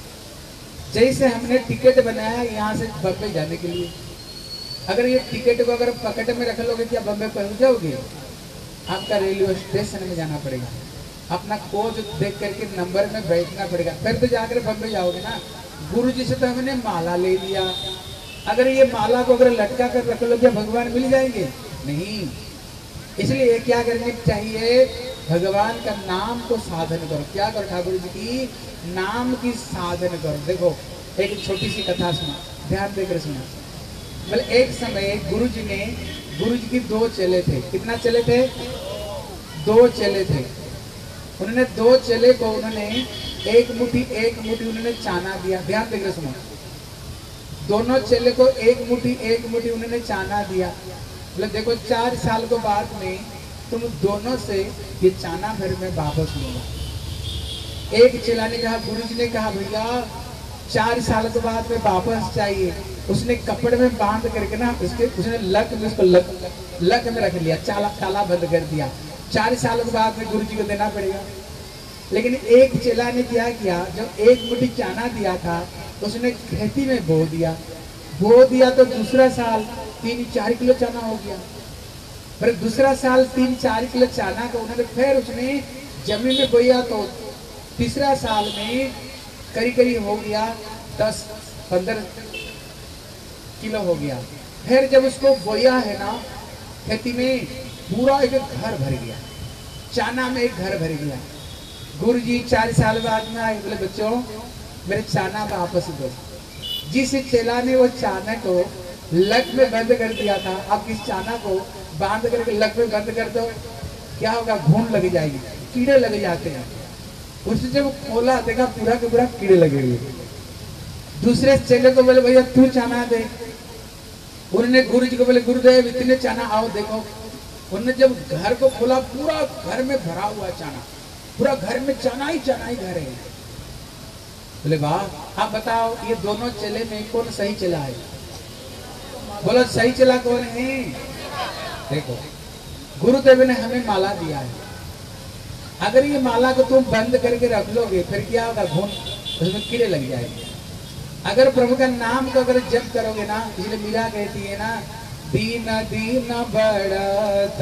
Speaker 1: जैसे हमने टिकट बनाया यहाँ से बम्बई जाने के लिए, अगर ये टिकट को अगर पॉकेट में रख लोगे, क्या बम्बई पहुंच जाओगे? आपका रेलवे स्टेशन में जाना पड़ेगा, अपना कोच देख करके नंबर में बैठना पड़ेगा, फिर तो जाकर बम्बई जाओगे ना। गुरु जी से तो हमने माला ले लिया, अगर ये माला को अगर लटका कर रख लो, क्या भगवान मिल जाएंगे? नहीं। इसलिए क्या करनी चाहिए? भगवान का नाम को साधन करो। क्या करो? ठाकुर जी की नाम की साधन करो। देखो एक छोटी सी कथा सुना, ध्यान देकर सुना। बोले एक समय गुरु जी की 2 चेले थे। कितना चेले थे? 2 चेले थे। उन्होंने 2 चेले को उन्होंने एक मुट्ठी उन्होंने चाना दिया। ध्यान देकर सुनो, दोनों चेले को एक मुट्ठी उन्होंने चाना दिया। बोले देखो 4 साल के बाद में तुम दोनों से ये चाना फिर मैं वापस लूंगा। एक चेला ने कहा, गुरु जी ने कहा भैया 4 साल के बाद में वापस चाहिए। उसने कपड़े में बांध करके ना उसने लक में उसको लक में रख लिया, ताला बंद कर दिया। 4 साल के बाद में गुरु जी को देना पड़ेगा। लेकिन एक चेला ने क्या किया, जब एक मुट्ठी चाना दिया था उसने खेती में बो दिया तो दूसरा साल 3-4 किलो चाना हो गया। फिर दूसरा साल 3-4 किलो चाना को उन्होंने फिर उसने जमीन में बोया तो तीसरा साल में करीब हो गया 10-15 किलो हो गया। फिर जब उसको बोया है ना खेती में, पूरा एक घर भर गया, चाना में एक घर भर गया। गुरु जी 4 साल बाद में आए, बोले बच्चों मेरे चाना वापस दो। जिस चेला ने वो चाना को लक में बंद कर दिया था, अब इस चाना को बांध करके लक में बंद कर दो, क्या होगा? घून लग जाएगी, कीड़े लग जाते हैं। उसने जब खोला देखा पूरा के पूरा कीड़े लगे हुए। दूसरे चेले को बोले भैया तू चाना दे। उन्होंने गुरु जी को बोले गुरुदेव इतने चाना आओ देखो। उन्होंने जब घर को खोला, पूरा घर में भरा हुआ चाना, पूरा घर में चाना ही घर है। बोले वाह, आप बताओ ये दोनों चेले में कौन सही चला है? बोलो सही चला कौन है? देखो गुरुदेव ने हमें माला दिया है, अगर ये माला को तुम बंद करके रख लोगे फिर क्या होगा? घून उसमें कीड़े लग जाएंगे। अगर प्रभु का नाम को अगर जप करोगे ना, इसलिए मीरा कहती है ना, दीन दीन बढ़त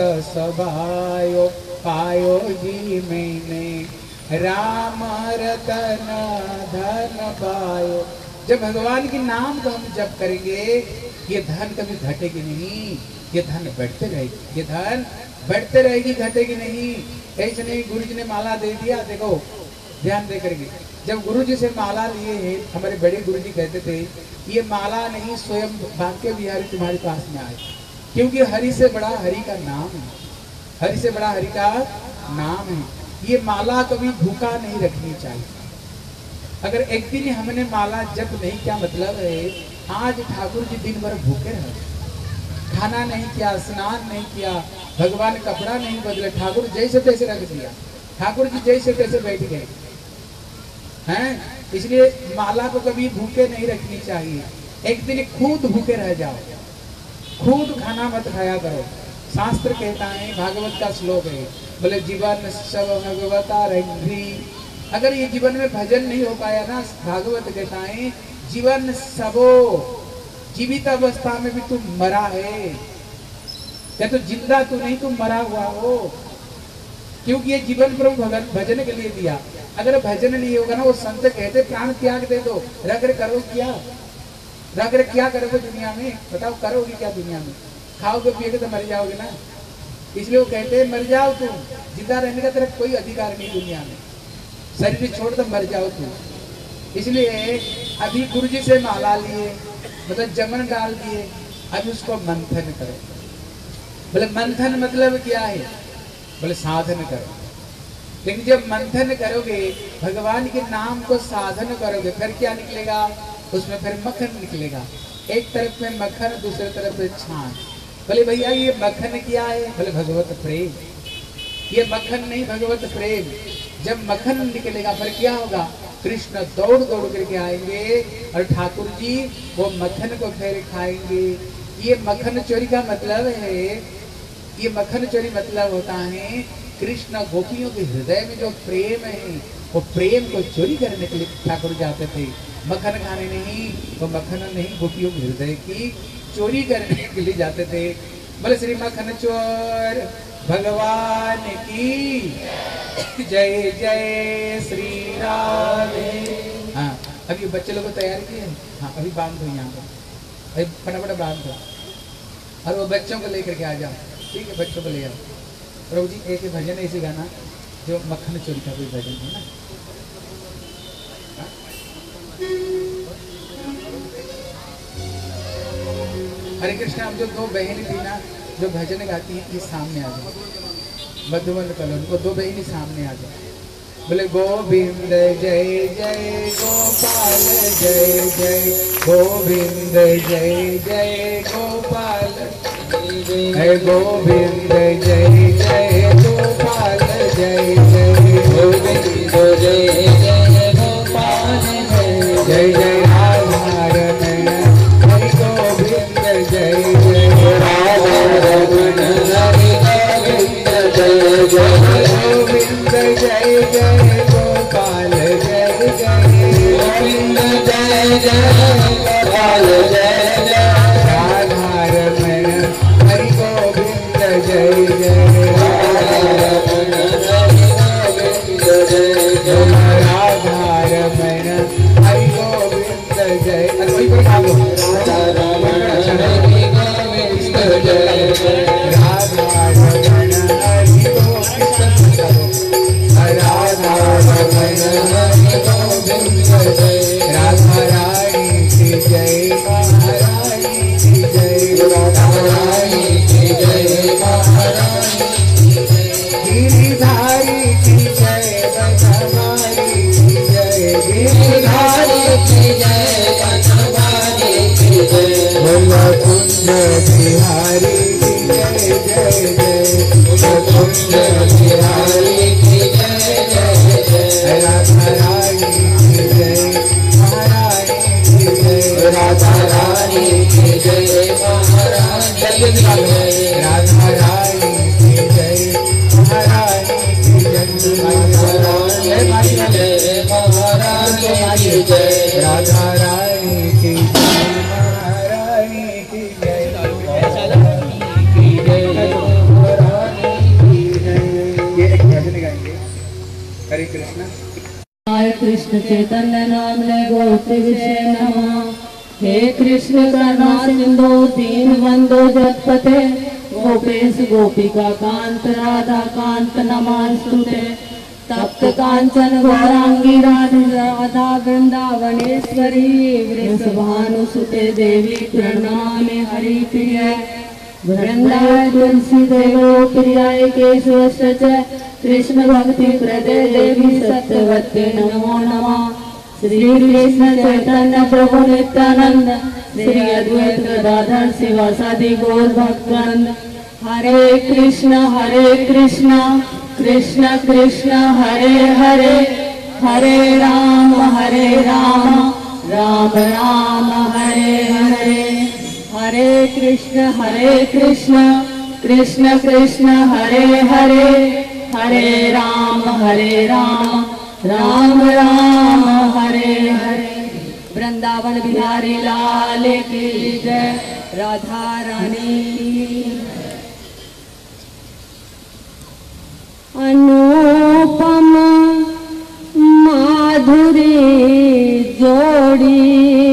Speaker 1: सबायो पायो जी मैंने राम रतन धन पायो। जब भगवान के नाम को हम जप करेंगे, ये धन कभी घटेगी नहीं, ये धन बढ़ते रहेगी, ये धन बढ़ते रहेगी, घटेगी नहीं। ऐसे नहीं गुरु जी ने माला दे दिया। देखो ध्यान दे करके, जब गुरु जी से माला लिए हैं, हमारे बड़े गुरु जी कहते थे ये माला नहीं स्वयं भाग्य बिहारी तुम्हारे पास में आए, क्योंकि हरि से बड़ा हरि का नाम है, हरि से बड़ा हरि का नाम है। ये माला कभी भूखा नहीं रखनी चाहिए। अगर एक दिन हमने माला जप नहीं, क्या मतलब है? आज ठाकुर जी दिन भर भूखे रहे, खाना नहीं किया, स्नान नहीं किया, भगवान कपड़ा नहीं बदले, ठाकुर जैसे तैसे रख दिया, ठाकुर जी जैसे तैसे बैठ गए हैं। इसलिए माला को कभी भूखे नहीं रखनी चाहिए। एक दिन खुद भूखे रह जाओ, खुद खाना मत खाया करो। शास्त्र कहता है, भागवत का श्लोक है, बोले जीवन सब भगवता रंगी। अगर ये जीवन में भजन नहीं हो पाया ना, भागवत कहता है जीवन सबो, जीवित अवस्था में भी तुम मरा है, या तो जिंदा तो नहीं, तुम मरा हुआ हो, क्योंकि ये जीवन प्रभु भजन के लिए दिया। अगर भजन नहीं होगा ना, वो संत कहते प्राण त्याग दे दो, रग करो क्या, रग क्या करोगे दुनिया में? बताओ करोगे क्या दुनिया में? खाओगे पिएगे तो मर जाओगे ना। इसलिए वो कहते हैं मर जाओ तुम, जिंदा रहने का तेरा कोई अधिकार नहीं दुनिया में, शरीर छोड़ तो मर जाओ तुम। इसलिए अभी गुरु जी से माला लिए, मतलब जमन डाल दिए, अभी उसको मंथन करो। बोले मंथन मतलब क्या है? बोले साधन करो। लेकिन जब मंथन करोगे, भगवान के नाम को साधन करोगे, फिर क्या निकलेगा? उसमें फिर मक्खन निकलेगा। एक तरफ में मक्खन, दूसरे तरफ में छान। बोले भैया ये मक्खन क्या है? बोले भगवत प्रेम। ये मक्खन नहीं, भगवत प्रेम। जब मक्खन निकलेगा फिर क्या होगा? कृष्ण दौड़ दौड़ करके आएंगे और ठाकुर जी वो मक्खन को फिर खाएंगे। ये मक्खन चोरी का मतलब है, ये मक्खन चोरी मतलब होता है कृष्ण गोपियों के हृदय में जो प्रेम है वो प्रेम को चोरी करने के लिए ठाकुर जाते थे। मक्खन खाने नहीं, तो मक्खन नहीं, गोपियों के हृदय की चोरी करने के लिए जाते थे। बोले श्री मक्खन चोर भगवान की जय जय श्री राधे। हाँ, अभी बच्चे लोग को तैयार किए। हाँ, अभी बांध दो यहाँ पर, अभी फटाफट बांध दो और वो बच्चों को लेकर के आ जाओ। ठीक है, बच्चों को ले आओ। प्रभु जी एक भजन ऐसे गाना जो मक्खन चोरी का कोई भजन है ना। हरे कृष्ण। हम जो दो बहन थी ना जो भजन गाती है, ये सामने आ जाओ, मधुबन कलो, उनको दो बहनी सामने आ जाओ। बोले गोविंद जय जय गोपाल जय जय गोविंद जय जय गोपाल जय गोविंद जय जय गोपाल जय जय गोविंद जय जय गोपाल जय जय राधा रमण हरि गोविंद जय जय राधा रमण हरि गोविंद जय जय गोविंद जय जय गोपाल जय जय गोविंद जय जय गोपाल जय जय राधा रमण हरि गोविंद जय जय राधा रमण हरि गोविंद जय जय राधा रमण हरि गोविंद जय। अच्छी पर गाओ, राधा रमण हरि गोविंद जय जय राधा रमण हरि गोविंद राधा रमण हरि गोविंद जय राधा रानी की जय महारानी की जय राधा रानी की जय महारानी की जय गिरिधारी की जय बनवारी की जय गिरिधारी की जय बनवारी की जय बोला कुंज बिहारी की जय जय जय बोला कुंज बिहारी की जय जय जय राधा रानी की जय महारानी की जय राधा रानी की जय महारानी की जय राधा रानी की जय महारानी की जय महारानी की जय महारानी की जय राधा रानी की जय महारानी की जय महारानी की जय। ये एक भजन गाएंगे। हरे कृष्ण।
Speaker 3: कृष्ण चैतन्य नामने गोपी विषय नमः। हे कृष्ण करुणा सिंधु दीनबंधु जगत्पते गोपेश गोपिका कांत राधा कांत नमस्तुते। तप्त कांचन गौरांगी राधा वृंदावनेश्वरी वृषभानुसुते देवी प्रणमामि हरिप्रिय। वृंदावन तुलसी देवो प्रियाय केशवस्य च कृष्ण भक्ति प्रदे देवी सत्यवते नमो नमः। श्री कृष्ण चैतन्य प्रभु नित्यानंद श्री अद्वैत गदाधर शिवासादि गौर भक्तवृंद। हरे कृष्ण कृष्ण कृष्ण हरे हरे हरे राम राम राम हरे हरे। हरे कृष्ण कृष्ण कृष्ण हरे हरे हरे राम राम राम हरे हरे। वृंदावन बिहारी लाल की जय। राधा रानी की। अनुपम माधुरी जोड़ी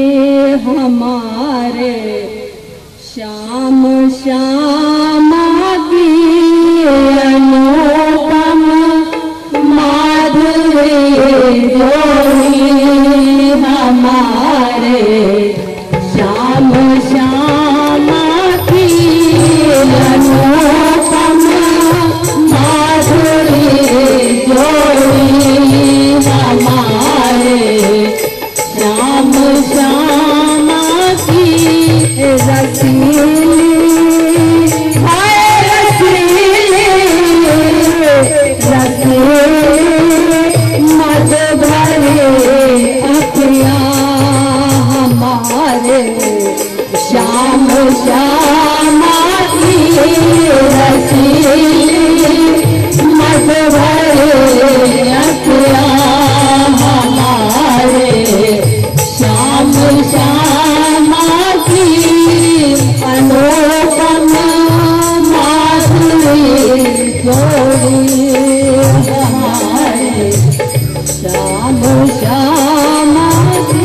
Speaker 3: हमारे श्याम श्यामा की। अनुपम माधुरी जोड़ी हमारे श्याम श्यामा की। अनुपम माधुरी जोड़ी हमारे श्याम श्यामा की। रसीली मद भरे अखियाँ हमारे श्याम श्यामा की। रसीली मद श्यामा की।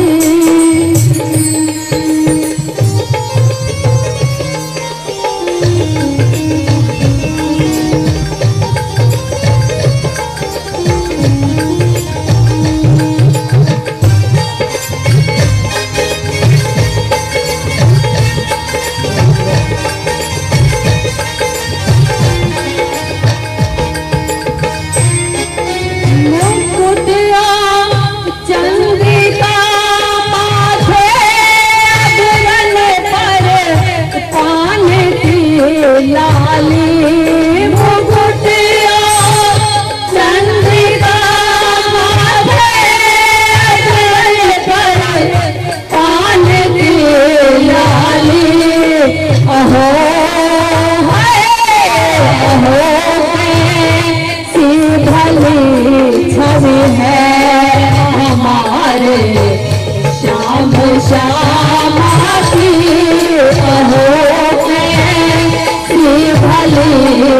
Speaker 3: श्यामा की अहो कैसी भली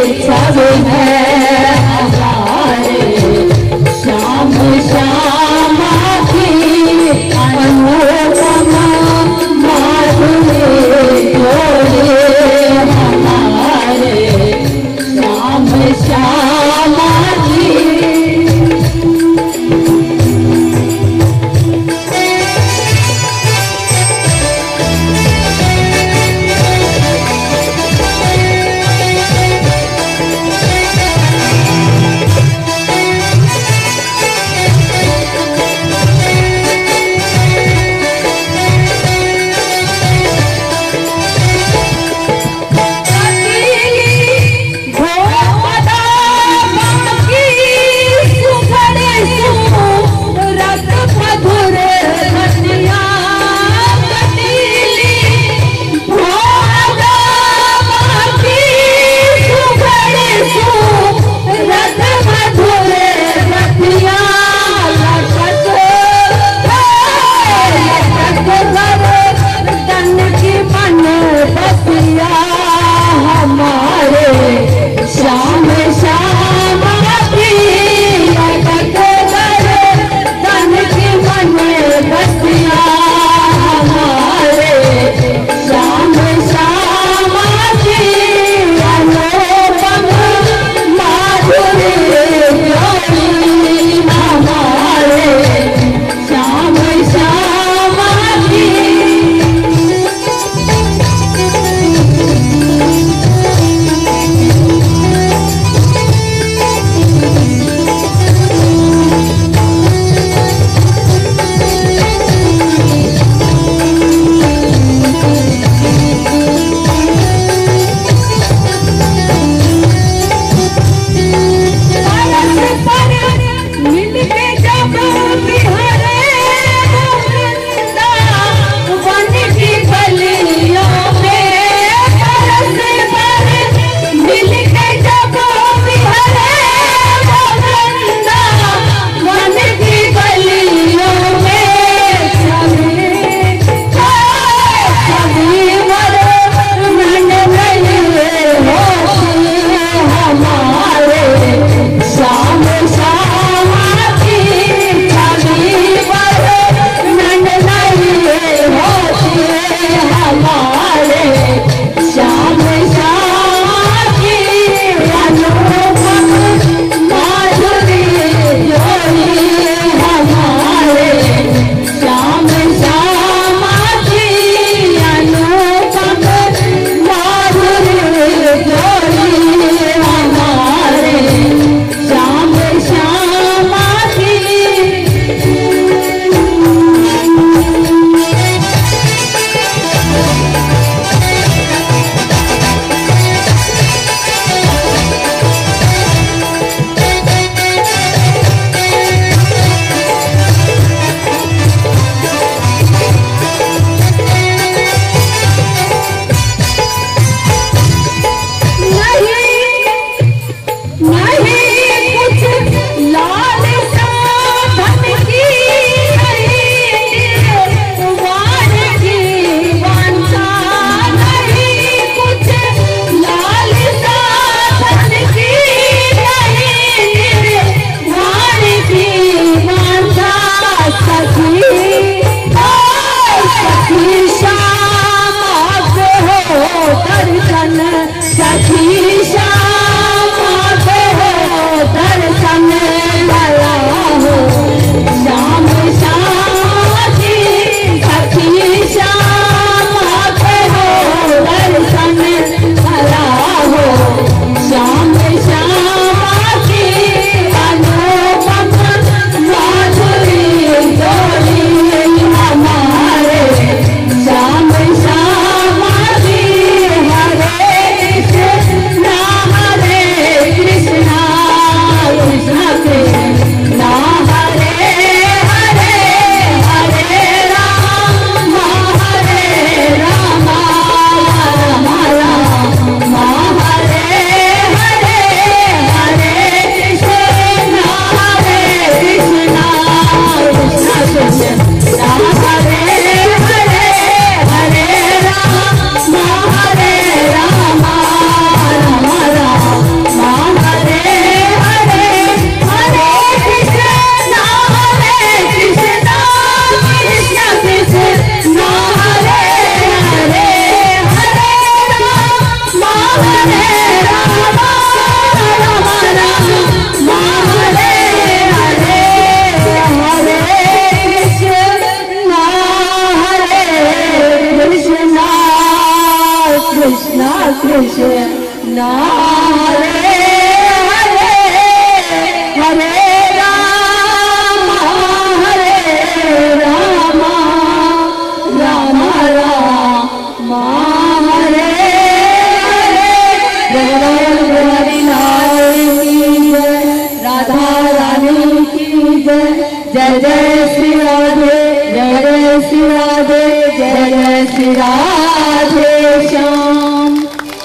Speaker 3: जय जय श्री राधे, जय जय श्री राधे, जय जय श्री राधे श्याम।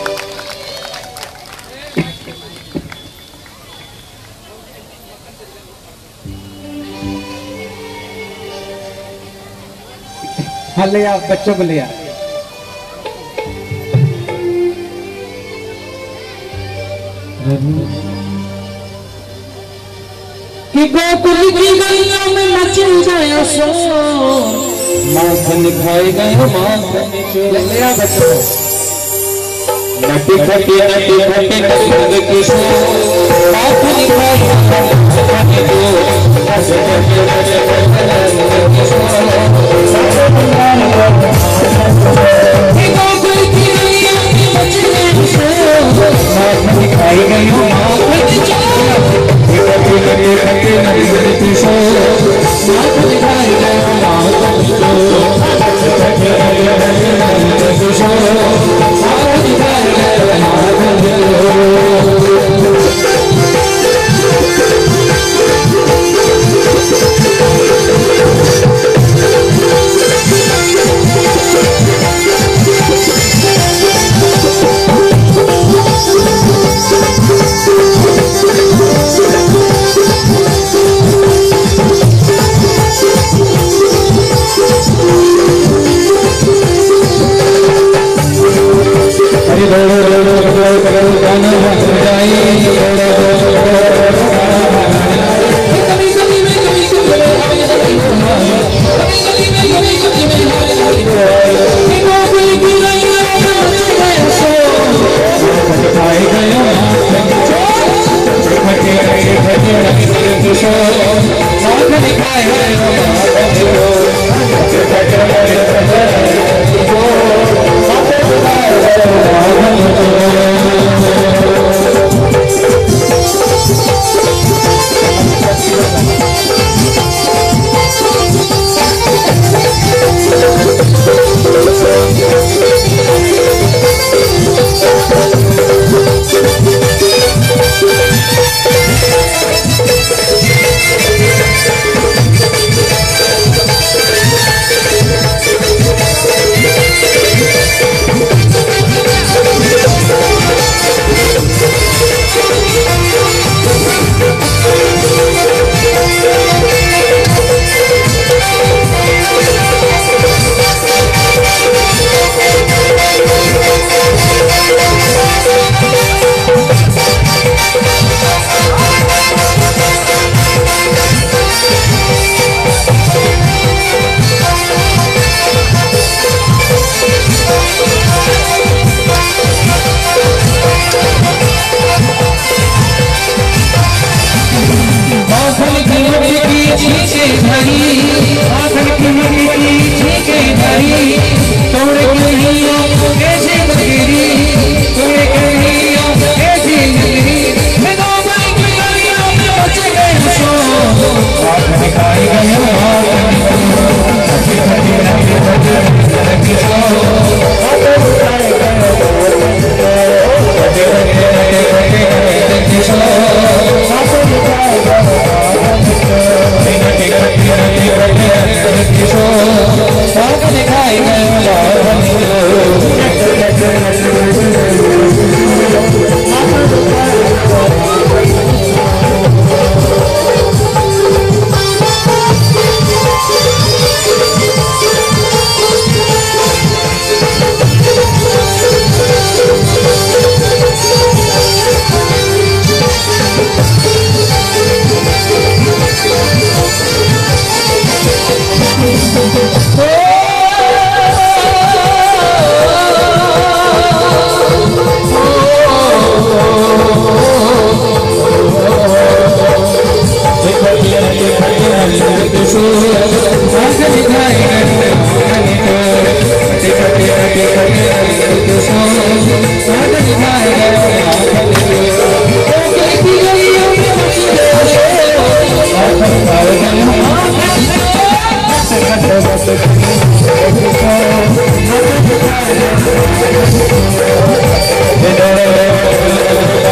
Speaker 1: हाँ ले आओ, बच्चों को ले आओ।
Speaker 2: कि गोकुल की गलियों में मचल गया शोर, माखन खाए गए माखन चोर।
Speaker 1: ले आओ बच्चों को।
Speaker 2: नटी खटी नंद किशोर, माखन खाए माखन चोर। कि गोकुल की गलियों में मचल गया शोर, माखन खाए गए माखन चोर।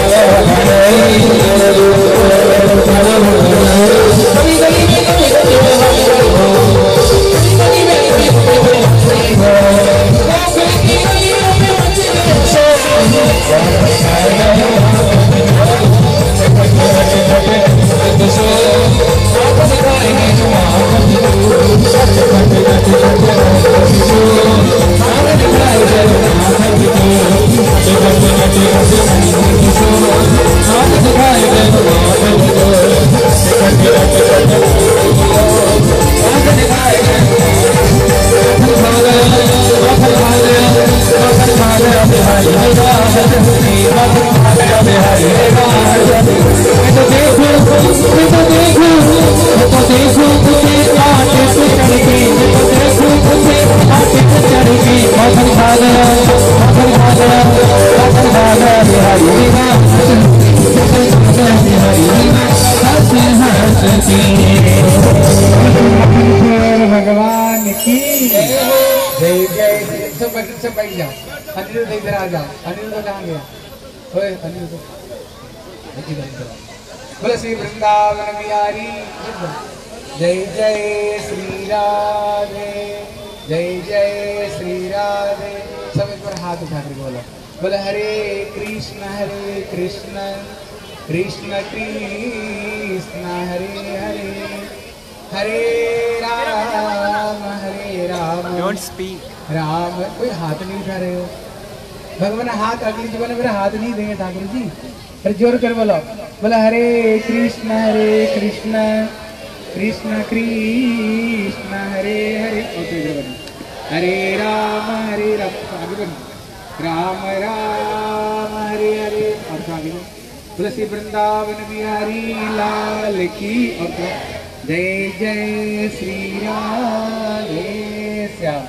Speaker 3: कभी कभी
Speaker 1: अनिरुद्ध सब बैठ जाओ, अनिरुद्ध इधर आ जाओ। अनिरुद्ध कहाँ गया? ओए अनिरुद्ध बोले श्री वृंदावन बिहारी जय जय श्री राधे, जय जय श्री राधे। सब एक बार हाथ उठा कर बोलो, बोले हरे कृष्ण कृष्ण कृष्ण हरे हरे, हरे राम डोंट स्पीक राम। कोई हाथ नहीं उठा रहे हो भगवान, हाथ अगली जीवन में मेरा हाथ नहीं देंगे ठाकुर जी। पर जोर कर बोलो, बोला हरे कृष्ण कृष्ण कृष्ण हरे हरे, हरे राम आगे बढ़ो, राम राम हरे हरे। और तो आगे बोला श्री वृंदावन बिहारी लाल की, और तो जय जय श्री राधे श्याम।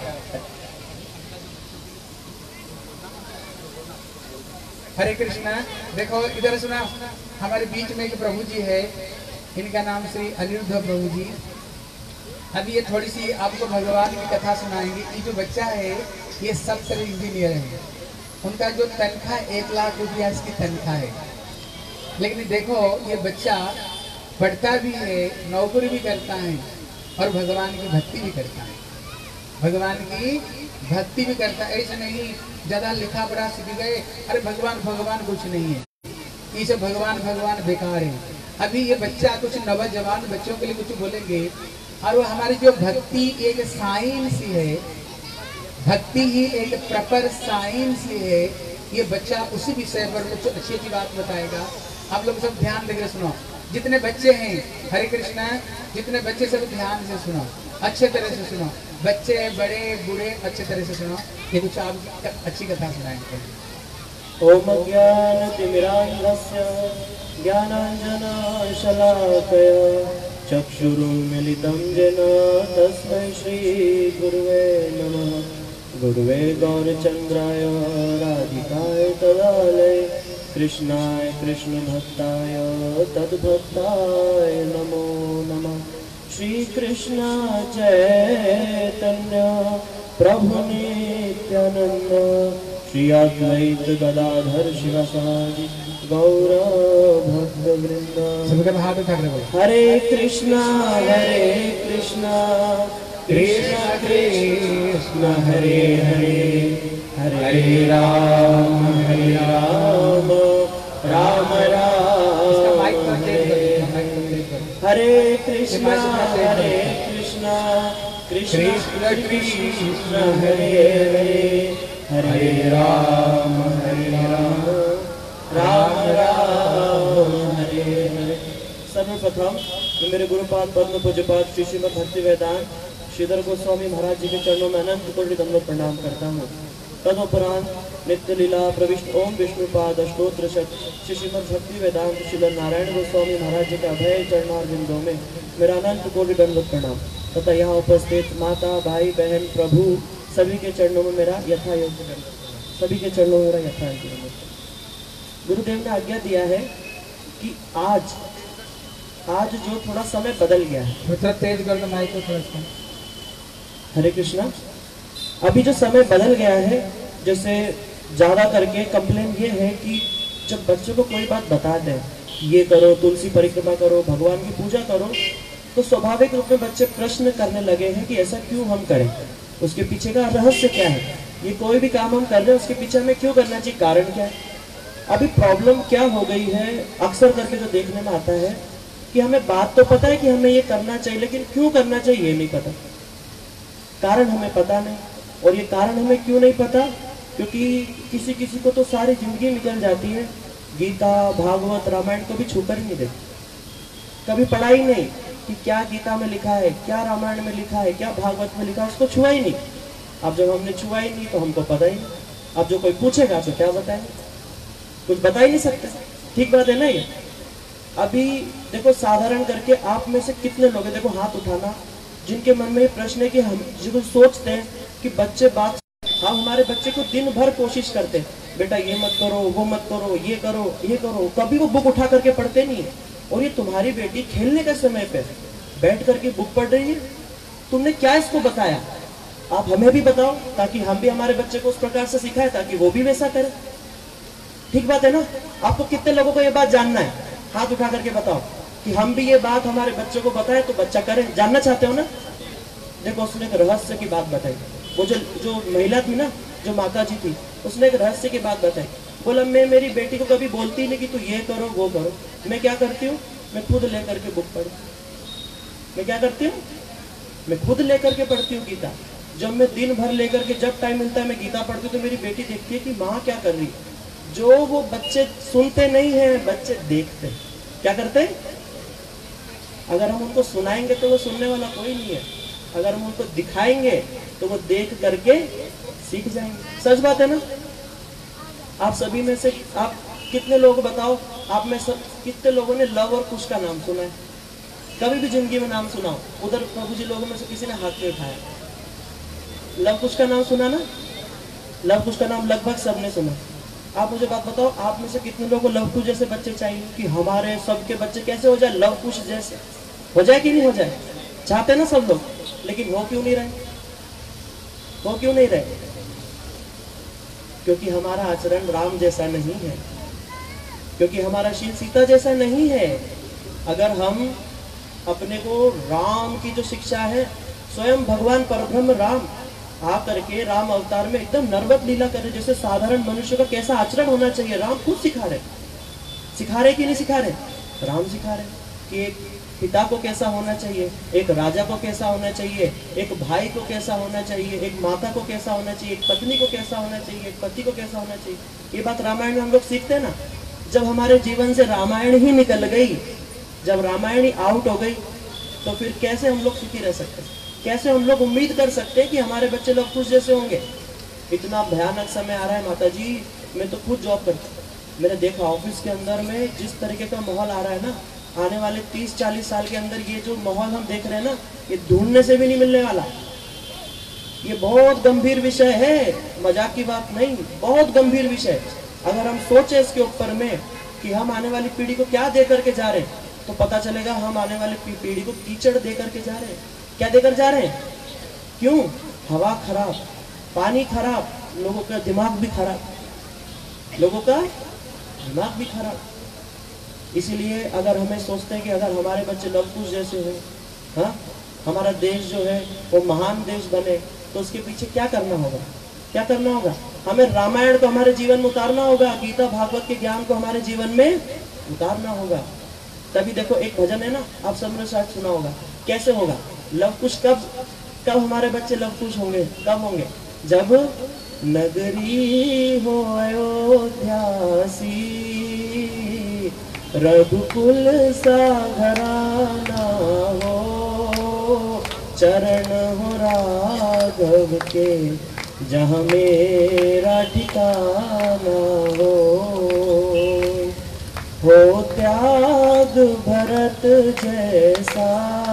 Speaker 1: हरे कृष्णा। देखो इधर सुना, हमारे बीच में एक प्रभु जी है, इनका नाम श्री अनिरुद्ध प्रभु जी। अभी ये थोड़ी सी आपको भगवान की कथा सुनाएंगे। ये जो बच्चा है ये सॉफ्टवेयर इंजीनियर है, उनका जो तनख्वाह 1 लाख रुपया इसकी तनख्वाह है। लेकिन देखो ये बच्चा पढ़ता भी है, नौकरी भी करता है और भगवान की भक्ति भी करता है, भगवान की भक्ति भी करता है। ऐसे नहीं ज्यादा लिखा पढ़ा सीख गए, अरे भगवान भगवान कुछ नहीं है, ये सब भगवान भगवान बेकार है। अभी ये बच्चा कुछ नौजवान बच्चों के लिए कुछ बोलेंगे, और वो हमारी जो भक्ति एक साइंस है, भक्ति ही एक प्रॉपर साइंस है। ये बच्चा उसी विषय पर कुछ अच्छी अच्छी बात बताएगा। आप लोग सब ध्यान देकर सुनो, जितने बच्चे हैं हरे कृष्णा, जितने बच्चे सब ध्यान से सुनो, अच्छे तरह से सुनो, बच्चे बड़े बूढ़े अच्छे तरह से सुनो। ये कुछ आप अच्छी कथा सुनाएंगे।
Speaker 2: ओम ज्ञानतिमिरान्धस्य ज्ञानाञ्जनशलाकया चक्षुरुन्मीलितं येन तस्मै श्रीगुरुवे नमः। गुरुवे गौरचन्द्राय राधिकाय तदालये कृष्णाय कृष्णभक्ताय तद्भक्ताय नमो नमः। श्री कृष्ण चैतन्य प्रभु नित्यानंद श्री अद्वैत गदाधर शिवासादि गौर भक्तवृंद। हरे कृष्णा कृष्ण कृष्ण हरे हरे, हरे राम राम राम हरे कृष्णा कृष्ण कृष्ण हरे हरे, हरे राम राम हरे हरे। सर्वप्रथम मैं मेरे गुरुपाद पद्म पूज्यपाद श्री श्रीमद् भक्ति वेदांत श्रीधर गोस्वामी महाराज जी के चरणों में अनंत कोटि दंडवत प्रणाम करता हूँ। तदुपरांत नित्य लीला प्रविष्ट ओम विष्णुपाद अष्टोत्र श्री श्रीमद् भक्ति वेदांत श्रीधर नारायण गोस्वामी महाराज जी के अभय चरणारविंदों में मेरा अनंत कोटि दंडवत प्रणाम तथा यहाँ उपस्थित माता भाई बहन प्रभु सभी के चरणों में मेरा यथा योग्य दंडवत, सभी के चरणों में मेरा यथा योग्य दंडवत। गुरुदेव ने आज्ञा दिया है कि आज जो थोड़ा समय बदल गया है,
Speaker 1: थोड़ा तेज कर दो माइक को थोड़ा।
Speaker 2: हरे कृष्णा। अभी जो समय बदल गया है, जैसे ज़्यादा करके कंप्लेन ये है कि जब बच्चों को कोई बात बता दें, ये करो, तुलसी परिक्रमा करो, भगवान की पूजा करो, तो स्वाभाविक रूप में बच्चे प्रश्न करने लगे हैं कि ऐसा क्यों हम करें, उसके पीछे का रहस्य क्या है, ये कोई भी काम हम कर रहे हैं उसके पीछे हमें क्यों करना चाहिए, कारण क्या है। अभी प्रॉब्लम क्या हो गई है, अक्सर करके जो देखने में आता है कि हमें बात तो पता है कि हमें ये करना चाहिए, लेकिन क्यों करना चाहिए ये नहीं पता, कारण हमें पता नहीं। और ये कारण हमें क्यों नहीं पता, क्योंकि किसी किसी को तो सारी जिंदगी निकल जाती है, गीता भागवत रामायण को भी छूकर ही नहीं देती, कभी पढ़ा ही नहीं कि क्या गीता में लिखा है, क्या रामायण में लिखा है, क्या भागवत में लिखा है, उसको छुआ ही नहीं। अब जब हमने छुआ ही नहीं तो हमको पता ही नहीं। अब जो कोई पूछेगा तो क्या बताएंगे, कुछ बता ही नहीं सकते। ठीक बात है ना ये। अभी देखो साधारण करके आप में से कितने लोग हैं, देखो हाथ उठाना, जिनके मन में ये प्रश्न है कि हम जो सोचते हैं कि बच्चे बात, हम हमारे बच्चे को दिन भर कोशिश करते हैं, बेटा ये मत करो, वो मत करो, ये करो, ये करो, कभी वो बुक उठा करके पढ़ते नहीं है। और ये तुम्हारी बेटी खेलने के समय पे बैठ करके बुक पढ़ रही है, तुमने क्या इसको बताया, आप हमें भी बताओ ताकि हम भी हमारे बच्चे को उस प्रकार से सिखाए ताकि वो भी वैसा करे। ठीक बात है ना? आपको कितने लोगों को ये बात जानना है? हाथ उठा करके बताओ कि हम भी ये बात हमारे बच्चों को बताएं तो बच्चा करे। जानना चाहते हो ना? देखो उसने एक रहस्य की बात बताई। वो जो महिला थी ना, जो माता जी थी, उसने एक रहस्य की बात बताई। बोला मैं मेरी बेटी को कभी बोलती नहीं कि तू ये करो वो करो। मैं क्या करती हूँ, मैं खुद लेकर के बुक पढ़ती। मैं क्या करती हूँ, मैं खुद लेकर के पढ़ती हूँ गीता। जब मैं दिन भर लेकर के जब टाइम मिलता है मैं गीता पढ़ती हूँ तो मेरी बेटी देखती है कि माँ क्या कर रही है। जो वो बच्चे सुनते नहीं हैं, बच्चे देखते हैं। क्या करते हैं? अगर हम उनको सुनाएंगे तो वो सुनने वाला कोई नहीं है, अगर हम उनको दिखाएंगे तो वो देख करके सीख जाएंगे। सच बात है ना? आप सभी में से आप कितने लोग बताओ, आप में सब कितने लोगों ने लव और कुश का नाम सुना है? कभी भी जिंदगी में नाम सुनाओ। उधर प्रभु जी लोगों में से किसी ने हाथ में उठाया? लव कुश का नाम सुना ना? लव कुश का नाम लगभग सबने सुना। आप मुझे बात बताओ, आप में से कितने लोगों को लव कुश जैसे बच्चे चाहिए कि हमारे सबके बच्चे कैसे हो जाए, लव कुश जैसे हो जाए कि नहीं हो जाए? चाहते ना सब लोग, लेकिन हो क्यों नहीं रहे? हो क्यों नहीं रहे? क्योंकि हमारा आचरण राम जैसा नहीं है, क्योंकि हमारा शील सीता जैसा नहीं है। अगर हम अपने को राम की जो शिक्षा है, स्वयं भगवान परब्रह्म राम आकर के राम अवतार में एकदम नर्वत लीला कर रहे, जैसे साधारण मनुष्य का कैसा आचरण होना चाहिए राम खुद सिखा रहे कि नहीं सिखा रहे? राम सिखा रहे कि एक पिता को कैसा होना चाहिए, एक राजा को कैसा होना चाहिए, एक भाई को कैसा होना चाहिए, एक माता को कैसा होना चाहिए, एक पत्नी को कैसा होना चाहिए, एक पति को कैसा होना चाहिए। ये बात रामायण में हम लोग सीखते हैं ना। जब हमारे जीवन से रामायण ही निकल गई, जब रामायण ही आउट हो गई, तो फिर कैसे हम लोग सुखी रह सकते हैं? कैसे हम लोग उम्मीद कर सकते हैं कि हमारे बच्चे लोग खुश जैसे होंगे? इतना भयानक समय आ रहा है माता जी। मैं तो खुद जॉब करती हूँ, मैंने देखा ऑफिस के अंदर में जिस तरीके का माहौल आ रहा है ना, आने वाले 30-40 साल के अंदर ये जो माहौल हम देख रहे हैं ना, ये ढूंढने से भी नहीं मिलने वाला। ये बहुत गंभीर विषय है, मजाक की बात नहीं, बहुत गंभीर विषय। अगर हम सोचे इसके ऊपर में कि हम आने वाली पीढ़ी को क्या दे करके जा रहे हैं, तो पता चलेगा हम आने वाली पीढ़ी को कीचड़ दे करके जा रहे हैं। क्या देकर जा रहे हैं? क्यों? हवा खराब, पानी खराब, लोगों का दिमाग भी खराब, लोगों का दिमाग भी खराब। इसीलिए अगर हमें सोचते हैं कि अगर हमारे बच्चे लवकुश जैसे हो, हाँ, हमारा देश जो है वो महान देश बने, तो उसके पीछे क्या करना होगा? क्या करना होगा? हमें रामायण को हमारे जीवन में उतारना होगा, गीता भागवत के ज्ञान को हमारे जीवन में उतारना होगा। तभी देखो एक भजन है ना, आप सबने शायद सुना होगा। कैसे होगा लवकुश? कब हमारे बच्चे लवकुश होंगे? कब होंगे? जब नगरी हो अयोध्यासी, रघुकुल सा घराना हो, चरण हो राघव के जहाँ मेरा ठिकाना हो त्याग भरत जैसा,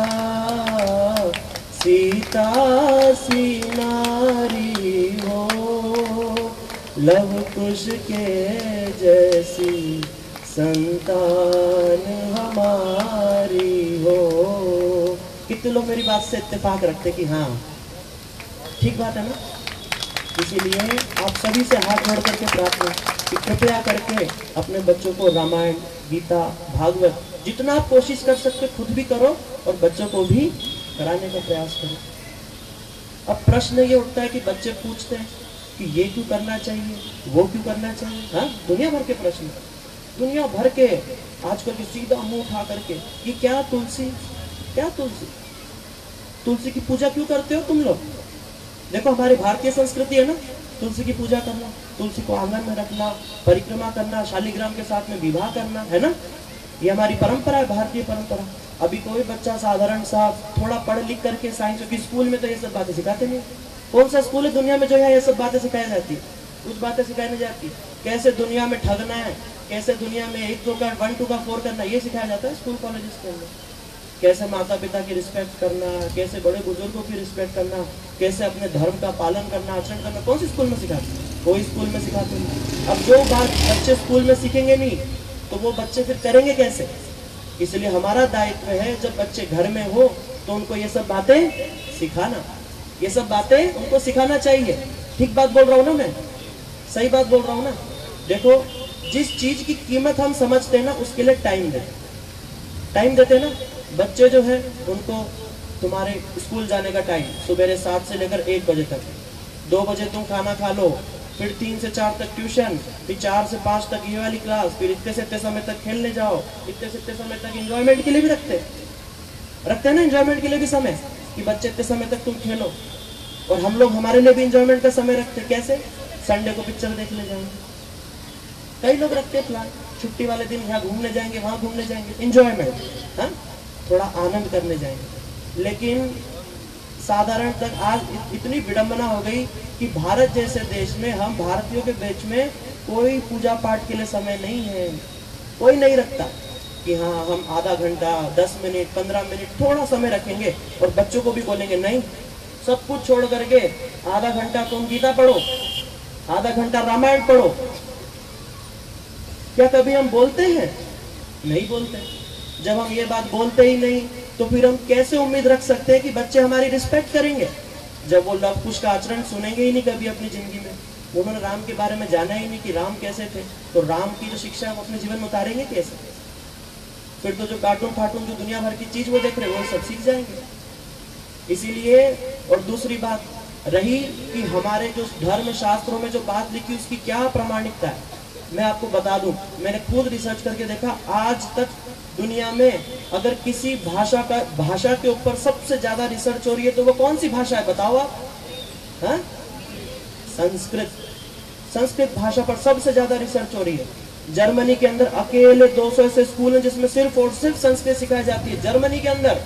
Speaker 2: सीता सी नारी हो, लव कुश के जैसी संतान हमारी हो। कितने लोग मेरी बात से इत्तेफाक रखते कि हाँ ठीक बात है ना? इसीलिए आप सभी से हाथ जोड़ करके प्रार्थना कि कृपया करके अपने बच्चों को रामायण, गीता, भागवत जितना आप कोशिश कर सकते खुद भी करो और बच्चों को भी कराने का प्रयास करो। अब प्रश्न ये उठता है कि बच्चे पूछते हैं कि ये क्यों करना चाहिए, वो क्यों करना चाहिए। हाँ, दुनिया भर के प्रश्न, दुनिया भर के आजकल के सीधा मुंह उठा करके कि क्या तुलसी, क्या तुलसी, तुलसी की पूजा क्यों करते हो तुम लोग? देखो हमारी भारतीय संस्कृति है ना, तुलसी की पूजा करना, तुलसी को आंगन में रखना, परिक्रमा करना, शालिग्राम के साथ में विवाह करना, है ना? ये हमारी परंपरा है, भारतीय परंपरा। अभी कोई बच्चा साधारण सा थोड़ा पढ़ लिख करके साइंस की स्कूल में तो ये सब बातें सिखाते नहीं। कौन सा स्कूल है दुनिया में जो है ये सब बातें सिखाई जाती है? कुछ बातें सिखाई नहीं जाती। कैसे दुनिया में ठगना है, कैसे दुनिया में 1-2 का 1-2 का 4 करना, ये सिखाया जाता है स्कूल कॉलेजेस के अंदर। कैसे माता पिता की रिस्पेक्ट करना, कैसे बड़े बुजुर्गों की रिस्पेक्ट करना, कैसे अपने धर्म का पालन करना, आचरण करना, कौन सी स्कूल में सिखाते? कोई स्कूल में सिखाते नहीं। अब जो बात बच्चे स्कूल में सीखेंगे नहीं तो वो बच्चे फिर करेंगे कैसे? इसलिए हमारा दायित्व है जब बच्चे घर में हो तो उनको ये सब बातें सिखाना। ये सब बातें उनको सिखाना चाहिए। ठीक बात बोल रहा हूँ ना मैं? सही बात बोल रहा हूँ ना? देखो, जिस चीज की कीमत हम समझते हैं ना, उसके लिए टाइम देते हैं ना। बच्चे जो है उनको तुम्हारे स्कूल जाने का टाइम सुबह 7 से लेकर 1 बजे तक, 2 बजे तुम खाना खा लो, फिर 3 से 4 तक ट्यूशन, फिर 4 से 5 तक ये वाली क्लास, फिर इतने से इतने समय तक खेलने जाओ, इतने से इतने समय तक एंजॉयमेंट के लिए भी रखते हैं ना, एंजॉयमेंट के लिए भी समय कि बच्चे इतने समय तक तुम खेलो। और हम लोग हमारे लिए भी एंजॉयमेंट का समय रखते हैं। कैसे? संडे को पिक्चर देखने जाएंगे, कई लोग रखते हैं प्लान, छुट्टी वाले दिन यहाँ घूमने जाएंगे, वहाँ घूमने जाएंगे, एंजॉयमेंट, हाँ, थोड़ा आनंद करने जाएंगे। लेकिन साधारण तक आज इतनी विडंबना हो गई कि भारत जैसे देश में, हम भारतीयों के बीच में कोई पूजा पाठ के लिए समय नहीं है। कोई नहीं रखता कि हाँ हम आधा घंटा, 10 मिनट, 15 मिनट थोड़ा समय रखेंगे। और बच्चों को भी बोलेंगे नहीं, सब कुछ छोड़ करके आधा घंटा तुम गीता पढ़ो, आधा घंटा रामायण पढ़ो। क्या कभी हम बोलते हैं? नहीं बोलते। जब हम ये बात बोलते ही नहीं, तो फिर हम कैसे उम्मीद रख सकते हैं कि बच्चे हमारी रिस्पेक्ट करेंगे? जब वो लव कुश का आचरण सुनेंगे ही नहीं कभी अपनी जिंदगी में, उन्होंने राम के बारे में जाना ही नहीं कि राम कैसे थे, तो राम की जो शिक्षा है वो अपने जीवन में उतारेंगे कैसे? फिर तो जो कार्टून फाटून जो दुनिया भर की चीज वो देख रहे हैं वो सब सीख जाएंगे। इसीलिए, और दूसरी बात रही कि हमारे जो धर्म शास्त्रों में जो बात लिखी उसकी क्या प्रामाणिकता है, मैं आपको बता दूं, मैंने खुद रिसर्च करके देखा, आज तक दुनिया में अगर किसी भाषा के ऊपर सबसे ज्यादा रिसर्च हो रही है तो वो कौन सी भाषा है बताओ आप? हाँ? संस्कृत भाषा पर सबसे ज्यादा रिसर्च हो रही है। जर्मनी के अंदर अकेले 200 ऐसे स्कूल हैं जिसमें सिर्फ और सिर्फ संस्कृत सिखाई जाती है, जर्मनी के अंदर।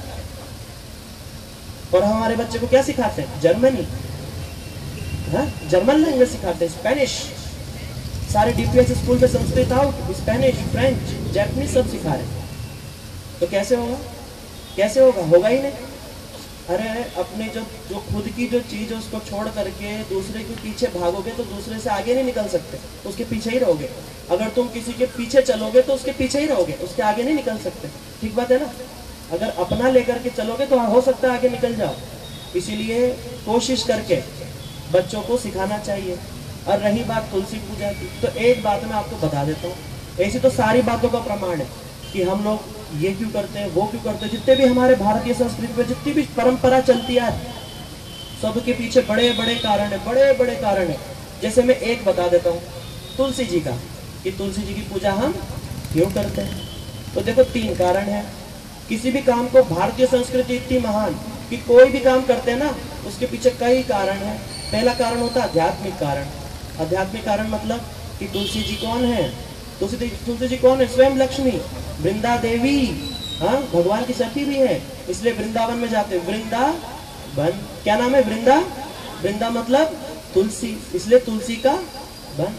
Speaker 2: और हमारे बच्चे को क्या सिखाते हैं? जर्मनी, हाँ, जर्मन लैंग्वेज सिखाते हैं, स्पेनिश। सारे डीपीएस स्कूल में Sanskrit out, Spanish, French, Japanese सब सिखा रहे। तो कैसे होगा? कैसे होगा? होगा ही नहीं। अरे अपने जो खुद की जो चीज है उसको छोड़ करके दूसरे के पीछे भागोगे तो दूसरे से आगे नहीं निकल सकते, उसके पीछे ही रहोगे। अगर तुम किसी के पीछे चलोगे तो उसके पीछे ही रहोगे, उसके आगे नहीं निकल सकते। ठीक बात है ना? अगर अपना लेकर के चलोगे तो हो सकता है आगे निकल जाओ। इसीलिए कोशिश करके बच्चों को सिखाना चाहिए। और रही बात तुलसी पूजा की, तो एक बात मैं आपको बता देता हूँ, ऐसी तो सारी बातों का प्रमाण है कि हम लोग ये क्यों करते हैं, वो क्यों करते हैं। जितने भी हमारे भारतीय संस्कृति में जितनी भी परंपरा चलती है, सबके पीछे बड़े बड़े कारण है, बड़े बड़े कारण है। जैसे मैं एक बता देता हूँ तुलसी जी का, कि तुलसी जी की पूजा हम क्यों करते हैं। तो देखो 3 कारण है। किसी भी काम को, भारतीय संस्कृति इतनी महान कि कोई भी काम करते हैं ना उसके पीछे कई कारण है। पहला कारण होता है आध्यात्मिक कारण। आध्यात्मिक कारण मतलब कि तुलसी जी कौन है? तुलसी जी कौन है? स्वयं लक्ष्मी, वृंदा देवी, हाँ, भगवान की सखी भी है, इसलिए वृंदावन में जाते हैं। वृंदावन क्या नाम है? वृंदा मतलब तुलसी, इसलिए तुलसी का वन।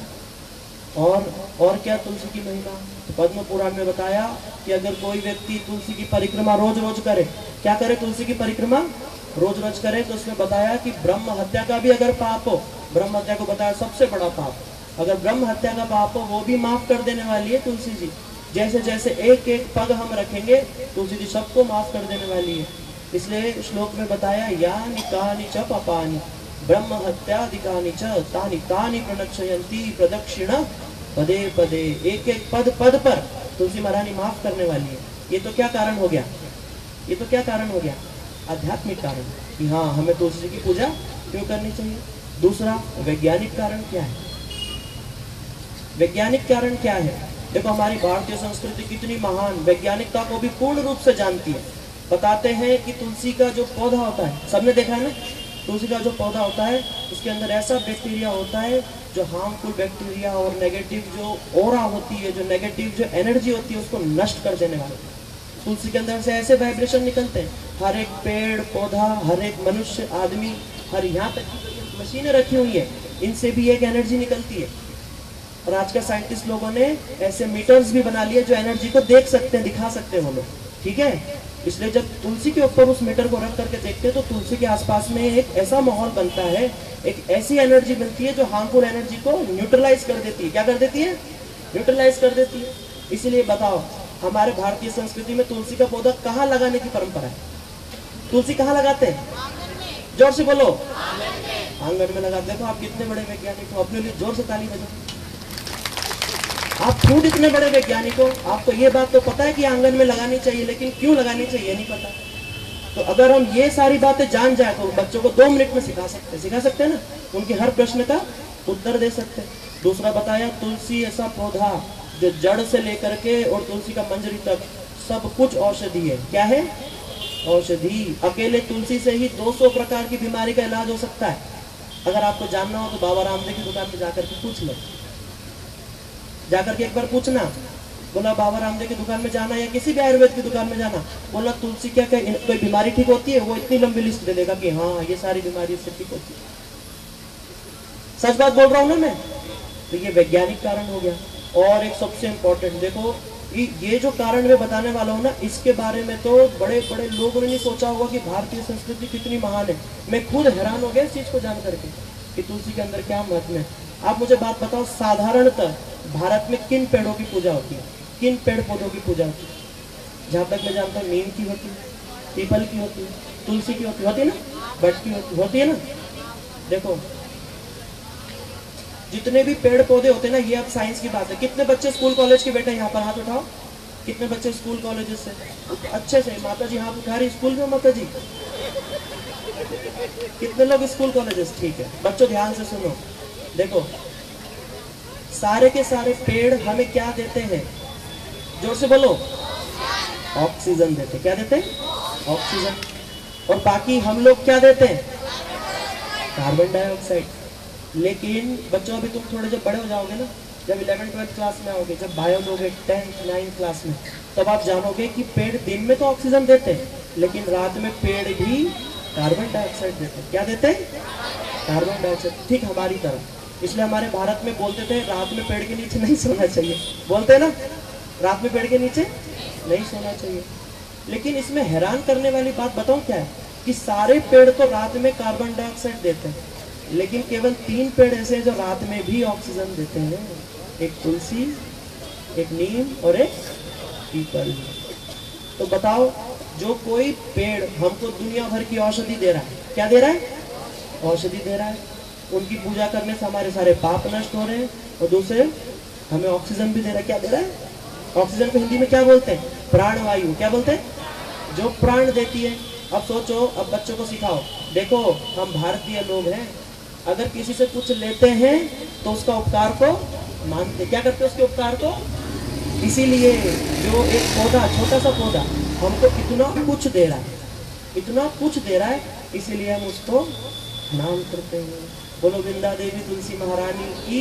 Speaker 2: और क्या तुलसी की महिमा? तो पद्म पुराण में बताया कि अगर कोई व्यक्ति तुलसी की परिक्रमा रोज रोज करे, क्या करे? तुलसी की परिक्रमा रोज रोज करे, तो उसमें बताया कि ब्रह्म हत्या का भी अगर पाप हो, ब्रह्म हत्या को बताया सबसे बड़ा पाप, अगर ब्रह्म हत्या का पाप हो वो भी माफ कर देने वाली है तुलसी जी। जैसे जैसे एक एक पग हम रखेंगे तुलसी जी सबको माफ कर देने वाली है। इसलिए श्लोक में बताया, यानि कानि च पापानि ब्रह्म हत्यादिकानि च तानि तानि प्रणक्षयन्ति प्रदक्षिण पदे पदे। एक एक पद पद पर तुलसी महारानी माफ करने वाली है। ये तो क्या कारण हो गया? ये तो क्या कारण हो गया? आध्यात्मिक कारण कि हाँ हमें तुलसी की पूजा क्यों करनी चाहिए। दूसरा वैज्ञानिक कारण क्या है? वैज्ञानिक कारण क्या है? देखो हमारी भारतीय संस्कृति कितनी महान वैज्ञानिकता को भी पूर्ण रूप से जानती है। बताते हैं कि तुलसी का जो पौधा होता है, सबने देखा है ना, तुलसी का जो पौधा होता है उसके अंदर ऐसा बैक्टीरिया होता है जो हार्मफुल बैक्टीरिया और नेगेटिव जो ओरा होती है, जो नेगेटिव जो एनर्जी होती है उसको नष्ट कर देने वाले। तुलसी के अंदर से ऐसे वाइब्रेशन निकलते हैं, हर एक पेड़ पौधा, हर एक मनुष्य आदमी, हर यहाँ तक की मशीनें रखी हुई है, इनसे भी एक एनर्जी निकलती है। और आज के साइंटिस्ट लोगों ने ऐसे मीटर्स भी बना लिए जो एनर्जी को देख सकते हैं, दिखा सकते हैं वो लोग, ठीक है। इसलिए जब तुलसी के ऊपर उस मीटर को रख करके देखते हैं तो तुलसी के आसपास में एक ऐसा माहौल बनता है, एक ऐसी एनर्जी बनती है जो हार्मफुल एनर्जी को न्यूट्रलाइज कर देती है। क्या कर देती है? न्यूट्रलाइज कर देती है। इसीलिए बताओ हमारे भारतीय संस्कृति में तुलसी का पौधा कहाँ लगाने की परंपरा है? तुलसी कहाँ लगाते हैं? जोर से बोलो, आंगन में लगा। देखो आप कितने बड़े वैज्ञानिक हो, अपने लिए जोर से ताली बजाओ। आप खुद इतने बड़े वैज्ञानिक हो, आपको ये बात तो पता है कि आंगन में लगानी चाहिए, लेकिन क्यों लगानी चाहिए नहीं पता। तो अगर हम ये सारी बातें जान जाए तो बच्चों को 2 मिनट में सिखा सकते हैं ना, उनके हर प्रश्न का उत्तर दे सकते हैं। दूसरा बताया, तुलसी ऐसा पौधा जो जड़ से लेकर के और तुलसी का मंजरी तक सब कुछ औषधि है। क्या है? औषधि। अकेले तुलसी से ही 200 प्रकार की बीमारी का इलाज हो सकता है। अगर आपको जानना हो तो बाबा रामदेव की दुकान में जाकर के पूछ लो, जाकर के एक बार पूछना, बोला बाबा रामदेव की दुकान में जाना या किसी भी आयुर्वेद की दुकान में जाना, बोला तुलसी क्या कोई बीमारी ठीक होती है? वो इतनी लंबी लिस्ट दे देगा कि हाँ ये सारी बीमारी इससे ठीक होती है। सच बात बोल रहा हूँ ना मैं। तो ये वैज्ञानिक कारण हो गया। और एक सबसे इम्पोर्टेंट, देखो ये जो कारण मैं बताने वाला हूँ ना, इसके बारे में तो बड़े बड़े लोगों ने नहीं सोचा होगा कि भारतीय संस्कृति कितनी महान है। मैं खुद हैरान हो गया इस चीज को जान करके कि तुलसी के अंदर क्या महत्व है। आप मुझे बात बताओ, साधारणतः भारत में किन पेड़ों की पूजा होती है? किन पेड़ पौधों की पूजा होती है? जहाँ तक मैं जानता हूँ नीम की होती है, पीपल की होती है, तुलसी की होती है ना, बट की होती है ना। देखो जितने भी पेड़ पौधे होते हैं ना, ये अब साइंस की बात है। कितने बच्चे स्कूल कॉलेज के बेटे यहाँ पर हाथ उठाओ, कितने बच्चे स्कूल कॉलेज से? अच्छे से माता जी हाथ उठा रही स्कूल में। माता जी कितने लोग स्कूल कॉलेजेस? ठीक है बच्चों ध्यान से सुनो। देखो सारे के सारे पेड़ हमें क्या देते हैं? जोर से बोलो, ऑक्सीजन देते। क्या देते हैं? ऑक्सीजन। और बाकी हम लोग क्या देते हैं? Carbon dioxide. लेकिन बच्चों अभी तुम थोड़े जब बड़े हो जाओगे ना, जब 11th-12th क्लास में आओगे, जब बायो दोगे 10th-9th क्लास में, तब आप जानोगे कि पेड़ दिन में तो ऑक्सीजन देते हैं, लेकिन रात में पेड़ भी कार्बन डाइऑक्साइड देते हैं। क्या देते हैं? Carbon dioxide. ठीक हमारी तरह। इसलिए हमारे भारत में बोलते थे रात में पेड़ के नीचे नहीं सोना चाहिए। बोलते हैं ना, रात में पेड़ के नीचे नहीं सोना चाहिए। लेकिन इसमें हैरान करने वाली बात बताऊं क्या है, कि सारे पेड़ तो रात में कार्बन डाइऑक्साइड देते हैं, लेकिन केवल 3 पेड़ ऐसे हैं जो रात में भी ऑक्सीजन देते हैं। एक तुलसी, एक नीम और एक पीपल। तो बताओ, जो कोई पेड़ हमको दुनिया भर की औषधि दे रहा है, क्या दे रहा है? औषधि दे रहा है। उनकी पूजा करने से हमारे सारे पाप नष्ट हो रहे हैं, और दूसरे हमें ऑक्सीजन भी दे रहा है। क्या दे रहा है? ऑक्सीजन को हिंदी में क्या बोलते हैं? प्राणवायु। क्या बोलते हैं? जो प्राण देती है। अब सोचो, अब बच्चों को सिखाओ, देखो हम भारतीय लोग हैं, अगर किसी से कुछ लेते हैं तो उसका उपकार को मानते। क्या करते हैं? उसके उपकार को। इसीलिए जो एक पौधा, छोटा सा पौधा हमको इतना कुछ दे रहा है, इतना कुछ दे रहा है, इसीलिए हम उसको नाम करते हैं। बोलो वृंदा देवी तुलसी महारानी की।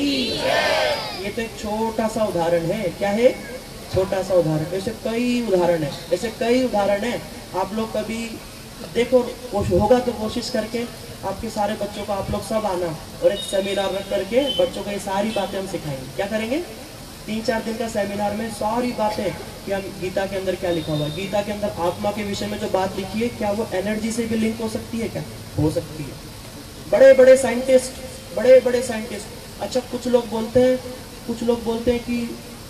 Speaker 2: ये तो एक छोटा सा उदाहरण है। क्या है? छोटा सा उदाहरण। ऐसे कई उदाहरण है, ऐसे कई उदाहरण है। आप लोग कभी देखो, होगा तो कोशिश करके आपके सारे बच्चों को आप लोग सब आना और एक सेमिनार रख करके बच्चों को ये सारी बातें हम सिखाएंगे। क्या करेंगे? 3-4 दिन का सेमिनार में सारी बातें कि हम गीता के अंदर क्या लिखा हुआ है, गीता के अंदर आत्मा के विषय में जो बात लिखी है, क्या वो एनर्जी से भी लिंक हो सकती है? क्या हो सकती है? बड़े बड़े साइंटिस्ट, बड़े बड़े साइंटिस्ट। अच्छा, कुछ लोग बोलते हैं कि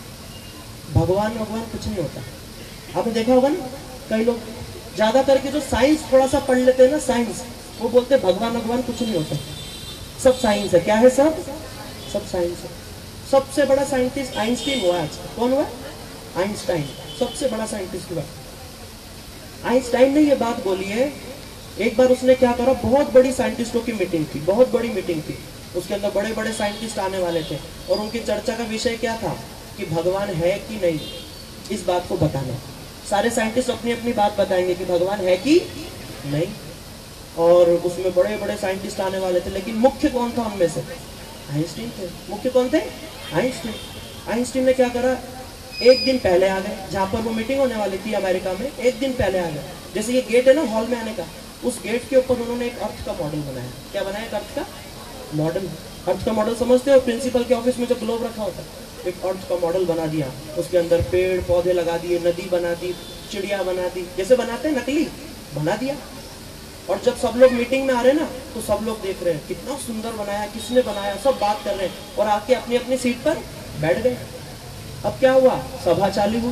Speaker 2: भगवान कुछ नहीं होता। आपने देखा होगा ना, कई लोग ज्यादा करके जो साइंस थोड़ा सा पढ़ लेते हैं ना, साइंस, वो बोलते हैं भगवान कुछ नहीं होता, सब साइंस है। क्या है? सब साइंस है। सबसे बड़ा साइंटिस्ट आइंस्टाइन हुआ आज। कौन हुआ? आइंस्टाइन। सबसे बड़ा साइंटिस्ट हुआ। आइंस्टाइन ने ये बात बोली है। एक बार उसने क्या करा, बहुत बड़ी साइंटिस्टों की मीटिंग थी, बहुत बड़ी मीटिंग थी। उसके अंदर बड़े बड़े साइंटिस्ट आने वाले थे, और उनकी चर्चा का विषय क्या था कि भगवान है कि नहीं, इस बात को बताना। सारे साइंटिस्ट अपनी अपनी बात बताएंगे कि भगवान है कि नहीं, और उसमें बड़े बड़े साइंटिस्ट आने वाले थे। लेकिन मुख्य कौन था उनमें से? आइंस्टाइन थे। मुख्य कौन थे? आइंस्टाइन। आइंस्टाइन ने क्या करा, एक दिन पहले आ गए, जहाँ पर वो मीटिंग होने वाली थी अमेरिका में, एक दिन पहले आ गए। जैसे ये गेट है ना हॉल में आने का, उस गेट के ऊपर उन्होंने एक अर्थ का मॉडल बनाया। क्या बनाया? एक अर्थ का मॉडल। अर्थ का मॉडल समझते हो? प्रिंसिपल के ऑफिस में जो ग्लोब रखा होता है, एक अर्थ का मॉडल बना दिया। उसके अंदर पेड़ पौधे लगा दिए, नदी बना दी, चिड़िया बना दी, जैसे बनाते हैं नकली, बना दिया। और जब सब लोग मीटिंग में आ रहे हैं ना, तो सब लोग देख रहे हैं कितना सुंदर बनाया, किसने बनाया, सब बात कर रहे हैं, और आके अपनी अपनी सीट पर बैठ गए। अब क्या हुआ? सभा चालू हुई।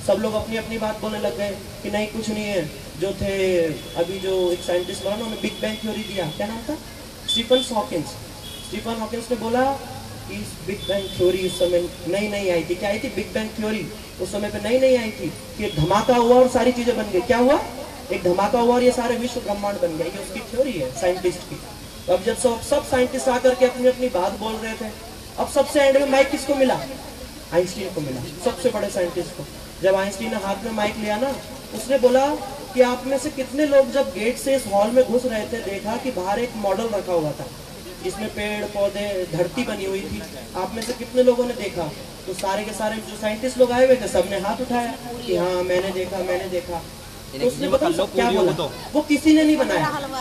Speaker 2: सब लोग अपनी अपनी बात बोलने लग गए कि नहीं कुछ नहीं है। जो थे अभी जो एक साइंटिस्ट बोला ना, उन्होंने बिग बैंग थ्योरी दिया, क्या नाम था, स्टीफन हॉकिंस ने बोला कि बिग बैंग थ्योरी उस समय नई आई थी। क्या आई थी बिग बैंग थ्योरी? उस समय पे नई आई थी कि एक धमाका हुआ और सारी चीजें बन गई। क्या हुआ? एक धमाका हुआ और ये सारे विश्व ब्रह्मांड बन गया। ये उसकी थ्योरी है साइंटिस्ट की। अब जब सब साइंटिस्ट आकर के अपनी अपनी बात बोल रहे थे, अब सबसे एंड में माइक किसको मिला? आइंस्टीन को मिला, सबसे बड़े साइंटिस्ट को। जब आइंस्टीन ने हाथ में माइक लिया ना, उसने बोला कि आप में से कितने लोग जब गेट से इस हॉल में घुस रहे थे, देखा कि बाहर एक मॉडल रखा हुआ था जिसमें पेड़ पौधे धरती बनी हुई थी, आप में से कितने लोगों ने देखा? तो सारे के सारे जो साइंटिस्ट लोग आए हुए थे, सबने हाथ उठाया कि हाँ मैंने देखा। तो उसने बताया क्या बोला? वो किसी ने नहीं बनाया,